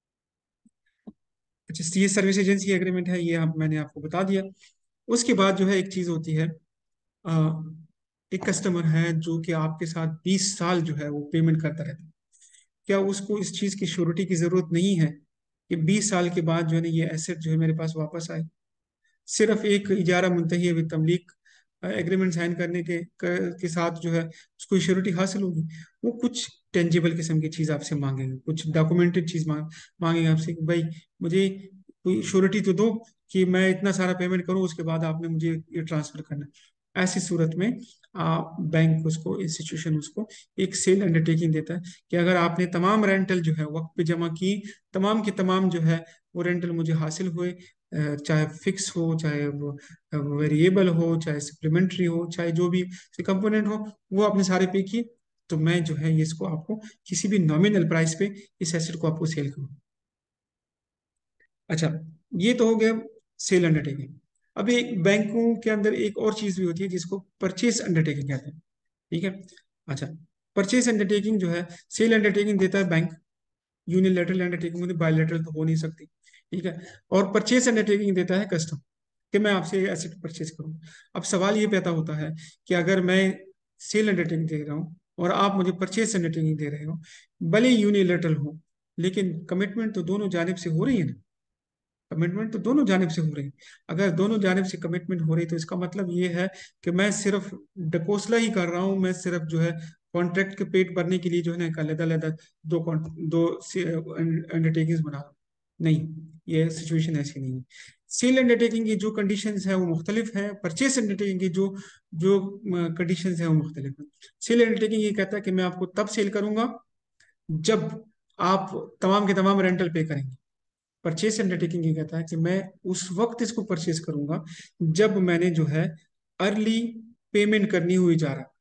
अच्छा, ये सर्विस एजेंसी एग्रीमेंट है, ये मैंने आपको बता दिया। उसके बाद जो है एक चीज होती है एक कस्टमर है जो कि आपके साथ 20 साल जो है वो पेमेंट करता रहता है, क्या उसको इस चीज की श्योरिटी की जरूरत नहीं है कि 20 साल के बाद जो है ना ये एसेट जो है मेरे पास वापस आए? सिर्फ एक इजारा मुंतही व तमलीक एग्रीमेंट साइन करने के साथ जो है उसको श्योरिटी हासिल होगी? वो कुछ टेंजिबल किस्म की चीज आपसे मांगेंगे, कुछ डॉक्यूमेंटेड चीज मांगेंगे आपसे कि भाई मुझे कोई श्योरिटी तो दो कि मैं इतना सारा पेमेंट करूं, उसके बाद आपने मुझे ये ट्रांसफर करना है। ऐसी सूरत में बैंक उसको इंस्टीट्यूशन उसको एक सेल अंडरटेकिंग देता है कि अगर आपने तमाम रेंटल जो है वक्त पे जमा की, तमाम के तमाम जो है वो रेंटल मुझे हासिल हुए, चाहे फिक्स हो, चाहे वो वेरिएबल हो, चाहे सप्लीमेंट्री हो, चाहे जो भी कंपोनेंट हो, वो आपने सारे पे किए, तो मैं जो है ये इसको आपको किसी भी नॉमिनल प्राइस पे इस एसेट को आपको सेल करूँ। अच्छा, ये तो हो गया सेल अंडरटेकिंग। अब एक बैंकों के अंदर एक और चीज भी होती है जिसको परचेज अंडरटेकिंग कहते हैं। ठीक है। अच्छा, परचेज अंडरटेकिंग जो है, सेल अंडरटेकिंग देता है बैंक, यूनिलेटरल अंडरटेकिंग होती है, बायलेटरल तो हो नहीं सकती। ठीक है। और परचेज अंडरटेकिंग देता है कस्टम, कि मैं आपसे एसेट परचेज करूं। अब सवाल ये पैदा होता है कि अगर मैं सेल अंडरटेकिंग दे रहा हूं और आप मुझे परचेज अंडरटेकिंग दे रहे हो, भले यूनिलेटरल हो, लेकिन कमिटमेंट तो दोनों जानिब से हो रही है ना। कमिटमेंट तो दोनों जानिब से हो रही है। अगर दोनों जानिब से कमिटमेंट हो रही तो इसका मतलब ये है कि मैं सिर्फ डकोसला ही कर रहा हूँ, मैं सिर्फ जो है कॉन्ट्रैक्ट के पेट भरने के लिए जो है ना अलग-अलग दो अंडरटेकिंग्स बना रहा हूं। नहीं, ये सिचुएशन ऐसी नहीं है। सेल अंडरटेकिंग की जो कंडीशंस है वो मुख्तलिफ है, परचेस अंडरटेकिंग की जो जो कंडीशंस है वो मुख्तलिफ है। सेल अंडरटेकिंग ये कहता है कि मैं आपको तब सेल करूंगा जब आप तमाम के तमाम रेंटल पे करेंगे। परचेस अंडरटेकिंग ये कहता है कि मैं उस वक्त इसको परचेस करूंगा जब मैंने जो है अर्ली पेमेंट करनी हुई जा रहा।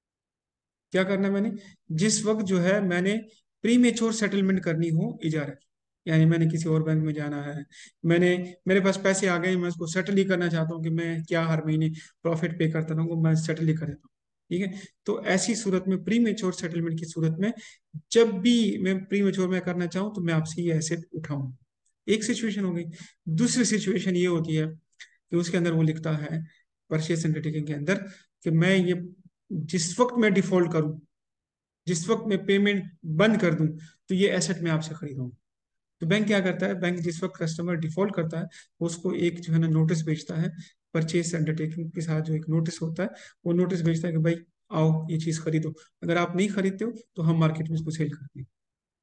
क्या करना है मैंने? जिस वक्त जो है मैंने प्री मेच्योर सेटलमेंट करनी हो इजारा की, यानी मैंने किसी और बैंक में जाना है, मैंने मेरे पास पैसे आ गए, मैं उसको सेटल ही करना चाहता हूँ कि मैं क्या हर महीने प्रॉफिट पे करता रहूंगा, मैं सेटल ही कर देता हूँ। ठीक है। तो ऐसी सूरत में, प्री मेच्योर सेटलमेंट की सूरत में, जब भी मैं प्री मेच्योर में करना चाहूँ तो मैं आपसे ये एसेट उठाऊं। एक सिचुएशन हो गई। दूसरी सिचुएशन ये होती है कि उसके अंदर वो लिखता है परचेस अंडरटेकिंग के अंदर कि मैं ये जिस वक्त मैं डिफॉल्ट करूं, जिस वक्त मैं पेमेंट बंद कर दूं, तो ये एसेट मैं आपसे खरीदूं। तो बैंक क्या करता है? बैंक जिस वक्त कस्टमर डिफॉल्ट करता है वो उसको एक जो है ना नोटिस भेजता है, परचेस अंडरटेकिंग के साथ जो एक नोटिस होता है, वो नोटिस भेजता है कि भाई आओ ये चीज खरीदो, अगर आप नहीं खरीदते हो तो हम मार्केट में इसको सेल करते हैं।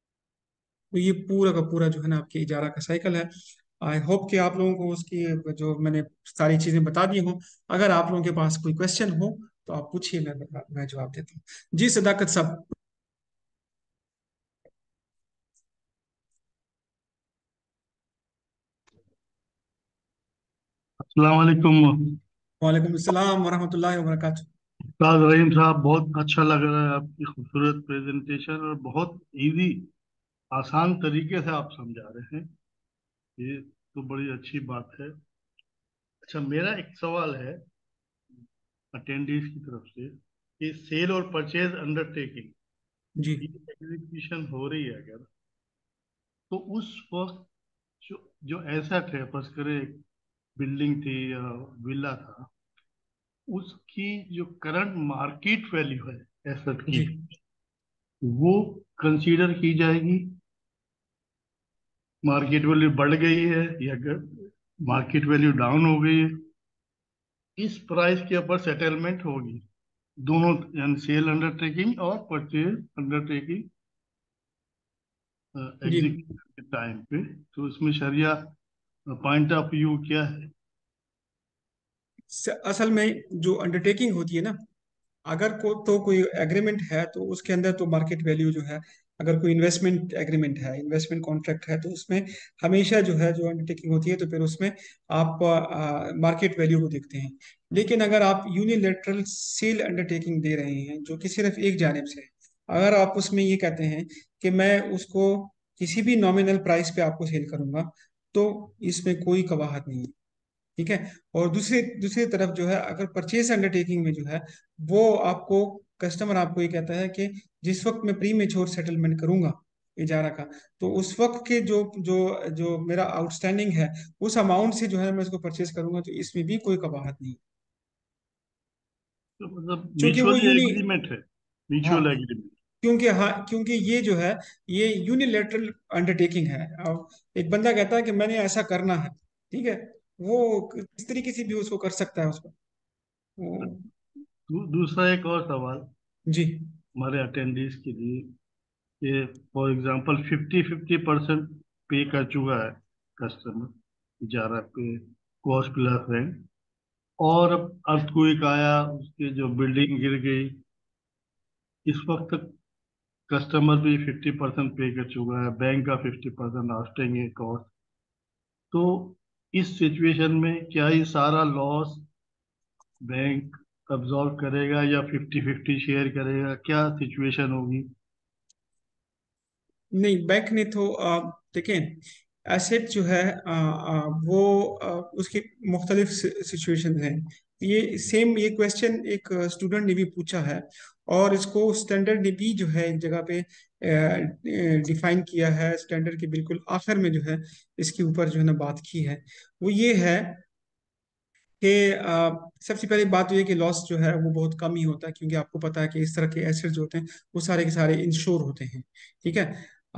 तो ये पूरा का पूरा जो है ना आपके इजारा का साइकिल है। आई होप कि आप लोगों को उसकी जो मैंने सारी चीजें बता दी हूँ। अगर आप लोगों के पास कोई क्वेश्चन हो तो आप पूछिए, मैं जवाब देता हूँ। जी सदाकत साहब। अस्सलाम वालेकुम। वालेकुम अस्सलाम वरहमतुल्लाहि वबरकातुहू। उस्ताद रहीम साहब, बहुत अच्छा लग रहा है आपकी खूबसूरत प्रेजेंटेशन, और बहुत इजी आसान तरीके से आप समझा रहे हैं। ये तो बड़ी अच्छी बात है। अच्छा, मेरा एक सवाल है अटेंडीज की तरफ से कि सेल और परचेज अंडरटेकिंग जी ये एग्जीक्यूशन हो रही है अगर, तो उस वक्त जो जो एसेट है, फर्ज करें बिल्डिंग थी या विला था, उसकी जो करंट मार्केट वैल्यू है एसेट की, जी वो कंसीडर की जाएगी। मार्केट वैल्यू बढ़ गई है या मार्केट वैल्यू डाउन हो गई है, इस प्राइस के ऊपर सेटलमेंट होगी। दोनों, यानी सेल अंडरटेकिंग और परचेज अंडरटेकिंग जी। एग्जीक्यूशन के टाइम पे। तो इसमें शरिया पॉइंट ऑफ व्यू क्या है? असल में जो अंडरटेकिंग होती है ना, अगर कोई एग्रीमेंट है तो उसके अंदर तो मार्केट वैल्यू जो है, अगर कोई इन्वेस्टमेंट एग्रीमेंट है, इन्वेस्टमेंट कॉन्ट्रैक्ट है, तो उसमें हमेशा जो है जो अंडरटेकिंग होती है तो फिर उसमें आप मार्केट वैल्यू को देखते हैं। लेकिन अगर आप यूनिलेटरल सेल अंडरटेकिंग दे रहे हैं जो कि सिर्फ एक जानिब से है, अगर आप उसमें ये कहते हैं कि मैं उसको किसी भी नॉमिनल प्राइस पे आपको सेल करूंगा, तो इसमें कोई कबाहत नहीं है। ठीक है। और दूसरी दूसरी तरफ जो है, अगर परचेज अंडरटेकिंग में जो है वो आपको, कस्टमर आपको ये कहता है कि जिस वक्त मैं प्री मेच्योर सेटलमेंट करूंगा इजारा का, तो उस वक्त के जो जो जो मेरा आउटस्टैंडिंग है उस अमाउंट से जो है मैं इसको परचेज करूंगा, तो इसमें भी कोई कबाहत नहीं। तो मतलब क्योंकि वो म्यूचुअली यूनि एग्रीमेंट है, हाँ, म्यूचुअल एग्रीमेंट। क्योंकि ये जो है, ये यूनिलेटरल अंडरटेकिंग है। अब एक बंदा कहता है कि मैंने ऐसा करना है, ठीक है, वो किस तरीके से भी उसको कर सकता है उसको। वो- दूसरा एक और सवाल जी। हमारे अटेंडीज के लिए, कि फॉर एग्जांपल 50-50% पे कर चुका है कस्टमर इजारा पे, कॉस्ट प्लस रेंट, और अब अर्थक्वेक आया, उसकी जो बिल्डिंग गिर गई, इस वक्त कस्टमर भी 50% पे कर चुका है, बैंक का 50% आउटस्टैंडिंग है कॉस्ट। तो इस सिचुएशन में क्या ये सारा लॉस बैंक अब्जॉर्व करेगा या 50-50 शेयर करेगा, क्या सिचुएशन होगी? नहीं, बैंक ने तो देखें, एसेट जो है वो उसकी मुख्तलिफ सिचुएशन हैं। ये क्वेश्चन एक स्टूडेंट ने भी पूछा है, और इसको स्टैंडर्ड ने भी जो है एक जगह पे डिफाइन किया है। स्टैंडर्ड के बिल्कुल आखिर में जो है इसके ऊपर जो है ना बात की है, वो ये है कि सबसे पहली बात तो ये कि लॉस जो है वो बहुत कम ही होता है, क्योंकि आपको पता है कि इस तरह के एसेट्स जो होते हैं वो सारे के सारे इंश्योर होते हैं। ठीक है।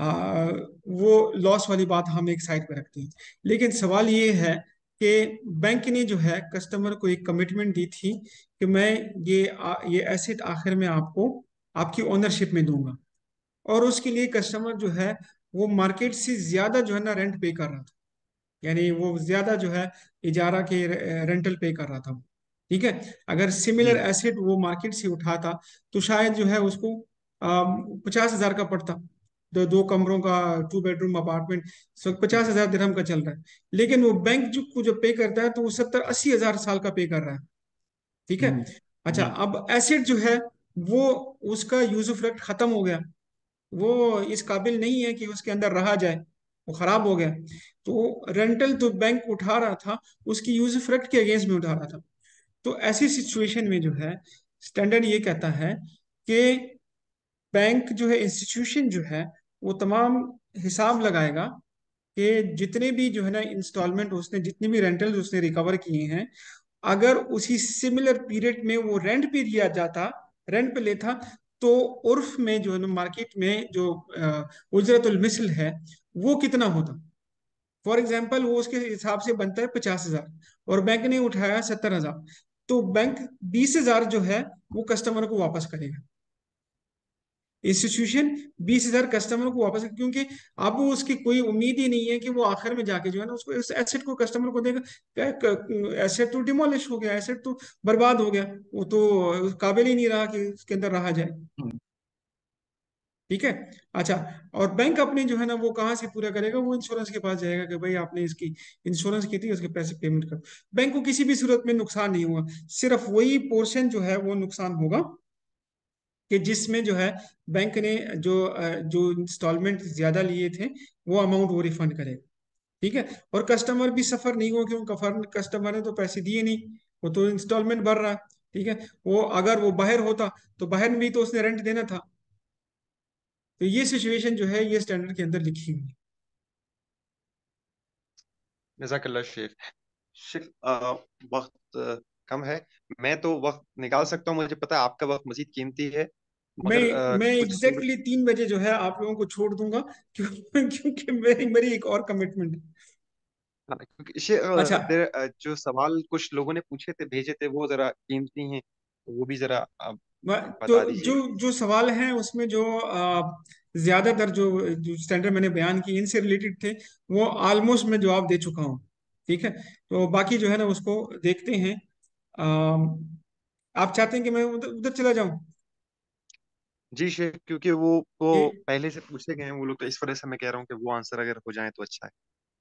वो लॉस वाली बात हम एक साइड पे रखते हैं। लेकिन सवाल ये है कि बैंक ने जो है कस्टमर को एक कमिटमेंट दी थी कि मैं ये एसेट आखिर में आपको आपकी ओनरशिप में दूंगा, और उसके लिए कस्टमर जो है वो मार्केट से ज्यादा जो है ना रेंट पे कर रहा था। यानी वो ज्यादा जो है इजारा के रेंटल पे कर रहा था वो। ठीक है। अगर जी। सिमिलर एसेट वो मार्केट से उठाता तो शायद जो है उसको 50,000 का पड़ता। दो कमरों का 2 बेडरूम अपार्टमेंट 50,000 दिरहम का चल रहा है। लेकिन वो बैंक जो पे करता है तो वो 70-80 हजार साल का पे कर रहा है। ठीक है। हम्म। अच्छा, जी। अब एसेट जो है वो उसका यूजुफ्रैक्ट खत्म हो गया, वो इस काबिल नहीं है कि उसके अंदर रहा जाए, वो खराब हो गया। तो रेंटल तो बैंक उठा रहा था, उसकी यूजफ्रेक्ट के अगेंस्ट में उठा रहा था। तो ऐसी सिचुएशन में जो है स्टैंडर्ड ये कहता है कि बैंक जो है, इंस्टीट्यूशन जो है, वो तमाम हिसाब लगाएगा कि जितने भी जो है ना इंस्टॉलमेंट उसने, जितने भी रेंटल उसने रिकवर किए हैं, अगर उसी सिमिलर पीरियड में वो रेंट पे दिया जाता, रेंट पे लेता, तो उर्फ में जो है ना मार्केट में जो उजरतुल मिसल है वो कितना होता। फॉर एग्जाम्पल वो उसके हिसाब से बनता है 50,000, और बैंक ने उठाया 70,000, तो बैंक 20,000 जो है वो कस्टमर को वापस करेगा। इंस्टीट्यूशन 20,000 कस्टमर को वापस, क्योंकि अब वो उसकी कोई उम्मीद ही नहीं है कि वो आखिर में जाके जो है ना उसको उस एसेट को कस्टमर को देगा। एसेट तो डिमोलिश हो गया, एसेट तो बर्बाद हो गया, वो तो काबिल ही नहीं रहा कि उसके अंदर रहा जाए। हम्म। ठीक है। अच्छा, और बैंक अपने जो है ना वो कहाँ से पूरा करेगा, वो इंश्योरेंस के पास जाएगा कि भाई आपने इसकी इंश्योरेंस की थी, उसके पैसे पेमेंट करो। बैंक को किसी भी सूरत में नुकसान नहीं हुआ, सिर्फ वही पोर्शन जो है वो नुकसान होगा कि जिसमें जो है बैंक ने जो इंस्टॉलमेंट ज्यादा लिए थे वो अमाउंट वो रिफंड करेगा। ठीक है। और कस्टमर भी सफर नहीं हुआ, क्योंकि कस्टमर ने तो पैसे दिए नहीं, वो तो इंस्टॉलमेंट भर रहा है। ठीक है। वो अगर वो बाहर होता तो बाहर में भी तो उसने रेंट देना था। तो ये सिचुएशन जो है ये स्टैंडर्ड के अंदर लिखी हुई है। जज़ाकल्लाह शेख। शेख, वक्त कम है। मैं तो वक्त निकाल सकता हूँ, मुझे पता है आपका वक्त मजीद कीमती है, मैं मगर मैं कुछ जरूरत। एग्जैक्टली 3 बजे जो है आप लोगों को छोड़ दूंगा, क्योंकि मेरी मेरी एक और कमिटमेंट है। हाँ, क्योंकि शेख, अच्छा, जो सवाल कुछ लोगों ने पूछे थे, भेजे थे, वो जरा कीमती हैं, तो वो भी जरा आप तो बता जो दीजिएगा। जो सवाल हैं उसमें जो ज्यादातर जो जो स्टैंडर्ड मैंने बयान की इनसे रिलेटेड थे, वो ऑलमोस्ट मैं जवाब दे चुका हूँ। ठीक है। तो बाकी जो है ना उसको देखते हैं। आप चाहते हैं कि मैं उधर उधर चला जाऊं? जी शेख, क्योंकि वो ये पहले से पूछे गए हैं वो लोग, तो इस वजह से मैं कह रहा हूँ कि वो आंसर अगर हो जाए तो अच्छा है।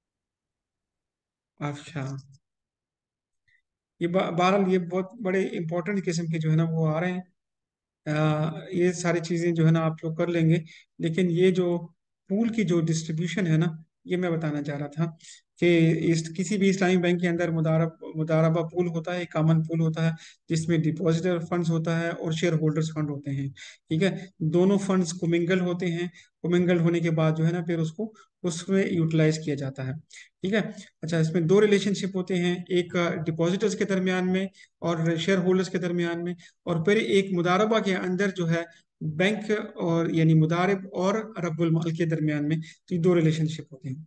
अच्छा, बहरहाल ये बहुत बड़े इंपॉर्टेंट किस्म के जो है ना वो आ रहे हैं। ये सारी चीज़ें जो है ना आप लोग कर लेंगे। लेकिन ये जो पूल की जो डिस्ट्रीब्यूशन है ना, ये मैं बताना चाह रहा था कि इस किसी भी इस्लामी बैंक के अंदर मुदारबा पूल होता है, कॉमन पूल होता है, जिसमें डिपॉजिटर फंड्स होता है और शेयर होल्डर्स फंड होते हैं। ठीक है, दोनों फंड्स कोमिंगल होते हैं। कोमिंगल होने के बाद जो है ना, फिर उसको उसमें यूटिलाइज किया जाता है। ठीक है। अच्छा, इसमें दो रिलेशनशिप होते हैं, एक डिपॉजिटर्स के दरमियान में और शेयर होल्डर्स के दरमियान में, और फिर एक मुदारबा के अंदर जो है बैंक और यानी मुदारिब और रब्बुल माल के दरमियान में। तो ये दो रिलेशनशिप होते हैं।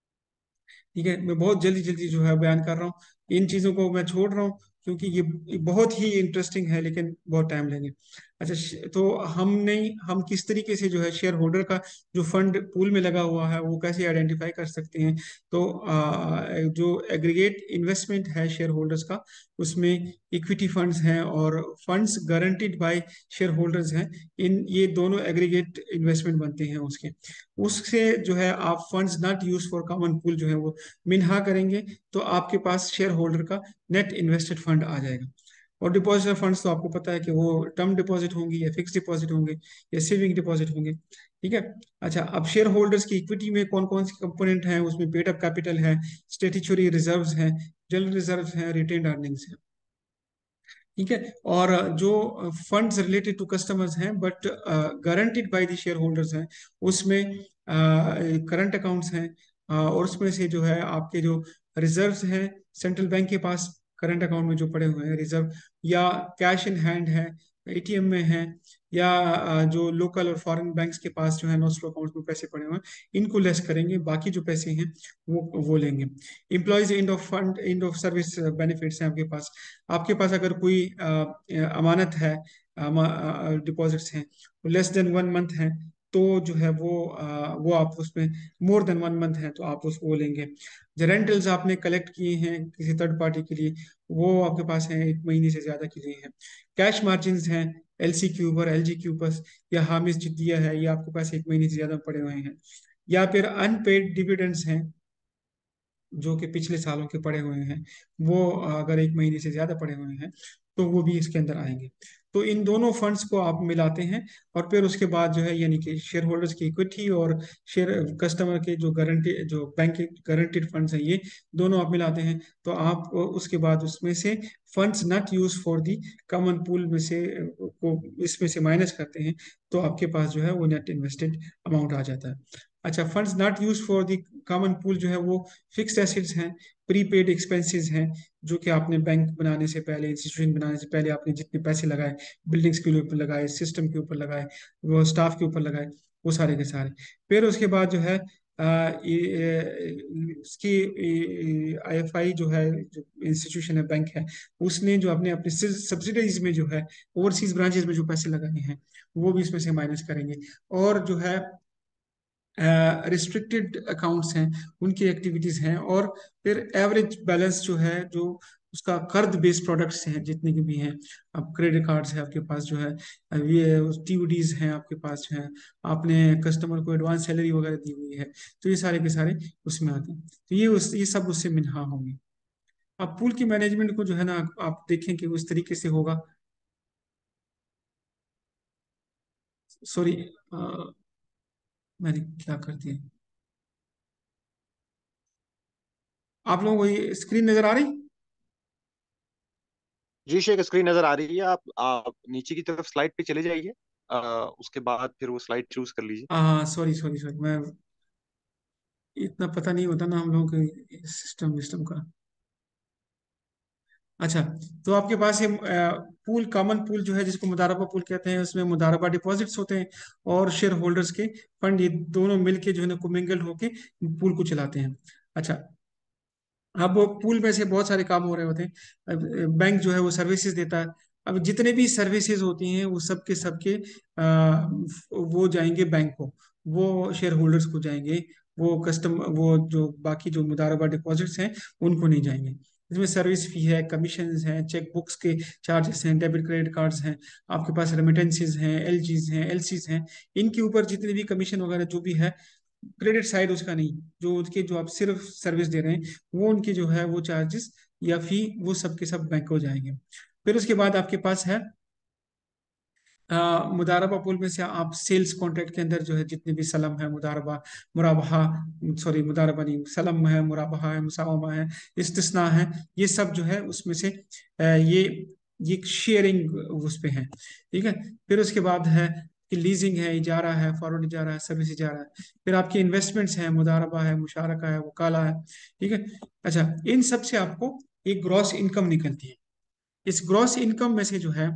ठीक है, मैं बहुत जल्दी जल्दी जो है बयान कर रहा हूँ, इन चीज़ों को मैं छोड़ रहा हूँ क्योंकि ये बहुत ही इंटरेस्टिंग है, लेकिन बहुत टाइम लेंगे। अच्छा, तो हम किस तरीके से जो है शेयर होल्डर का जो फंड पूल में लगा हुआ है वो कैसे आइडेंटिफाई कर सकते हैं। तो जो एग्रीगेट इन्वेस्टमेंट है शेयर होल्डर्स का, उसमें इक्विटी फंड्स हैं और funds guaranteed by share holders हैं। इन ये दोनों एग्रीगेट इन्वेस्टमेंट बनते हैं उसके। उससे जो है आप funds not use for common pool जो है वो मिनहा करेंगे, तो आपके पास शेयर होल्डर का नेट इन्वेस्टेड फंड आ जाएगा। और डिपॉजिटर फंड्स तो आपको पता है कि वो टर्म डिपॉजिट होंगी या फिक्स डिपॉजिट होंगे या सेविंग डिपॉजिट होंगे। ठीक है। अच्छा, अब शेयर होल्डर्स की इक्विटी में कौन कौन सी कंपोनेंट हैं, उसमें पेड अप कैपिटल है, स्टेट्यूटरी रिजर्व्स हैं, जनरल रिजर्व्स हैं, रिटेन्ड अर्निंग्स हैं। ठीक है। और जो फंड्स रिलेटेड टू कस्टमर्स हैं but guaranteed by the share holders हैं, उसमें करंट अकाउंट्स हैं, और उसमें से जो है आपके जो रिजर्व्स हैं सेंट्रल बैंक के पास, करंट अकाउंट में जो पड़े हुए हैं रिजर्व, या कैश इन हैंड है, एटीएम में है, या जो लोकल और फॉरेन बैंक्स के पास जो है नोस्टल अकाउंट में पैसे पड़े हुए हैं, इनको लेस करेंगे, बाकी जो पैसे हैं वो लेंगे। Employees end of fund end of service benefits हैं आपके पास। आपके पास अगर कोई अमानत है, डिपॉजिट्स हैं, लेस देन 1 मंथ है, तो जो है वो आप उसमें मोर देन 1 मंथ है तो आप उसको लेंगे। जो रेंटल्स आपने कलेक्ट किए हैं किसी थर्ड पार्टी के लिए, वो आपके पास हैं 1 महीने से ज्यादा के लिए हैं। कैश मार्जिन हैं, एलसी के ऊपर, एलजी के ऊपर, या हामिस जिद्दिया है, ये आपके पास 1 महीने से ज्यादा पड़े हुए हैं। या फिर अनपेड डिविडेंड्स हैं जो कि पिछले सालों के पड़े हुए हैं, वो अगर 1 महीने से ज्यादा पड़े हुए हैं तो वो भी इसके अंदर आएंगे। तो इन दोनों फंड्स को आप मिलाते हैं, और फिर उसके बाद जो है यानी कि शेयर होल्डर्स की इक्विटी और शेयर कस्टमर के जो गारंटी जो बैंक के गारंटीड फंड्स हैं, ये दोनों आप मिलाते हैं। तो आप उसके बाद उसमें से funds not use for the common pool में से को इसमें से माइनस करते हैं, तो आपके पास जो है वो नेट इन्वेस्टेड अमाउंट आ जाता है। अच्छा, funds not use for the common pool जो है वो फिक्स्ड एसेट्स हैं, प्रीपेड एक्सपेंसेस हैं, जो कि आपने बैंक बनाने से पहले, इंस्टीट्यूशन बनाने से पहले आपने जितने पैसे लगाए, बिल्डिंग्स के ऊपर लगाए, सिस्टम के ऊपर लगाए, वो स्टाफ के ऊपर लगाए, वो सारे के सारे। फिर उसके बाद जो है इसकी आईएफआई जो है, जो इंस्टीट्यूशन है, बैंक है, उसने जो अपने अपने सब्सिडरीज में जो है, ओवरसीज ब्रांचेस में जो पैसे लगाए हैं, वो भी इसमें से माइनस करेंगे। और जो है रिस्ट्रिक्टेड अकाउंट्स हैं, उनकी एक्टिविटीज हैं, और फिर एवरेज बैलेंस जो है, जो उसका कर्ज बेस्ड प्रोडक्ट्स हैं जितने के भी हैं, अब क्रेडिट कार्ड्स है आपके पास जो है, अब ये टीओडीज हैं आपके पास जो है, आपने कस्टमर को एडवांस सैलरी वगैरह दी हुई है, तो ये सारे के सारे उसमें आते हैं। तो ये सब उससे मिनहा होंगे। अब पूल की मैनेजमेंट को जो है ना, आप देखें कि उस तरीके से होगा। सॉरी, मैंने क्या कर दिया, आप लोगों को ये स्क्रीन नजर आ रही? जी शेख, स्क्रीन नजर आ रही है। आप नीचे की तरफ स्लाइड पे चले जाइए। उसके बाद फिर वो स्लाइड चूज कर लीजिए। हाँ, सॉरी सॉरी सॉरी, मैं इतना पता नहीं होता ना हम लोगों के सिस्टम विस्टम का। अच्छा, तो आपके पास ये पूल, कॉमन पूल जो है जिसको मुदारबा पूल कहते हैं, उसमें मुदारबा डिपॉजिट्स होते हैं और शेयर होल्डर्स के फंड, ये दोनों मिलके जो है ना कोमिंगल होके पूल को चलाते हैं। अच्छा, अब वो पूल में से बहुत सारे काम हो रहे होते हैं। बैंक जो है वो सर्विसेज देता है। अब जितने भी सर्विसेज होती हैं वो सबके वो जाएंगे बैंक को, वो शेयर होल्डर्स को जाएंगे, वो जो बाकी जो मुदारबा डिपॉजिट्स हैं उनको नहीं जाएंगे। इसमें सर्विस फी है, कमीशन हैं, चेक बुक्स के चार्जेस हैं, डेबिट क्रेडिट कार्ड्स हैं, आपके पास रेमिटेंसेज हैं, एलजीज हैं, एलसीज हैं, इनके ऊपर जितने भी कमीशन वगैरह जो भी है, क्रेडिट साइड उसका नहीं, जो उसके जो आप सिर्फ सर्विस दे रहे हैं, वो उनकी जो है वो चार्जेस या फी, वो सब के सब बैंक को जाएंगे। फिर उसके बाद आपके पास है मुदारबा पूल में से आप सेल्स कॉन्ट्रैक्ट के अंदर जो है जितने भी सलम है, मुदारबा, मुराबहा, सॉरी मुदारबा नहीं, सलम है, मुराबहा है, मुसावमा है, इस्तिस्ना है, ये सब जो है उसमें से ये शेयरिंग उस पे है। ठीक है। फिर उसके बाद है कि लीजिंग है, इजारा है, फॉरवर्ड इजारा है, सर्विस इजारा है। फिर आपकी इन्वेस्टमेंट्स है, मुदारबा है, मुशारका है, वकाला है। ठीक है। अच्छा, इन सब से आपको एक ग्रॉस इनकम निकलती है। इस ग्रॉस इनकम में से जो है,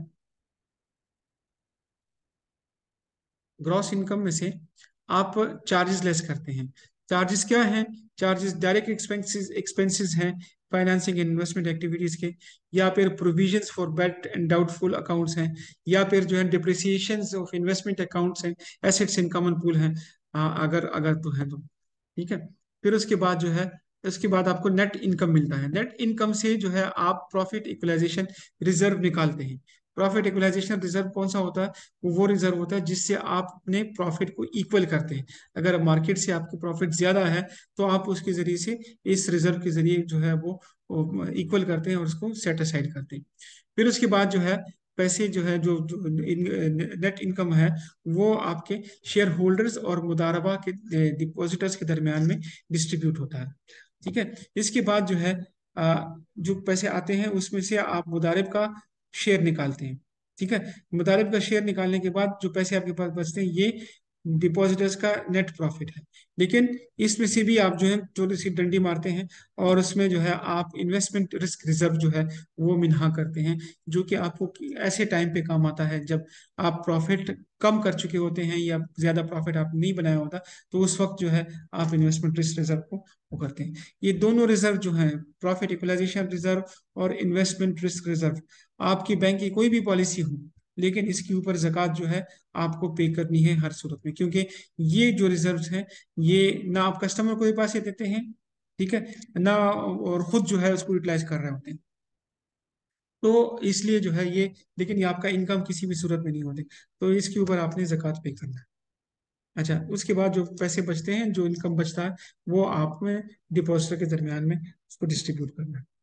ग्रॉस इनकम में से आप चार्जेस लेस करते हैं। चार्जेस क्या हैं? चार्जेस डायरेक्ट एक्सपेंसेस एक्सपेंसेस हैं, फाइनेंसिंग इन्वेस्टमेंट एक्टिविटीज के, या फिर provisions for bad and doubtful accounts हैं, या फिर जो है डिप्रिसिएशंस ऑफ इन्वेस्टमेंट अकाउंट्स हैं, एसेट्स इन कॉमन पूल हैं, अगर अगर तो है तो। ठीक है। फिर उसके बाद जो है, उसके बाद आपको नेट इनकम मिलता है। नेट इनकम से जो है आप प्रॉफिट इक्वलाइजेशन रिजर्व निकालते हैं। प्रॉफिट इक्वलाइजेशन रिजर्व कौन सा होता है? वो रिजर्व होता है जिससे आप अपने प्रॉफिट को इक्वल करते हैं। अगर मार्केट से आपकी प्रॉफिट ज्यादा है तो आप उसके जरिए से, इस रिजर्व के जरिए जो है वो इक्वल करते हैं और उसको सेट असाइड करते हैं। फिर उसके बाद जो है पैसे जो है, जो नेट इनकम है, वो आपके शेयर होल्डर्स और मुदारबा के डिपॉजिटर्स के दरमियान में डिस्ट्रीब्यूट होता है। ठीक है। इसके बाद जो है जो पैसे आते हैं उसमें से आप मुदारिब का शेयर निकालते हैं। ठीक है। मुदारिब का शेयर निकालने के बाद जो पैसे आपके पास बचते हैं, ये डिपॉजिटर्स का नेट प्रॉफिट है। लेकिन इसमें से भी आप जो है थोड़ी सी डंडी मारते हैं, और उसमें जो है आप इन्वेस्टमेंट रिस्क रिजर्व जो है वो मिन्हा करते हैं, जो कि आपको ऐसे टाइम पे काम आता है जब आप प्रॉफिट कम कर चुके होते हैं या ज्यादा प्रॉफिट आप नहीं बनाया होता, तो उस वक्त जो है आप इन्वेस्टमेंट रिस्क रिजर्व को वो करते हैं। ये दोनों रिजर्व जो हैं, प्रॉफिट इक्वलाइजेशन रिजर्व और इन्वेस्टमेंट रिस्क रिजर्व, आपकी बैंक की कोई भी पॉलिसी हो, लेकिन इसके ऊपर जक़ात जो है आपको पे करनी है हर सूरत में, क्योंकि ये जो रिजर्व्स हैं, ये ना आप कस्टमर को भी पैसे देते हैं, ठीक है, ना और खुद जो है उसको यूटिलाइज कर रहे होते हैं। तो इसलिए जो है ये, लेकिन ये आपका इनकम किसी भी सूरत में नहीं होती, तो इसके ऊपर आपने जक़ात पे करना है। अच्छा, उसके बाद जो पैसे बचते हैं, जो इनकम बचता है, वो आप में डिपॉजिटर के दरमियान में उसको डिस्ट्रीब्यूट करना है।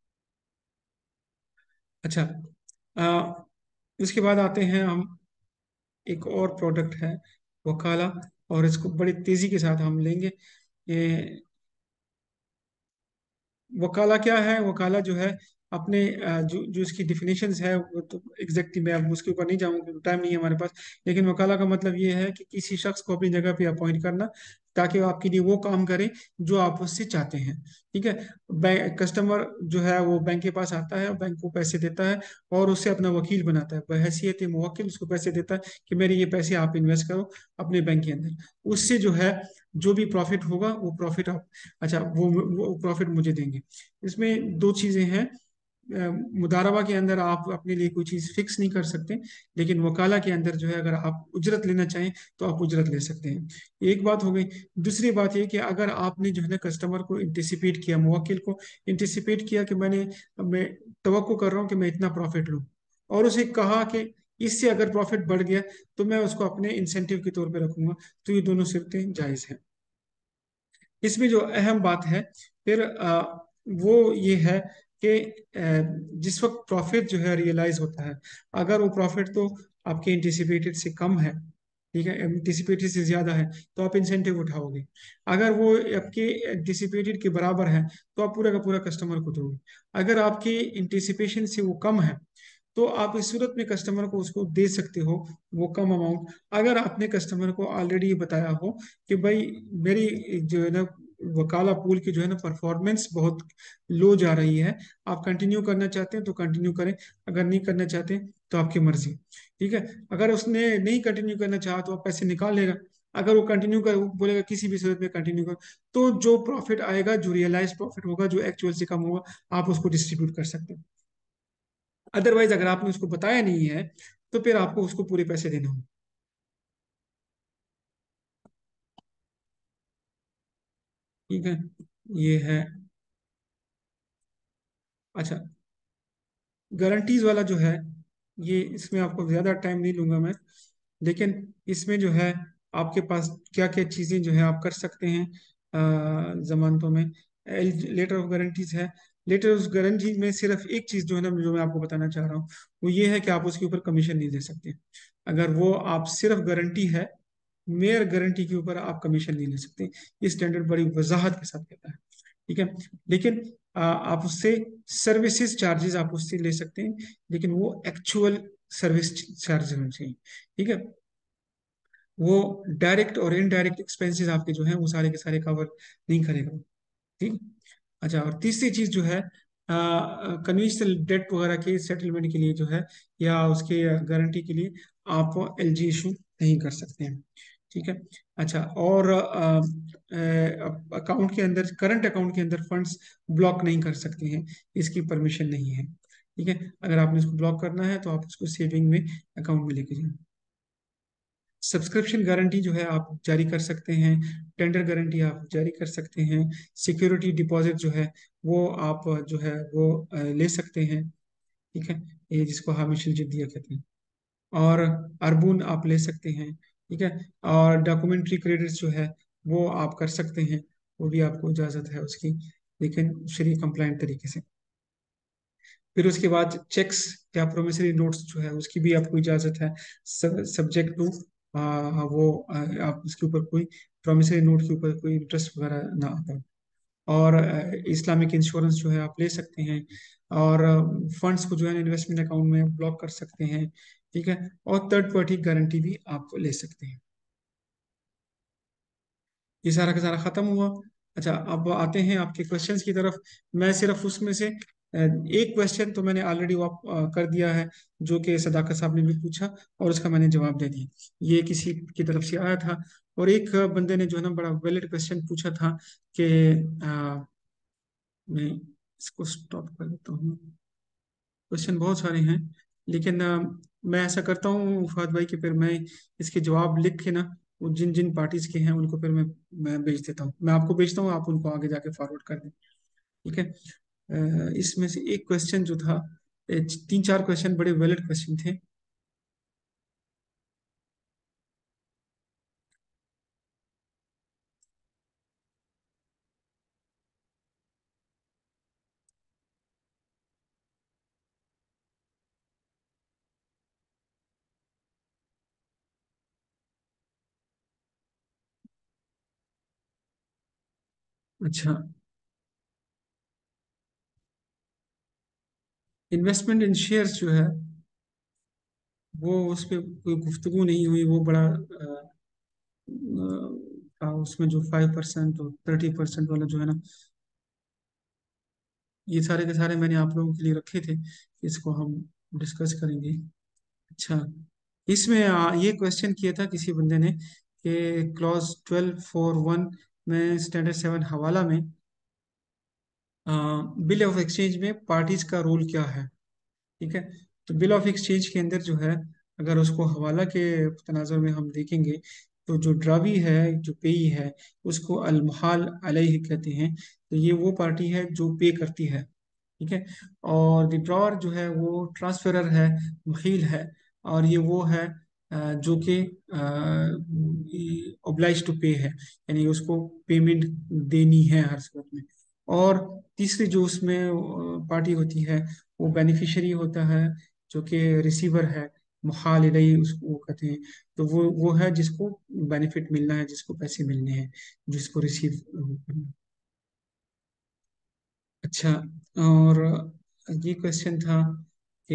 अच्छा, उसके बाद आते हैं हम, एक और प्रोडक्ट है वकाला, और इसको बड़ी तेजी के साथ हम लेंगे। ये वकाला क्या है? वकाला जो है अपने जो जो इसकी डिफिनेशंस है वो तो एग्जैक्टली मैं अब उसके ऊपर नहीं जाऊंगा, टाइम नहीं है हमारे पास। लेकिन वकाला का मतलब ये है कि किसी शख्स को अपनी जगह पे अपॉइंट करना, ताकि वो आपके लिए वो काम करे जो आप उससे चाहते हैं। ठीक है। बैंक कस्टमर जो है वो बैंक के पास आता है, बैंक को पैसे देता है, और उससे अपना वकील बनाता है, बहैसियत मुवक्किल उसको पैसे देता है कि मेरे ये पैसे आप इन्वेस्ट करो अपने बैंक के अंदर। उससे जो है जो भी प्रॉफिट होगा वो प्रॉफिट आप, अच्छा, वो प्रॉफिट मुझे देंगे। इसमें दो चीजें हैं। मुदारबा के अंदर आप अपने लिए कोई चीज फिक्स नहीं कर सकते, लेकिन वकाला के अंदर जो है अगर आप उजरत लेना चाहें तो आप उजरत ले सकते हैं। एक बात हो गई। दूसरी बात ये कि अगर आपने जो है ना कस्टमर को इंटिसिपेट किया, मुवक्किल को इंटिसिपेट किया कि मैं तवक्को कर रहा हूँ कि मैं इतना प्रॉफिट लूँ, और उसे कहा कि इससे अगर प्रॉफिट बढ़ गया तो मैं उसको अपने इंसेंटिव के तौर पे रखूंगा, तो ये दोनों शर्तें जायज हैं। इसमें जो अहम बात है फिर वो ये है कि जिस वक्त प्रॉफिट जो है रियलाइज होता है, अगर वो प्रॉफिट तो आपके एंटिसिपेटेड से कम है, ठीक है, एंटिसिपेटेड से ज्यादा है, तो आप इंसेंटिव उठाओगे। अगर वो आपके एंटिसिपेटेड के बराबर है तो आप पूरा का पूरा कस्टमर को दोगे। अगर आपके एंटिसिपेशन से वो कम है तो आप इस सूरत में कस्टमर को उसको दे सकते हो वो कम अमाउंट, अगर आपने कस्टमर को ऑलरेडी बताया हो कि भाई मेरी जो है ना वकाला पूल की जो है ना परफॉर्मेंस बहुत लो जा रही है, आप कंटिन्यू करना चाहते हैं तो कंटिन्यू करें, अगर नहीं करना चाहते तो आपकी मर्जी। ठीक है। अगर उसने नहीं कंटिन्यू करना चाहा तो आप पैसे निकाल लेगा। अगर वो कंटिन्यू कर, वो बोलेगा किसी भी सूरत में कंटिन्यू कर, तो जो प्रॉफिट आएगा, जो रियलाइज प्रॉफिट होगा, जो एक्चुअल से कम होगा, आप उसको डिस्ट्रीब्यूट कर सकते हैं। अदरवाइज अगर आपने उसको बताया नहीं है तो फिर आपको उसको पूरे पैसे देने होंगे। ठीक है। ये है। अच्छा, गारंटीज वाला जो है, ये इसमें आपको ज्यादा टाइम नहीं लूंगा मैं, लेकिन इसमें जो है आपके पास क्या क्या चीजें जो है आप कर सकते हैं जमानतों में। लेटर ऑफ गारंटीज है। लेटर ऑफ गारंटी में सिर्फ एक चीज जो है ना, जो मैं आपको बताना चाह रहा हूँ, वो ये है कि आप उसके ऊपर कमीशन नहीं दे सकते। अगर वो आप सिर्फ गारंटी है, मेयर गारंटी के ऊपर आप कमीशन नहीं ले सकते। ये स्टैंडर्ड बड़ी वजाहत के साथ कहता है। ठीक है। लेकिन आप उससे सर्विसेज चार्जेस आप उससे ले सकते हैं, लेकिन वो एक्चुअल सर्विस चार्ज होने चाहिए। ठीक है। वो डायरेक्ट और इनडायरेक्ट एक्सपेंसेस आपके जो हैं वो सारे के सारे कवर नहीं करेगा। ठीक। अच्छा, और तीसरी चीज जो है, कन्वेंशनल डेट वगैरह के सेटलमेंट के लिए जो है, या उसके गारंटी के लिए आप एलजी इशू नहीं कर सकते हैं। ठीक है। अच्छा, और अकाउंट के अंदर, करंट अकाउंट के अंदर फंड्स ब्लॉक नहीं कर सकते हैं, इसकी परमिशन नहीं है। ठीक है। अगर आपने इसको ब्लॉक करना है तो आप उसको सेविंग में अकाउंट में लेके जाएं। सब्सक्रिप्शन गारंटी जो है आप जारी कर सकते हैं, टेंडर गारंटी आप जारी कर सकते हैं, सिक्योरिटी डिपॉजिट जो है वो आप जो है वो ले सकते हैं। ठीक है। ये जिसको हामिशुल जिद्दिया कहते हैं। और अर्बून आप ले सकते हैं। ठीक है। और डॉक्यूमेंट्री क्रेडिट्स जो है वो आप कर सकते हैं, वो भी आपको इजाज़त है उसकी, लेकिन शरी कंप्लाइंट तरीके से। फिर उसके बाद चेक्स या प्रोमिसरी नोट्स जो है उसकी भी आपको इजाज़त है, सब्जेक्ट टू वो आप उसके ऊपर कोई प्रोमिसरी नोट के ऊपर कोई इंटरेस्ट वगैरह ना आता। और इस्लामिक इंश्योरेंस जो है आप ले सकते हैं। और फंड्स को जो है इन्वेस्टमेंट अकाउंट में ब्लॉक कर सकते हैं। ठीक है। और थर्ड पार्टी गारंटी भी आप ले सकते हैं। ये सारा का सारा खत्म हुआ। अच्छा, अब आते हैं आपके क्वेश्चंस की तरफ। मैं सिर्फ उसमें से एक क्वेश्चन तो मैंने ऑलरेडी कर दिया है, जो कि सदाकत साहब ने भी पूछा, और उसका मैंने जवाब दे दिया। ये किसी की तरफ से आया था। और एक बंदे ने जो है ना बड़ा वैलिड क्वेश्चन पूछा था कि मैं इसको स्टॉप कर देता हूँ। क्वेश्चन बहुत सारे हैं, लेकिन मैं ऐसा करता हूँ फहद भाई कि फिर मैं इसके जवाब लिख के ना, वो जिन जिन पार्टीज के हैं उनको फिर मैं भेज देता हूँ, मैं आपको भेजता हूँ, आप उनको आगे जाके फॉरवर्ड कर दें। ठीक है। इसमें से एक क्वेश्चन जो था, तीन चार क्वेश्चन बड़े वैलिड क्वेश्चन थे। अच्छा, इन्वेस्टमेंट इन शेयर्स जो है वो उस पर कोई गुफ्तगू नहीं हुई। वो बड़ा उसमें जो 5% और 30% वाला जो है ना, ये सारे के सारे मैंने आप लोगों के लिए रखे थे, इसको हम डिस्कस करेंगे। अच्छा, इसमें ये क्वेश्चन किया था किसी बंदे ने कि क्लॉज 12.4.1 में स्टैंडर्ड 7 हवाला में बिल ऑफ एक्सचेंज में पार्टीज का रोल क्या है। ठीक है। तो बिल ऑफ एक्सचेंज के अंदर जो है, अगर उसको हवाला के तनाजुर में हम देखेंगे, तो जो ड्रावी है, जो पेई है, उसको अलमुहाल अलैहि कहते हैं। तो ये वो पार्टी है जो पे करती है। ठीक है। और विड्रॉअर जो है वो ट्रांसफरर है, मुखील है। और ये वो है जो कि ओब्लाइज टू पे है, यानी उसको पेमेंट देनी है हर सूरत में। और तीसरी जो उसमें पार्टी होती है, वो बेनिफिशियरी होता है, जो कि रिसीवर है, मुहाल इलैहि उसको वो कहते हैं। तो वो है जिसको बेनिफिट मिलना है, जिसको पैसे मिलने हैं, जिसको रिसीव करना है। अच्छा, और ये क्वेश्चन था कि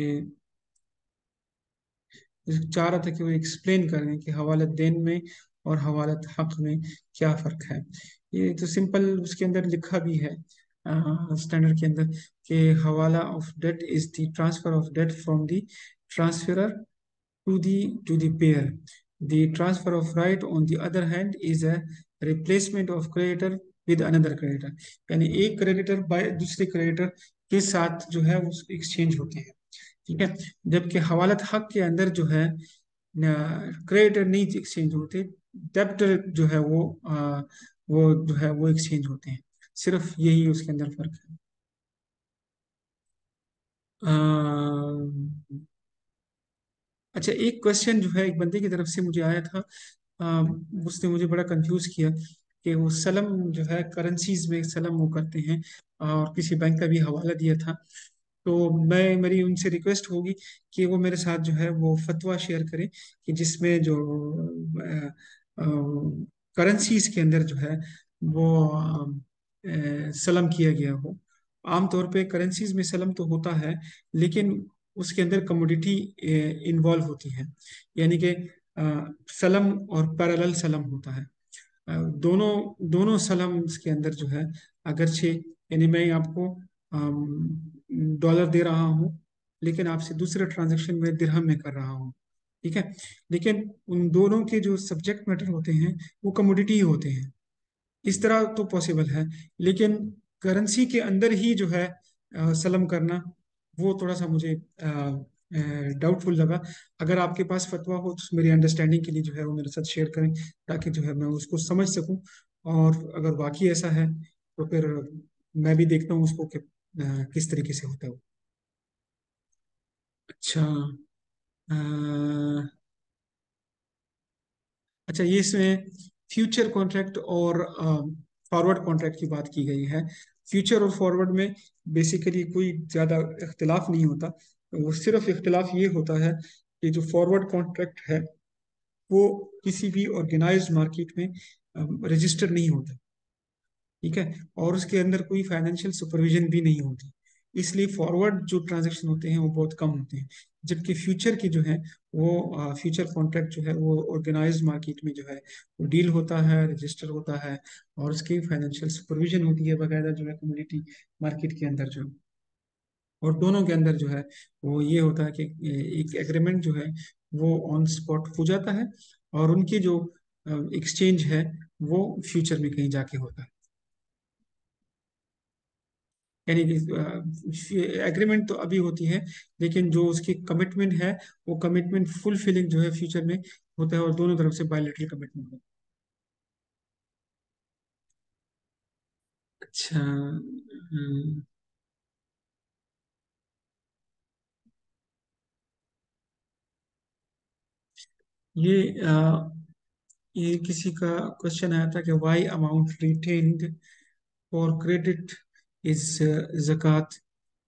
चाह रहा था कि वो एक्सप्लेन करें कि हवालत देन में और हवालत हक में क्या फ़र्क है। ये तो सिंपल उसके अंदर लिखा भी है स्टैंडर्ड के अंदर, कि हवाला of debt is the transfer of debt from the transferor to the pair. The transfer of right, on the other hand, is a replacement of creditor with another creditor. यानी एक क्रेडिटर बाय दूसरे creditor के साथ जो है वो exchange होते हैं। ठीक है। जबकि हवालत हक के अंदर जो है क्रेडिटर नहीं एक्सचेंज होते, डेब्टर जो है वो जो है वो एक्सचेंज होते हैं। सिर्फ यही उसके अंदर फर्क है। अच्छा, एक क्वेश्चन जो है एक बंदे की तरफ से मुझे आया था, उसने मुझे बड़ा कंफ्यूज किया कि वो सलम जो है करेंसीज में सलम वो करते हैं, और किसी बैंक का भी हवाला दिया था। तो मेरी उनसे रिक्वेस्ट होगी कि वो मेरे साथ जो है वो फतवा शेयर करें कि जिसमें जो करेंसीज के अंदर जो है वो सलम किया गया हो। आमतौर पे करेंसीज में सलम तो होता है, लेकिन उसके अंदर कमोडिटी इन्वॉल्व होती है, यानी कि सलम और पैरेलल सलम होता है। दोनों दोनों सलम के अंदर जो है, अगरचे यानी मैं आपको डॉलर दे रहा हूँ, लेकिन आपसे दूसरे ट्रांजैक्शन में दिरहम में कर रहा हूँ, ठीक है, लेकिन उन दोनों के जो सब्जेक्ट मैटर होते हैं वो कमोडिटी ही होते हैं। इस तरह तो पॉसिबल है, लेकिन करेंसी के अंदर ही जो है सलम करना, वो थोड़ा सा मुझे डाउटफुल लगा। अगर आपके पास फतवा हो तो मेरी अंडरस्टैंडिंग के लिए जो है वो मेरे साथ शेयर करें, ताकि जो है मैं उसको समझ सकूं। और अगर वाकई ऐसा है तो फिर मैं भी देखता हूँ उसको कि किस तरीके से होता है वो। अच्छा। अ, अच्छा, ये इसमें फ्यूचर कॉन्ट्रैक्ट और फॉरवर्ड कॉन्ट्रैक्ट की बात की गई है। फ्यूचर और फॉरवर्ड में बेसिकली कोई ज़्यादा इख्तिलाफ नहीं होता। वो सिर्फ इख्तिलाफ ये होता है कि जो फॉरवर्ड कॉन्ट्रैक्ट है वो किसी भी ऑर्गेनाइज्ड मार्केट में रजिस्टर नहीं होता, ठीक है, और उसके अंदर कोई फाइनेंशियल सुपरविजन भी नहीं होती। इसलिए फॉरवर्ड जो ट्रांजैक्शन होते हैं वो बहुत कम होते हैं, जबकि फ्यूचर की जो है वो फ्यूचर कॉन्ट्रैक्ट जो है वो ऑर्गेनाइज्ड मार्केट में जो है वो डील होता है, रजिस्टर होता है, और उसकी फाइनेंशियल सुपरविजन होती है बाकायदा जो है कम्युनिटी मार्केट के अंदर जो। और दोनों के अंदर जो है वो ये होता है कि एक एग्रीमेंट जो है वो ऑन स्पॉट हो जाता है, और उनकी जो एक्सचेंज है वो फ्यूचर में कहीं जाके होता है। यानी कि एग्रीमेंट तो अभी होती है, लेकिन जो उसकी कमिटमेंट है वो कमिटमेंट फुलफिलिंग जो है फ्यूचर में होता है, और दोनों तरफ से बायलैटरल कमिटमेंट होता है। अच्छा। ये ये किसी का क्वेश्चन आया था कि why amount retained for credit is zakat,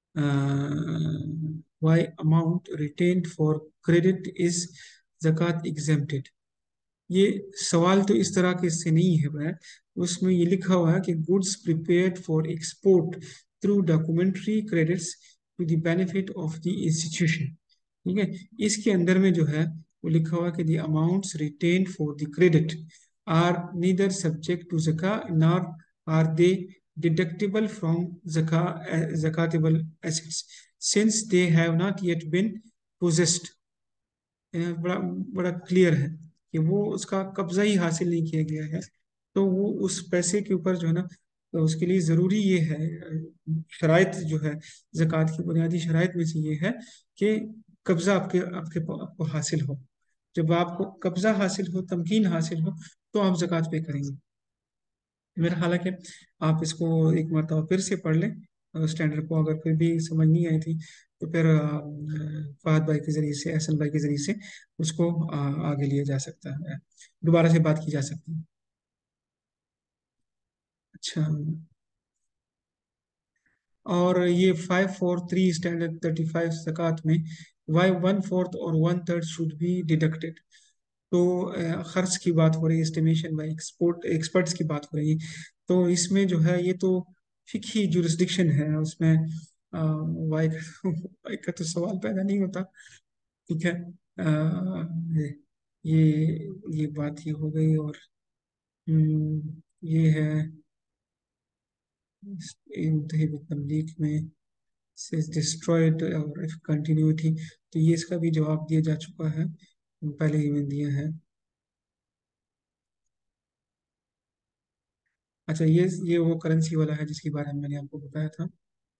why amount retained for credit is zakat exempted। ये सवाल तो इस तरह के से नहीं है वह, उसमें ये लिखा हुआ है कि goods prepared for export through documentary credits to the benefit of the institution, ठीक है। इसके अंदर में जो है वो लिखा हुआ है कि the amounts retained for the credit are neither subject to जका nor are they deductible from जका zakatable assets since they have not yet been possessed। बड़ा बड़ा क्लियर है कि वो उसका कब्जा ही हासिल नहीं किया गया है, तो वो उस पैसे के ऊपर जो है ना, तो उसके लिए ज़रूरी ये है, शराइत जो है, ज़कात की बुनियादी शराइत में से ये है कि कब्जा आपको हासिल हो। जब आपको कब्जा हासिल हो, तमकीन हासिल हो, तो आप ज़कात पे करेंगे। मेरा ख्याल है कि आप इसको एक मरतबा फिर से पढ़ लें स्टैंडर्ड को, अगर फिर भी समझ नहीं आई थी तो फिर फहद भाई के जरिए से, एहसन भाई के जरिए से उसको आगे लिया जा सकता है, दोबारा से बात की जा सकती है। अच्छा। और ये 543 स्टैंडर्ड 35 ज़कात में वाई वन फोर्थ और one third should be deducted. तो खर्च की बात हो रही है, एस्टिमेशन बाई एक्सपर्ट्स की बात हो रही है, तो इसमें जो है ये तो फिक्ही जुरिस्डिक्शन है, उसमें वाई वाई का तो सवाल पैदा नहीं होता, ठीक है। ये ये बात ही हो गई। और ये है तमलीक में से डिस्ट्रॉयड और इफ कंटिन्यूटी, तो ये इसका भी जवाब दिया जा चुका है, पहले ही मैंने दिया है। अच्छा, ये वो करेंसी वाला है जिसके बारे में मैंने आपको बताया था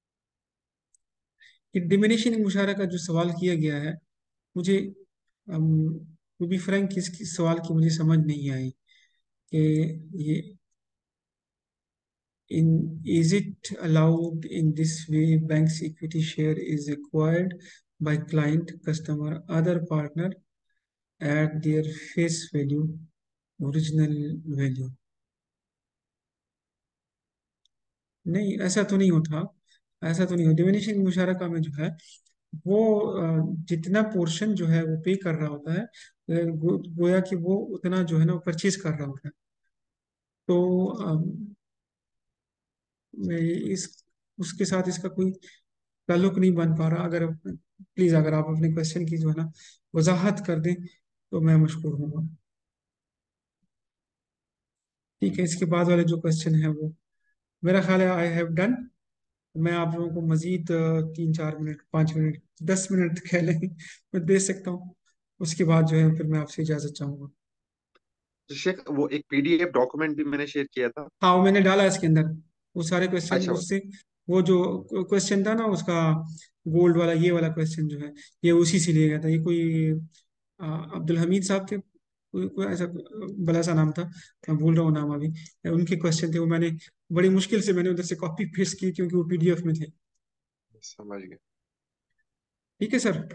कि डिमिनिशिंग मुशारा का जो सवाल किया गया है, मुझे टू बी फ्रैंक इस सवाल की मुझे समझ नहीं आई कि ये in is it allowed in this way banks equity share is acquired by client customer other partner at their face value original value. नहीं, ऐसा तो नहीं होता। ऐसा तो नहीं हो। डिमिनिशिंग मुशारका में जो है वो जितना पोर्शन जो है वो पे कर रहा होता है, गोया कि वो उतना जो है ना वो परचेज कर रहा होता है। तो मैं इस उसके साथ इसका कोई ताल्लुक नहीं बन पा रहा। अगर प्लीज अगर आप अपने क्वेश्चन की जो है ना वजाहत कर दें तो मैं मशहूर हूँगा। ठीक है, इसके बाद वाले जो क्वेश्चन है वो मेरा ख्याल है आई हैव डन। मैं आप लोगों को मजीद 3 4 मिनट 5 मिनट 10 मिनट कह लें मैं दे सकता हूँ। उसके बाद जो है फिर मैं आपसे इजाजत चाहूंगा। शेख, वो एक पीडीएफ डॉक्यूमेंट भी मैंने शेयर किया था। हाँ, वो मैंने डाला इसके अंदर, वो सारे क्वेश्चन अच्छा। उससे। वो जो क्वेश्चन था ना उसका, गोल्ड वाला, ये वाला क्वेश्चन जो है ये उसी से लिया गया था। ये कोई अब्दुल हमीद साहब थे, कोई ऐसा बड़ा सा नाम था, मैं भूल रहा हूँ नाम अभी। उनके क्वेश्चन थे, वो मैंने बड़ी मुश्किल से मैंने उधर से कॉपी पेस्ट की क्योंकि वो पीडीएफ में थे। समझ गए। ठीक है सर।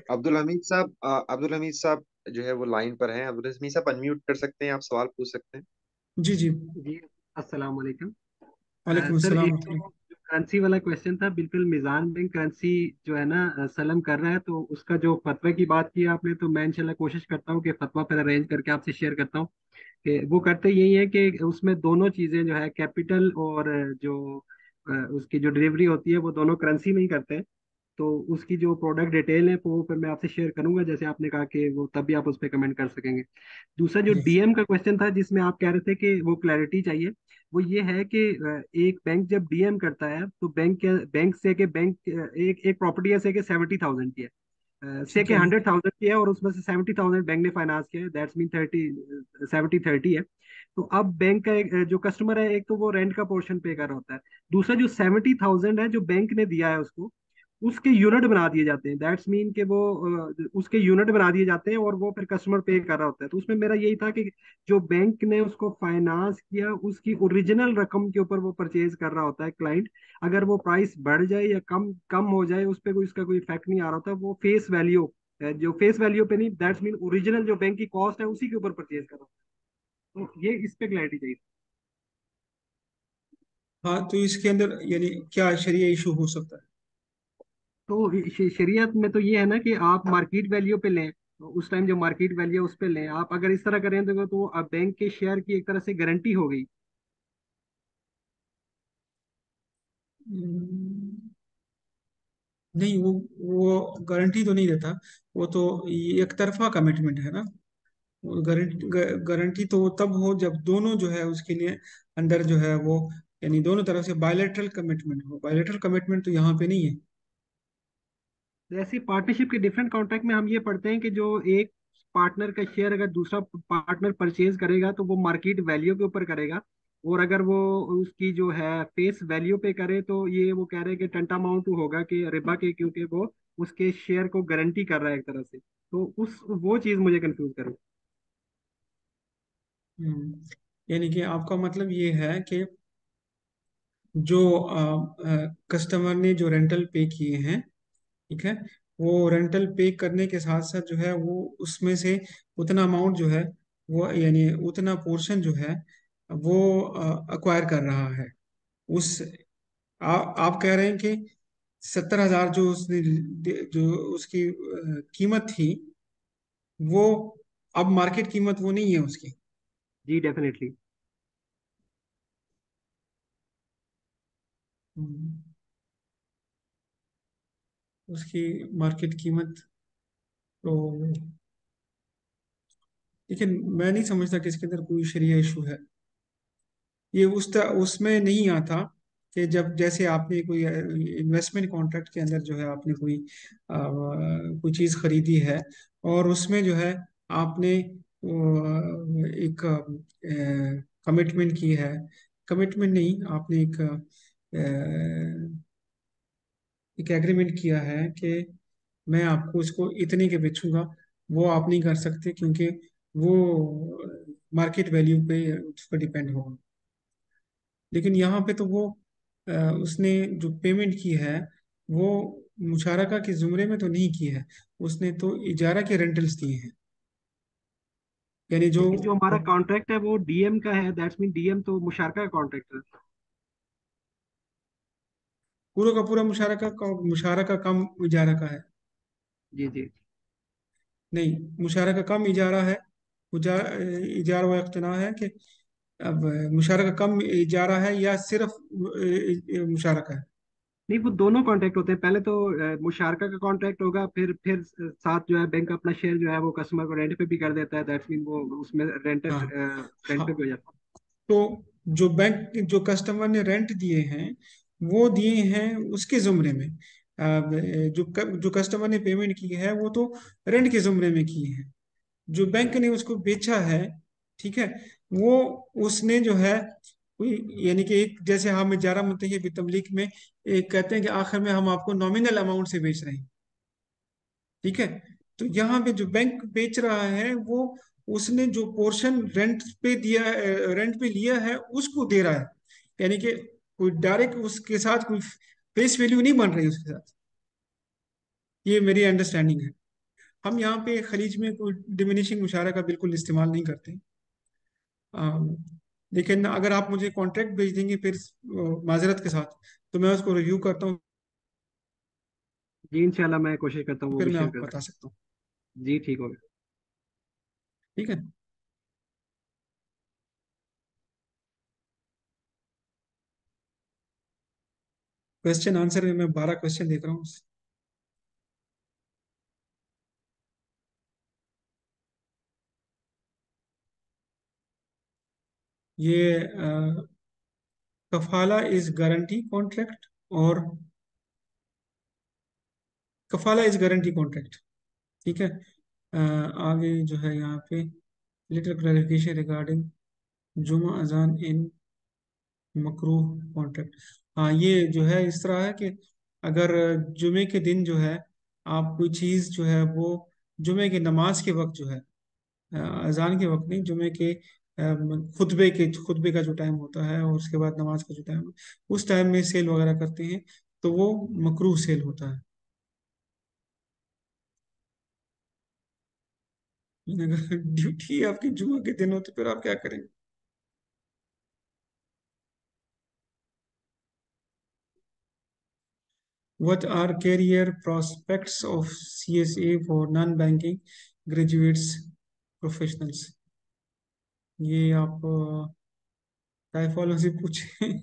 अब्दुल हमीद साहब जो है वो लाइन पर हैं। अब्दुल हमीद साहब अनम्यूट कर सकते हैं, आप सवाल पूछ सकते हैं। जी जी। जी, अस्सलाम वालेकुम। वालेकुम सर, अस्सलाम एक तो वरहमतुल्लाह। जो करेंसी वाला क्वेश्चन था, बिल्कुल मिजान बैंक करेंसी जो है ना सलम कर रहा है, तो उसका जो फतवा की बात की आपने, तो मैं इंशाल्लाह कोशिश करता हूँ कि फतवा पर अरेंज करके आपसे शेयर करता हूँ कि वो करते यही है कि उसमें दोनों चीज़ें जो है कैपिटल और जो उसकी जो डिलीवरी होती है वो दोनों करेंसी में ही करते हैं। तो उसकी जो प्रोडक्ट डिटेल है वो फिर मैं आपसे शेयर करूंगा, जैसे आपने कहा कि वो तब भी आप उस पर कमेंट कर सकेंगे। दूसरा जो जी डीएम का क्वेश्चन था जिसमें आप कह रहे थे कि वो क्लैरिटी चाहिए, वो ये है कि एक बैंक जब डीएम करता है तो बैंक से के बैंक एक एक प्रॉपर्टी है से के 70,000 की है, से ठीक के है। 100,000 की है, और उसमें से 70,000 बैंक ने फाइनेंस किया है, दैट्स मीन 70-30 है। तो अब बैंक का जो कस्टमर है, एक तो वो रेंट का पोर्शन पे कर रहा होता है, दूसरा जो 70,000 है जो बैंक ने दिया है उसको, उसके यूनिट बना दिए जाते हैं, दैट्स मीन कि वो उसके यूनिट बना दिए जाते हैं और वो फिर कस्टमर पे कर रहा होता है। तो उसमें मेरा यही था कि जो बैंक ने उसको फाइनेंस किया उसकी ओरिजिनल रकम के ऊपर वो परचेज कर रहा होता है क्लाइंट। अगर वो प्राइस बढ़ जाए या कम कम हो जाए उस पर कोई इसका कोई इफेक्ट नहीं आ रहा होता, वो फेस वैल्यू, जो फेस वैल्यू पे नहीं, दैट्स मीन ओरिजिनल जो बैंक की कॉस्ट है उसी के ऊपर परचेज कर रहा होता है। तो ये इस पे क्लैरिटी चाहिए। हाँ, तो इसके अंदर यानी क्या शरिया इशू हो सकता है? तो शरीयत में तो ये है ना कि आप मार्केट वैल्यू पे लें, तो उस टाइम जो मार्केट वैल्यू है उस पे लें। आप अगर इस तरह करें तो आप बैंक के शेयर की एक तरह से गारंटी हो गई। हम्म, नहीं, वो गारंटी तो नहीं देता। वो तो ये एक तरफा कमिटमेंट है ना। गारंटी गारंटी तो तब हो जब दोनों जो है उसके लिए अंदर जो है वो, यानी दोनों तरफ से बायलेटरल कमिटमेंट हो। बायलेटरल कमिटमेंट तो यहाँ पे नहीं है। तो ऐसी पार्टनरशिप के डिफरेंट कॉन्ट्रैक्ट में हम ये पढ़ते हैं कि जो एक पार्टनर का शेयर अगर दूसरा पार्टनर परचेज करेगा तो वो मार्केट वैल्यू के ऊपर करेगा, और अगर वो उसकी जो है फेस वैल्यू पे करे तो ये वो कह रहे हैं कि टंटामाउंट होगा कि रिबा के, क्योंकि वो उसके शेयर को गारंटी कर रहा है एक तरह से। तो उस वो चीज मुझे कंफ्यूज कर। यानी कि आपका मतलब ये है कि जो कस्टमर ने जो रेंटल पे किए हैं, ठीक है, वो रेंटल पे करने के साथ साथ जो है वो उसमें से उतना अमाउंट जो है वो, यानी उतना पोर्शन जो है वो अक्वायर कर रहा है। उस आप कह रहे हैं कि 70,000 जो उसने जो उसकी कीमत थी वो, अब मार्केट कीमत वो नहीं है उसकी। जी डेफिनेटली। हम्म, उसकी मार्केट कीमत तो, लेकिन मैं नहीं समझता कि इसके अंदर कोई शरिया इशू है। ये उसमें नहीं आता कि जब जैसे आपने कोई इन्वेस्टमेंट कॉन्ट्रैक्ट के अंदर जो है आपने कोई चीज़ खरीदी है और उसमें जो है आपने एक कमिटमेंट की है। कमिटमेंट नहीं, आपने एक एग्रीमेंट किया है कि मैं आपको इसको इतने के बेचूंगा। वो आप नहीं कर सकते क्योंकि वो मार्केट वैल्यू पे उस पर डिपेंड होगा। लेकिन यहाँ पे तो वो अ, उसने जो पेमेंट की है वो मुशारका के जुमरे में तो नहीं की है। उसने तो इजारा के रेंटल्स दिए हैं, यानी जो लेकिन जो हमारा कॉन्ट्रैक्ट है वो डीएम का है, दैट्स मीन डीएम तो मुशारका का कॉन्ट्रैक्ट है। पूरा का पूरा मुशारा का कम इजारा का है। जी जी। नहीं, मुशारा का कम इजारा है। इजारा व इख्तिना है कि अब मुशारा का कम इजारा है या सिर्फ मुशारा का है। नहीं, वो दोनों कॉन्ट्रैक्ट होते हैं। पहले तो मुशारका का कॉन्ट्रैक्ट होगा, फिर साथ जो है बैंक अपना शेयर जो है वो कस्टमर को रेंट पे भी कर देता है। दैट्स मीन वो उसमें हाँ रेंट पे हाँ। भी हो जाता है। तो जो कस्टमर ने रेंट दिए हैं वो दिए हैं उसके जुमरे में। अब जो कस्टमर ने पेमेंट की है वो तो रेंट के जुमरे में की है। जो बैंक ने उसको बेचा है, ठीक है, वो उसने जो है यानी कि एक जैसे हम इजारा मुद्दई बितमलीक में एक कहते हैं कि आखिर में हम आपको नॉमिनल अमाउंट से बेच रहे हैं, ठीक है। तो यहाँ पे जो बैंक बेच रहा है वो उसने जो पोर्शन रेंट पे दिया, रेंट पे लिया है उसको दे रहा है। यानी कि कोई डायरेक्ट उसके साथ कोई फेस वैल्यू नहीं बन रही उसके साथ। ये मेरी अंडरस्टैंडिंग है। हम यहाँ पे खलीज में कोई डिमिनिशिंग मुशारा का बिल्कुल इस्तेमाल नहीं करते। अम, लेकिन अगर आप मुझे कॉन्ट्रैक्ट भेज देंगे फिर माजरत के साथ, तो मैं उसको रिव्यू करता हूँ, जी इंशाल्लाह मैं कोशिश करता हूँ वो फिर भी मैं शेयर आपको कर बता सकता हूँ। सकूँ। जी ठीक हो गया। ठीक है। क्वेश्चन आंसर में मैं 12 क्वेश्चन देख रहा हूँ। ये कफाला इज गारंटी कॉन्ट्रैक्ट और कफाला इज गारंटी कॉन्ट्रैक्ट, ठीक है। आगे जो है यहाँ पे लिटिल क्लैरिफिकेशन रिगार्डिंग जुमा अजान इन मकरूह कॉन्ट्रैक्ट। हाँ, ये जो है इस तरह है कि अगर जुमे के दिन जो है आप कोई चीज़ जो है वो जुमे की नमाज के वक्त जो है, अजान के वक्त नहीं, जुमे के खुतबे का जो टाइम होता है और उसके बाद नमाज का जो टाइम, उस टाइम में सेल वगैरह करते हैं तो वो मकरूह सेल होता है। अगर ड्यूटी आपकी जुमा के दिन हो तो फिर आप क्या करेंगे? What are career prospects of CSA for non-banking graduates professionals? ये आप टाइपोलॉजी पूछे।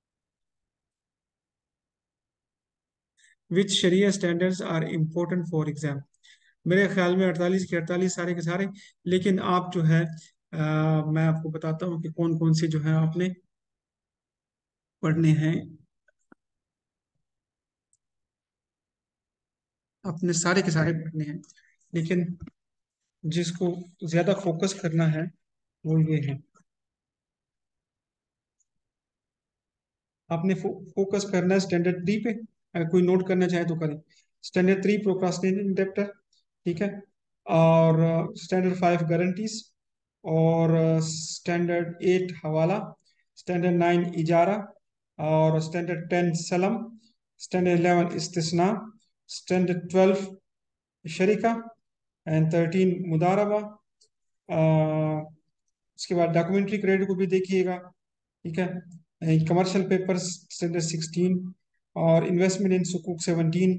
विच शरिया standards are important for exam? मेरे ख्याल में 48 के 48 सारे के सारे। लेकिन आप जो है मैं आपको बताता हूँ कि कौन कौन से जो है आपने पढ़ने हैं। अपने सारे के सारे पढ़ने हैं, लेकिन जिसको ज्यादा फोकस करना है वो ये है। आपने फोकस करना है स्टैंडर्ड 3 पे। अगर कोई नोट करना चाहे तो करें। स्टैंडर्ड 3 प्रोक्रास्टिनेटिंग डेब्टर, ठीक है। और स्टैंडर्ड 5 गारंटीज, और स्टैंडर्ड 8 हवाला, स्टैंडर्ड 9 इजारा, और स्टैंडर्ड 10 सलम, स्टैंडर्ड 11 इस्तिस्ना, स्टैंडर्ड 12 शरीका, एंड 13 मुदारबा। उसके बाद डॉक्यूमेंट्री क्रेडिट को भी देखिएगा, ठीक है। कमर्शियल पेपर्स स्टैंडर्ड 16, और इन्वेस्टमेंट इन सुकूक 17,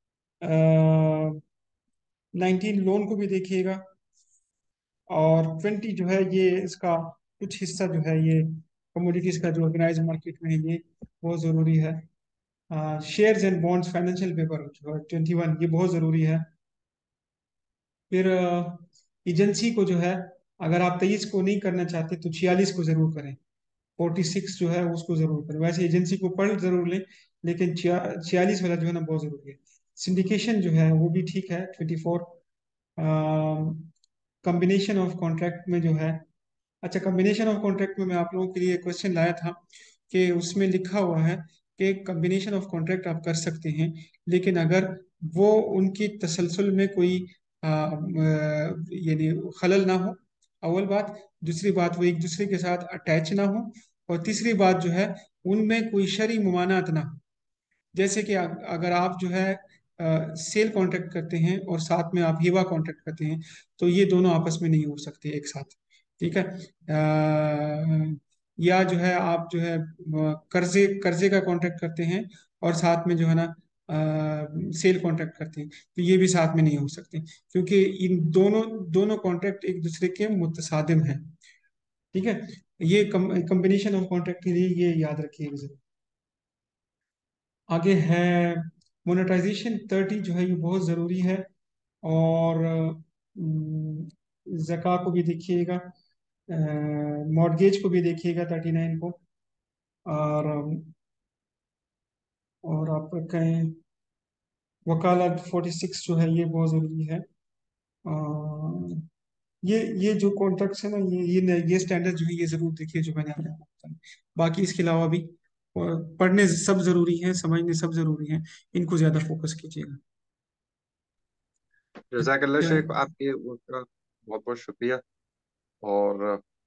19 लोन को भी देखिएगा, और 20 जो है ये इसका कुछ हिस्सा जो है ये कमोडिटीज का जो ऑर्गेनाइज मार्केट में है ये बहुत ज़रूरी है। Shares and bonds financial paper जो है 21 ये बहुत ज़रूरी है। फिर एजेंसी को जो है, अगर आप 23 को नहीं करना चाहते तो 46 को जरूर करें। 46 जो है उसको जरूर करें। वैसे एजेंसी को पढ़ जरूर लें, लेकिन 46 वाला जो है ना बहुत जरूरी है। सिंडिकेशन जो है वो भी ठीक है 24। कॉम्बिनेशन ऑफ कॉन्ट्रैक्ट में जो है, अच्छा, कॉम्बिनेशन ऑफ कॉन्ट्रैक्ट में मैं आप लोगों के लिए क्वेश्चन लाया था कि उसमें लिखा हुआ है कि कॉम्बिनेशन ऑफ कॉन्ट्रैक्ट आप कर सकते हैं, लेकिन अगर वो उनकी तसलसल में कोई यानी खलल ना हो, अव्वल बात। दूसरी बात, वो एक दूसरे के साथ अटैच ना हो। और तीसरी बात जो है, उनमें कोई शरई मुमानात ना हो। जैसे कि अगर आप जो है सेल कॉन्ट्रैक्ट करते हैं और साथ में आप हिवा कॉन्ट्रैक्ट करते हैं, तो ये दोनों आपस में नहीं हो सकते एक साथ, ठीक है। या जो है आप जो है कर्जे कर्जे का कॉन्ट्रैक्ट करते हैं और साथ में जो है ना सेल कॉन्ट्रैक्ट करते हैं, तो ये भी साथ में नहीं हो सकते, क्योंकि इन दोनों दोनों कॉन्ट्रैक्ट एक दूसरे के मुतसादिम हैं। ठीक है, ये कम्बिनेशन ऑफ कॉन्ट्रैक्ट के लिए ये याद रखिएगा जरूर। आगे है मोनेटाइजेशन 30 जो है, ये बहुत ज़रूरी है। और जका को भी देखिएगा, मॉर्गेज को भी देखिएगा 39 को। और आप कहें वकालत 46 जो है, ये बहुत ज़रूरी है। अ, ये जो कॉन्ट्रैक्ट्स है ना, ये स्टैंडर्ड जो है, ये ज़रूर देखिए जो मैंने आपको बताया। बाकी इसके अलावा भी पढ़ने सब ज़रूरी है, समझने सब ज़रूरी है, इनको ज़्यादा फोकस कीजिएगा। जज़ाकल्लाह क्या? शेख, आपके बहुत बहुत शुक्रिया। और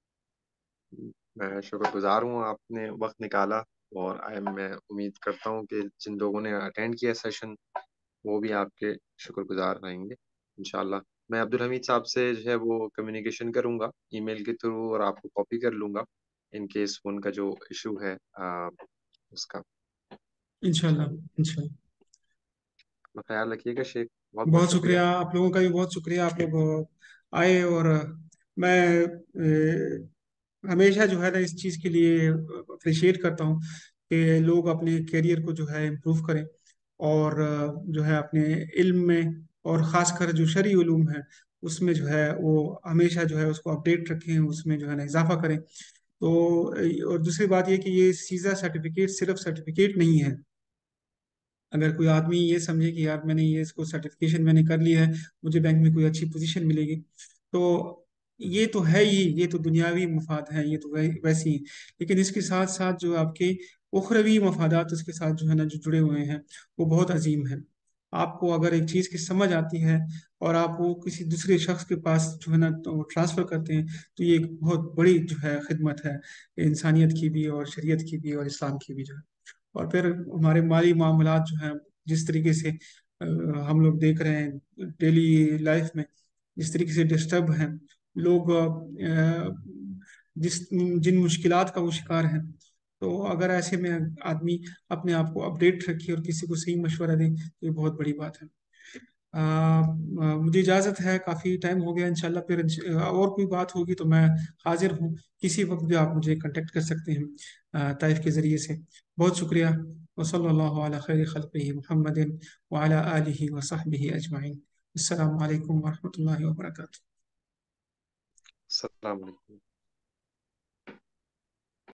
मैं शुक्रगुजार हूँ आपने वक्त निकाला। और मैं उम्मीद करता हूँ कि जिन लोगों ने अटेंड किया सेशन वो भी आपके शुक्रगुजार रहेंगे इंशाल्लाह। मैं अब्दुल हमीद साहब से जो है वो कम्युनिकेशन करूँगा ईमेल के थ्रू, और आपको कॉपी कर लूँगा इन केस उनका जो इशू है उसका। इंशाल्लाह, इंशाल्लाह। इंशाल्लाह। अपना ख्याल रखिएगा शेख, बहुत बहुत बहुत शुक्रिया। शुक्रिया, आप लोगों का भी बहुत शुक्रिया, आप लोग आए। और मैं हमेशा जो है ना इस चीज़ के लिए अप्रिशिएट करता हूँ कि लोग अपने करियर को जो है इम्प्रूव करें, और जो है अपने इल्म में, और ख़ासकर जो शरई उलूम है उसमें जो है वो हमेशा जो है उसको अपडेट रखें, उसमें जो है ना इजाफा करें। तो और दूसरी बात ये कि ये सीज़ा सर्टिफिकेट सिर्फ सर्टिफिकेट नहीं है। अगर कोई आदमी ये समझे कि यार मैंने ये इसको सर्टिफिकेशन मैंने कर लिया है, मुझे बैंक में कोई अच्छी पोजीशन मिलेगी, तो ये तो है ही, ये तो दुनियावी मफाद हैं, ये तो वैसे ही। लेकिन इसके साथ साथ जो आपके उखरवी मफादात उसके साथ जो है ना जो जुड़े हुए हैं, वो बहुत अजीम है। आपको अगर एक चीज़ की समझ आती है और आप वो किसी दूसरे शख्स के पास जो है ना तो ट्रांसफ़र करते हैं, तो ये एक बहुत बड़ी जो है खिदमत है, इंसानियत की भी और शरीयत की भी और इस्लाम की भी जो है। और फिर हमारे माली मामलात जो हैं, जिस तरीके से हम लोग देख रहे हैं डेली लाइफ में, जिस तरीके से डिस्टर्ब हैं लोग, जिस जिन मुश्किलात का वो शिकार हैं, तो अगर ऐसे में आदमी अपने आप को अपडेट रखे और किसी को सही मशवरा दे, तो ये बहुत बड़ी बात है। मुझे इजाज़त है, काफ़ी टाइम हो गया। इंशाल्लाह फिर और कोई बात होगी तो मैं हाजिर हूँ, किसी वक्त भी आप मुझे कांटेक्ट कर सकते हैं ताइफ के ज़रिए से। बहुत शुक्रिया। वसल्लल्लाहु अला खैरि खल्क़िही मुहम्मदिन व अला आलिहि व सहबिही अजमईन। अस्सलामु अलैकुम व रहमतुल्लाहि व बरकातुहू। अस्सलाम वालेकुम।